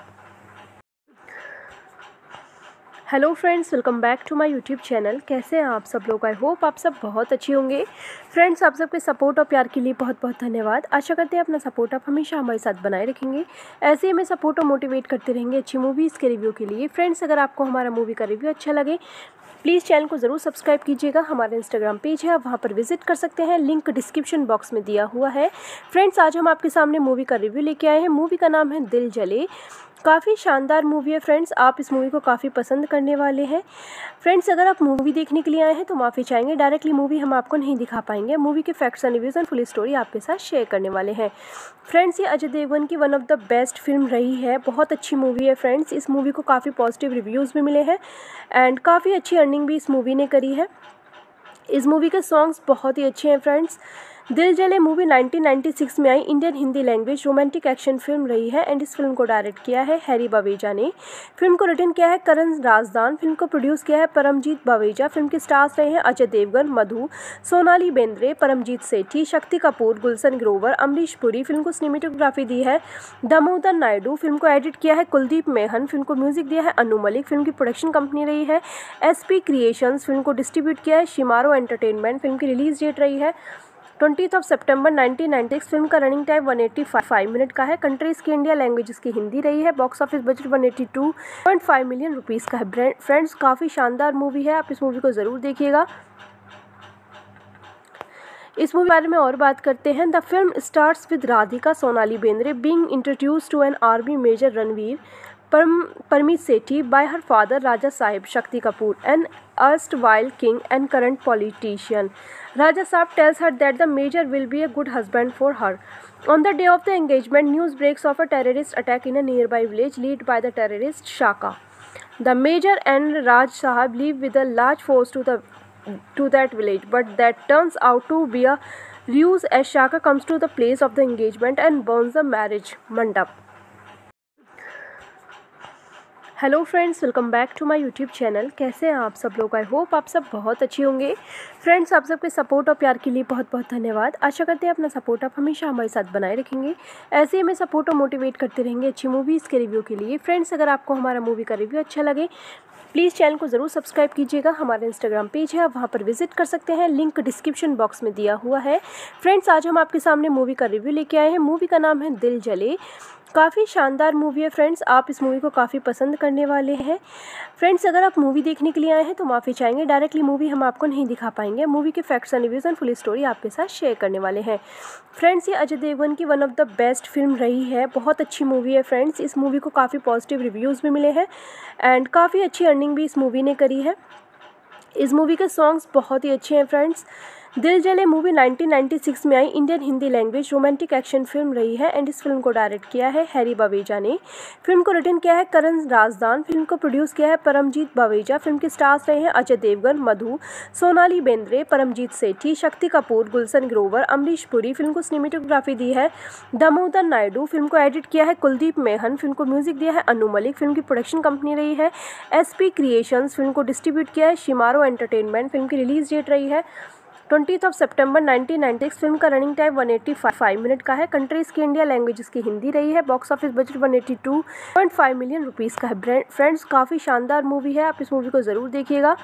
Hello friends, welcome back to my YouTube channel. कैसे हैं आप सब लोग? I hope आप सब बहुत अच्छे होंगे। फ्रेंड्स, आप सबके सपोर्ट और प्यार के लिए बहुत बहुत धन्यवाद। आशा करते हैं अपना सपोर्ट आप हमेशा हमारे साथ बनाए रखेंगे। ऐसे ही हमें सपोर्ट और मोटिवेट करते रहेंगे अच्छी मूवीज़ के रिव्यू के लिए। फ्रेंड्स, अगर आपको हमारा मूवी का रिव्यू अच्छा लगे प्लीज़ चैनल को ज़रूर सब्सक्राइब कीजिएगा। हमारा इंस्टाग्राम पेज है, आप वहाँ पर विजिट कर सकते हैं, लिंक डिस्क्रिप्शन बॉक्स में दिया हुआ है। फ्रेंड्स, आज हम आपके सामने मूवी का रिव्यू लेके आए हैं। मूवी का नाम है दिल जले। काफ़ी शानदार मूवी है फ्रेंड्स, आप इस मूवी को काफ़ी पसंद करने वाले हैं। फ्रेंड्स, अगर आप मूवी देखने के लिए आए हैं तो माफ़ी चाहेंगे, डायरेक्टली मूवी हम आपको नहीं दिखा पाएंगे। मूवी के facts and reviews and full story आपके साथ शेयर करने वाले हैं। फ्रेंड्स, ये अजय देवगन की one of the best film रही है, बहुत अच्छी मूवी है फ्रेंड्स। इस मूवी को काफ़ी पॉजिटिव रिव्यूज़ भी मिले हैं एंड काफ़ी अच्छी अर्निंग भी इस मूवी ने करी है। इस मूवी के सॉन्ग्स बहुत ही अच्छे हैं फ्रेंड्स। दिल जले मूवी 1996 में आई Indian Hindi language romantic action film रही है एंड इस फिल्म को डायरेक्ट किया है हैरी बवेजा ने। फिल्म को रिटर्न किया है करण राजदान। फिल्म को प्रोड्यूस किया है परमजीत बवेजा। फिल्म के स्टार्स रहे हैं अजय देवगन, मधु, सोनाली बेंद्रे, परमजीत सेठी, शक्ति कपूर, गुलशन ग्रोवर, अमरीश पुरी। फिल्म को सिनेमेटोग्राफी दी है दामोदर नायडू। फिल्म को एडिट किया है कुलदीप मेहन। फिल्म को म्यूजिक दिया है अनु मलिक। फिल्म की प्रोडक्शन कंपनी रही है SP क्रिएशंस। फिल्म को डिस्ट्रीब्यूट किया है शिमारो एंटरटेनमेंट। फिल्म की रिलीज डेट रही है 20 सितंबर 1996। फिल्म का रनिंग टाइम 185 मिनट का है। कंट्रीज की इंडिया लैंग्वेज की हिंदी रही है। Box office budget 182.5 million rupees का है। फ्रेंड्स, काफ़ी शानदार मूवी है, आप इस मूवी को ज़रूर देखिएगा। इस मूवी के बारे में और बात करते हैं। The film stars with Radhika Sonali Bendre being introduced to an army major Ranveer Parmeet Sethi by her father Raja Sahib Shakti Kapoor, an erstwhile king and current politician. Raja Sahib tells her that the major will be a good husband for her. On the day of the engagement, news breaks of a terrorist attack in a nearby village led by the terrorist Shaka. The major and Raj Sahib leave with a large force to that village, but that turns out to be a ruse as Shaka comes to the place of the engagement and burns the marriage mandap. Hello friends, welcome back to my YouTube channel. कैसे हैं आप सब लोग? I hope आप सब बहुत अच्छे होंगे। फ्रेंड्स, आप सबके सपोर्ट और प्यार के लिए बहुत बहुत धन्यवाद। आशा करते हैं अपना सपोर्ट आप हमेशा हमारे साथ बनाए रखेंगे। ऐसे ही हमें सपोर्ट और मोटिवेट करते रहेंगे अच्छी मूवीज़ के रिव्यू के लिए। फ्रेंड्स, अगर आपको हमारा मूवी का रिव्यू अच्छा लगे प्लीज़ चैनल को ज़रूर सब्सक्राइब कीजिएगा। हमारा इंस्टाग्राम पेज है, आप वहाँ पर विजिट कर सकते हैं, लिंक डिस्क्रिप्शन बॉक्स में दिया हुआ है। फ्रेंड्स, आज हम आपके सामने मूवी का रिव्यू लेके आए हैं। मूवी का नाम है दिल जले। काफ़ी शानदार मूवी है फ्रेंड्स, आप इस मूवी को काफ़ी पसंद करने वाले हैं। फ्रेंड्स, अगर आप मूवी देखने के लिए आए हैं तो माफ़ी चाहेंगे, डायरेक्टली मूवी हम आपको नहीं दिखा पाएंगे। मूवी के facts and reviews and full story आपके साथ शेयर करने वाले हैं। फ्रेंड्स, ये अजय देवगन की one of the best film रही है, बहुत अच्छी मूवी है फ्रेंड्स। इस मूवी को काफ़ी पॉजिटिव रिव्यूज़ भी मिले हैं एंड काफ़ी अच्छी अर्निंग भी इस मूवी ने करी है। इस मूवी के सॉन्ग्स बहुत ही अच्छे हैं फ्रेंड्स। दिल जले मूवी 1996 में आई Indian Hindi language romantic action film रही है एंड इस फिल्म को डायरेक्ट किया है हैरी बवेजा ने। फिल्म को रिटर्न किया है करण राजदान। फिल्म को प्रोड्यूस किया है परमजीत बवेजा। फिल्म के स्टार्स रहे हैं अजय देवगन, मधु, सोनाली बेंद्रे, परमजीत सेठी, शक्ति कपूर, गुलशन ग्रोवर, अमरीश पुरी। फिल्म को सिनेमेटोग्राफी दी है दामोदर नायडू। फिल्म को एडिट किया है कुलदीप मेहन। फिल्म को म्यूजिक दिया है अनु मलिक। फिल्म की प्रोडक्शन कंपनी रही है SP क्रिएशंस। फिल्म को डिस्ट्रीब्यूट किया है शिमारो एंटरटेनमेंट। फिल्म की रिलीज डेट रही है 20 सितंबर 1996। फिल्म का रनिंग टाइम 185 मिनट का है। कंट्रीज की इंडिया लैंग्वेज की हिंदी रही है। Box office budget 182.5 million rupees का है। फ्रेंड्स, काफ़ी शानदार मूवी है, आप इस मूवी को ज़रूर देखिएगा।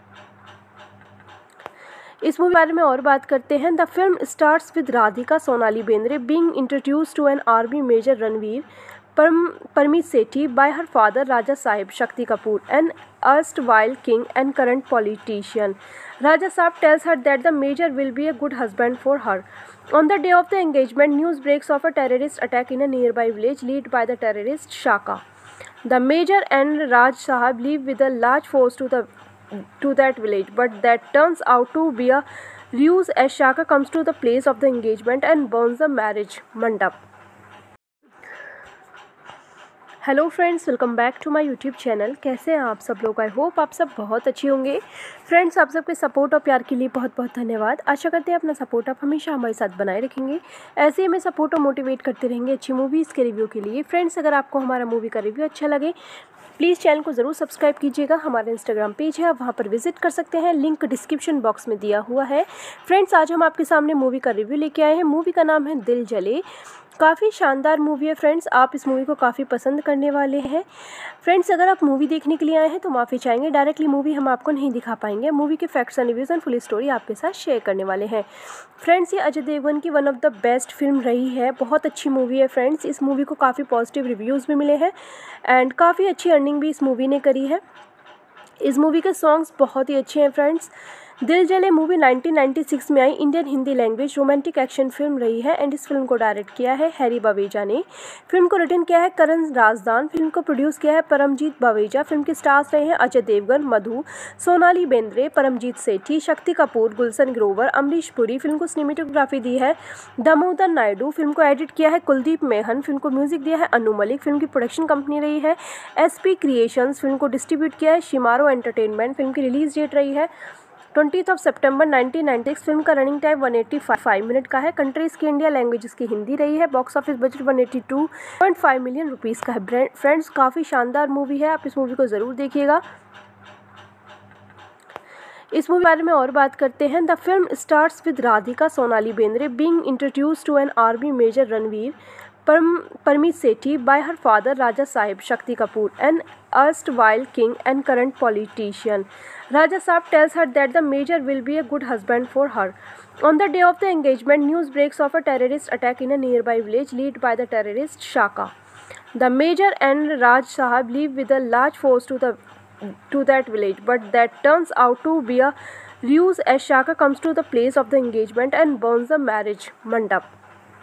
इस मूवी के बारे में और बात करते हैं। The film stars with Radhika Sonali Bendre being introduced to an army major Ranveer Parmeet Sethi by her father Raja Sahib Shakti Kapoor, an erstwhile king and current politician. Raja Sahib tells her that the major will be a good husband for her. On the day of the engagement, news breaks of a terrorist attack in a nearby village led by the terrorist Shaka. The major and Raj Sahib leave with a large force to that village, but that turns out to be a ruse as Shaka comes to the place of the engagement and burns the marriage mandap. Hello friends, welcome back to my YouTube channel. कैसे हैं आप सब लोग? I hope आप सब बहुत अच्छे होंगे। फ्रेंड्स, आप सबके सपोर्ट और प्यार के लिए बहुत बहुत धन्यवाद। आशा करते हैं अपना सपोर्ट आप हमेशा हमारे साथ बनाए रखेंगे। ऐसे ही हमें सपोर्ट और मोटिवेट करते रहेंगे अच्छी मूवीज़ के रिव्यू के लिए। फ्रेंड्स, अगर आपको हमारा मूवी का रिव्यू अच्छा लगे प्लीज़ चैनल को ज़रूर सब्सक्राइब कीजिएगा। हमारा इंस्टाग्राम पेज है, आप वहाँ पर विजिट कर सकते हैं, लिंक डिस्क्रिप्शन बॉक्स में दिया हुआ है। फ्रेंड्स, आज हम आपके सामने मूवी का रिव्यू लेके आए हैं। मूवी का नाम है दिल जले। काफ़ी शानदार मूवी है फ्रेंड्स, आप इस मूवी को काफ़ी पसंद करने वाले हैं। फ्रेंड्स, अगर आप मूवी देखने के लिए आए हैं तो माफ़ी चाहेंगे, डायरेक्टली मूवी हम आपको नहीं दिखा पाएंगे। मूवी के facts and reviews and full story आपके साथ शेयर करने वाले हैं। फ्रेंड्स, ये अजय देवगन की one of the best film रही है, बहुत अच्छी मूवी है फ्रेंड्स। इस मूवी को काफ़ी पॉजिटिव रिव्यूज़ भी मिले हैं एंड काफ़ी अच्छी अर्निंग भी इस मूवी ने करी है। इस मूवी के सॉन्ग्स बहुत ही अच्छे हैं फ्रेंड्स। दिल जले मूवी 1996 में आई Indian Hindi language romantic action film रही है एंड इस फिल्म को डायरेक्ट किया है हैरी बवेजा ने। फिल्म को रिटन किया है करण राजदान। फिल्म को प्रोड्यूस किया है परमजीत बवेजा। फिल्म के स्टार्स रहे हैं अजय देवगन, मधु, सोनाली बेंद्रे, परमजीत सेठी, शक्ति कपूर, गुलशन ग्रोवर, अमरीश पुरी। फिल्म को सिनेमेटोग्राफी दी है दामोदर नायडू। फिल्म को एडिट किया है कुलदीप मेहन। फिल्म को म्यूजिक दिया है अनु मलिक। फिल्म की प्रोडक्शन कंपनी रही है SP क्रिएशंस। फिल्म को डिस्ट्रीब्यूट किया है शिमारो एंटरटेनमेंट। फिल्म की रिलीज डेट रही है 20 सितंबर 1996। फिल्म का रनिंग टाइम 185 मिनट का है। कंट्रीज की इंडिया, लैंग्वेजेस की हिंदी रही है। Box office budget 182.5 million rupees का है। फ्रेंड्स, काफ़ी शानदार मूवी है, आप इस मूवी को ज़रूर देखिएगा। इस मूवी के बारे में और बात करते हैं। The film stars with Radhika Sonali Bendre being introduced to an army major Ranveer Parmeet Sethi by her father Raja Sahib Shakti Kapoor, an erstwhile king and current politician. Raja Sahib tells her that the major will be a good husband for her. On the day of the engagement, news breaks of a terrorist attack in a nearby village led by the terrorist Shaka. The major and Raj Sahib leave with a large force to that village, but that turns out to be a ruse as Shaka comes to the place of the engagement and burns the marriage mandap.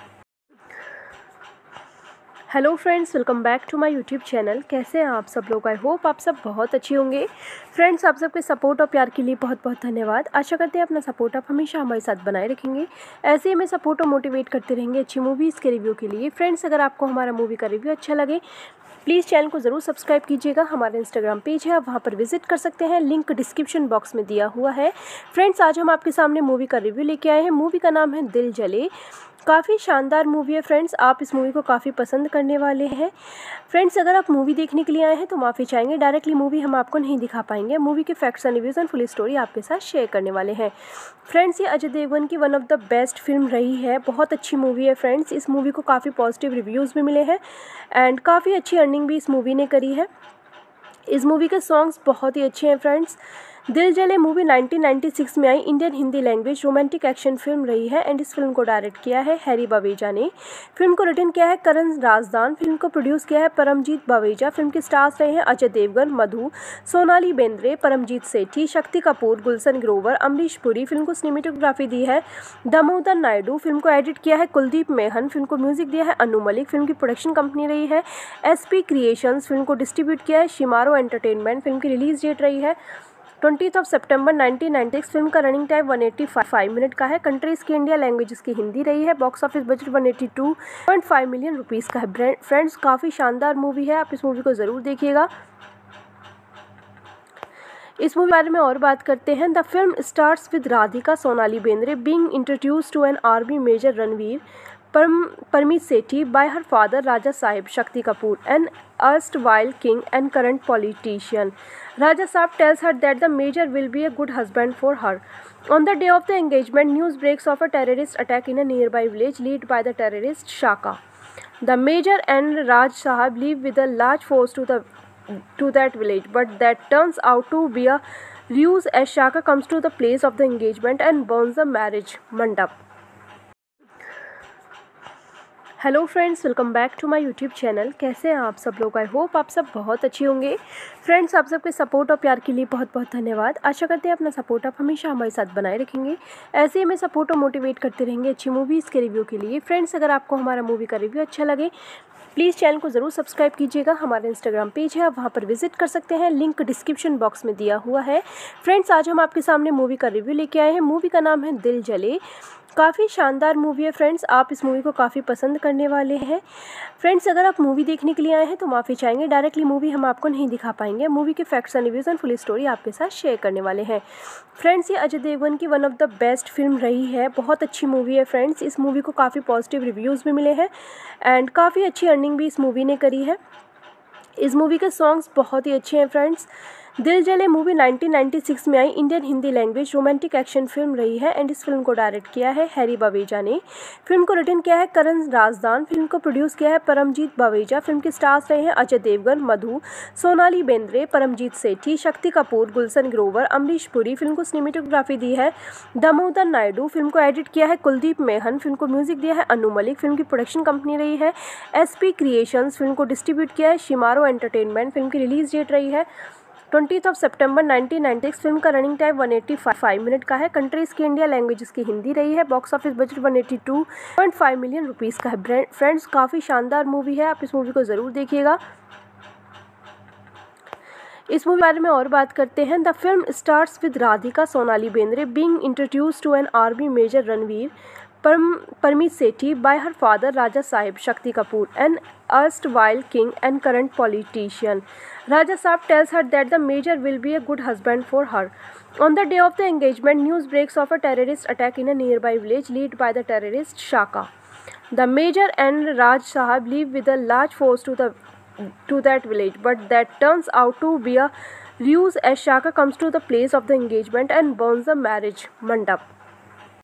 Hello friends, welcome back to my YouTube channel. कैसे हैं आप सब लोग? I hope आप सब बहुत अच्छे होंगे। फ्रेंड्स, आप सबके सपोर्ट और प्यार के लिए बहुत बहुत धन्यवाद। आशा करते हैं अपना सपोर्ट आप हमेशा हमारे साथ बनाए रखेंगे। ऐसे ही हमें सपोर्ट और मोटिवेट करते रहेंगे अच्छी मूवीज़ के रिव्यू के लिए। फ्रेंड्स, अगर आपको हमारा मूवी का रिव्यू अच्छा लगे प्लीज़ चैनल को ज़रूर सब्सक्राइब कीजिएगा। हमारा इंस्टाग्राम पेज है, आप वहाँ पर विजिट कर सकते हैं, लिंक डिस्क्रिप्शन बॉक्स में दिया हुआ है। फ्रेंड्स, आज हम आपके सामने मूवी का रिव्यू लेके आए हैं। मूवी का नाम है दिल जले। काफ़ी शानदार मूवी है फ्रेंड्स, आप इस मूवी को काफ़ी पसंद करने वाले हैं। फ्रेंड्स, अगर आप मूवी देखने के लिए आए हैं तो माफ़ी चाहेंगे, डायरेक्टली मूवी हम आपको नहीं दिखा पाएंगे। मूवी के facts and reviews and full story आपके साथ शेयर करने वाले हैं। फ्रेंड्स, ये अजय देवगन की one of the best film रही है, बहुत अच्छी मूवी है फ्रेंड्स। इस मूवी को काफ़ी पॉजिटिव रिव्यूज़ भी मिले हैं एंड काफ़ी अच्छी अर्निंग भी इस मूवी ने करी है। इस मूवी के सॉन्ग्स बहुत ही अच्छे हैं फ्रेंड्स। दिल जले मूवी 1996 में आई Indian Hindi language romantic action film रही है एंड इस फिल्म को डायरेक्ट किया है हैरी बवेजा ने। फिल्म को रिटन किया है करण राजदान। फिल्म को प्रोड्यूस किया है परमजीत बवेजा। फिल्म के स्टार्स रहे हैं अजय देवगन, मधु, सोनाली बेंद्रे, परमजीत सेठी, शक्ति कपूर, गुलशन ग्रोवर, अमरीश पुरी। फिल्म को सिनेमेटोग्राफी दी है दामोदर नायडू। फिल्म को एडिट किया है कुलदीप मेहन। फिल्म को म्यूजिक दिया है अनु मलिक। फिल्म की प्रोडक्शन कंपनी रही है SP क्रिएशंस। फिल्म को डिस्ट्रीब्यूट किया है शिमारो एंटरटेनमेंट। फिल्म की रिलीज डेट रही है 20 सितंबर 1996। फिल्म का रनिंग टाइम 185 मिनट का है। कंट्रीज की इंडिया, लैंग्वेजेस की हिंदी रही है। Box office budget 182.5 million rupees का है। फ्रेंड्स, काफ़ी शानदार मूवी है, आप इस मूवी को ज़रूर देखिएगा। इस मूवी के बारे में और बात करते हैं। The film stars with Radhika Sonali Bendre being introduced to an army major Ranveer Parmeet Sethi by her father Raja Sahib Shakti Kapoor, an erstwhile king and current politician. Raja Sahib tells her that the major will be a good husband for her. On the day of the engagement, news breaks of a terrorist attack in a nearby village led by the terrorist Shaka. The major and Raj Sahib leave with a large force to that village, but that turns out to be a ruse as Shaka comes to the place of the engagement and burns the marriage mandap. Hello friends, welcome back to my YouTube channel. कैसे हैं आप सब लोग? I hope आप सब बहुत अच्छे होंगे। फ्रेंड्स, आप सबके सपोर्ट और प्यार के लिए बहुत बहुत धन्यवाद। आशा करते हैं अपना सपोर्ट आप हमेशा हमारे साथ बनाए रखेंगे। ऐसे ही हमें सपोर्ट और मोटिवेट करते रहेंगे अच्छी मूवीज़ के रिव्यू के लिए। फ्रेंड्स, अगर आपको हमारा मूवी का रिव्यू अच्छा लगे प्लीज़ चैनल को ज़रूर सब्सक्राइब कीजिएगा। हमारा इंस्टाग्राम पेज है, आप वहाँ पर विजिट कर सकते हैं, लिंक डिस्क्रिप्शन बॉक्स में दिया हुआ है। फ्रेंड्स, आज हम आपके सामने मूवी का रिव्यू लेके आए हैं। मूवी का नाम है दिल जले। काफ़ी शानदार मूवी है फ्रेंड्स, आप इस मूवी को काफ़ी पसंद करने वाले हैं। फ्रेंड्स, अगर आप मूवी देखने के लिए आए हैं तो माफ़ी चाहेंगे, डायरेक्टली मूवी हम आपको नहीं दिखा पाएंगे। मूवी के facts and reviews and full story आपके साथ शेयर करने वाले हैं। फ्रेंड्स, ये अजय देवगन की one of the best film रही है, बहुत अच्छी मूवी है फ्रेंड्स। इस मूवी को काफ़ी पॉजिटिव रिव्यूज़ भी मिले हैं एंड काफ़ी अच्छी अर्निंग भी इस मूवी ने करी है। इस मूवी के सॉन्ग्स बहुत ही अच्छे हैं फ्रेंड्स। दिल जले मूवी 1996 में आई Indian Hindi language romantic action film रही है एंड इस फिल्म को डायरेक्ट किया है हैरी बवेजा ने। फिल्म को रिटन किया है करण राजदान। फिल्म को प्रोड्यूस किया है परमजीत बवेजा। फिल्म के स्टार्स रहे हैं अजय देवगन, मधु, सोनाली बेंद्रे, परमजीत सेठी, शक्ति कपूर, गुलशन ग्रोवर, अमरीश पुरी। फिल्म को सिनेमेटोग्राफी दी है दामोदर नायडू। फिल्म को एडिट किया है कुलदीप मेहन। फिल्म को म्यूजिक दिया है अनु मलिक। फिल्म की प्रोडक्शन कंपनी रही है SP क्रिएशंस। फिल्म को डिस्ट्रीब्यूट किया है शिमारो एंटरटेनमेंट। फिल्म की रिलीज डेट रही है 20 सितंबर 1996। फिल्म का रनिंग टाइम 185 मिनट का है। कंट्रीज की इंडिया, लैंग्वेजेस की हिंदी रही है। Box office budget 182.5 million rupees का है। फ्रेंड्स, काफ़ी शानदार मूवी है, आप इस मूवी को ज़रूर देखिएगा। इस मूवी के बारे में और बात करते हैं। The film starts with Radhika Sonali Bendre being introduced to an army major Ranveer Parmeet Sethi by her father Raja Sahib Shakti Kapoor, an erstwhile king and current politician. Raja Sahib tells her that the major will be a good husband for her. On the day of the engagement, news breaks of a terrorist attack in a nearby village led by the terrorist Shaka. The major and Raj Sahib leave with a large force to that village, but that turns out to be a ruse as Shaka comes to the place of the engagement and burns the marriage mandap.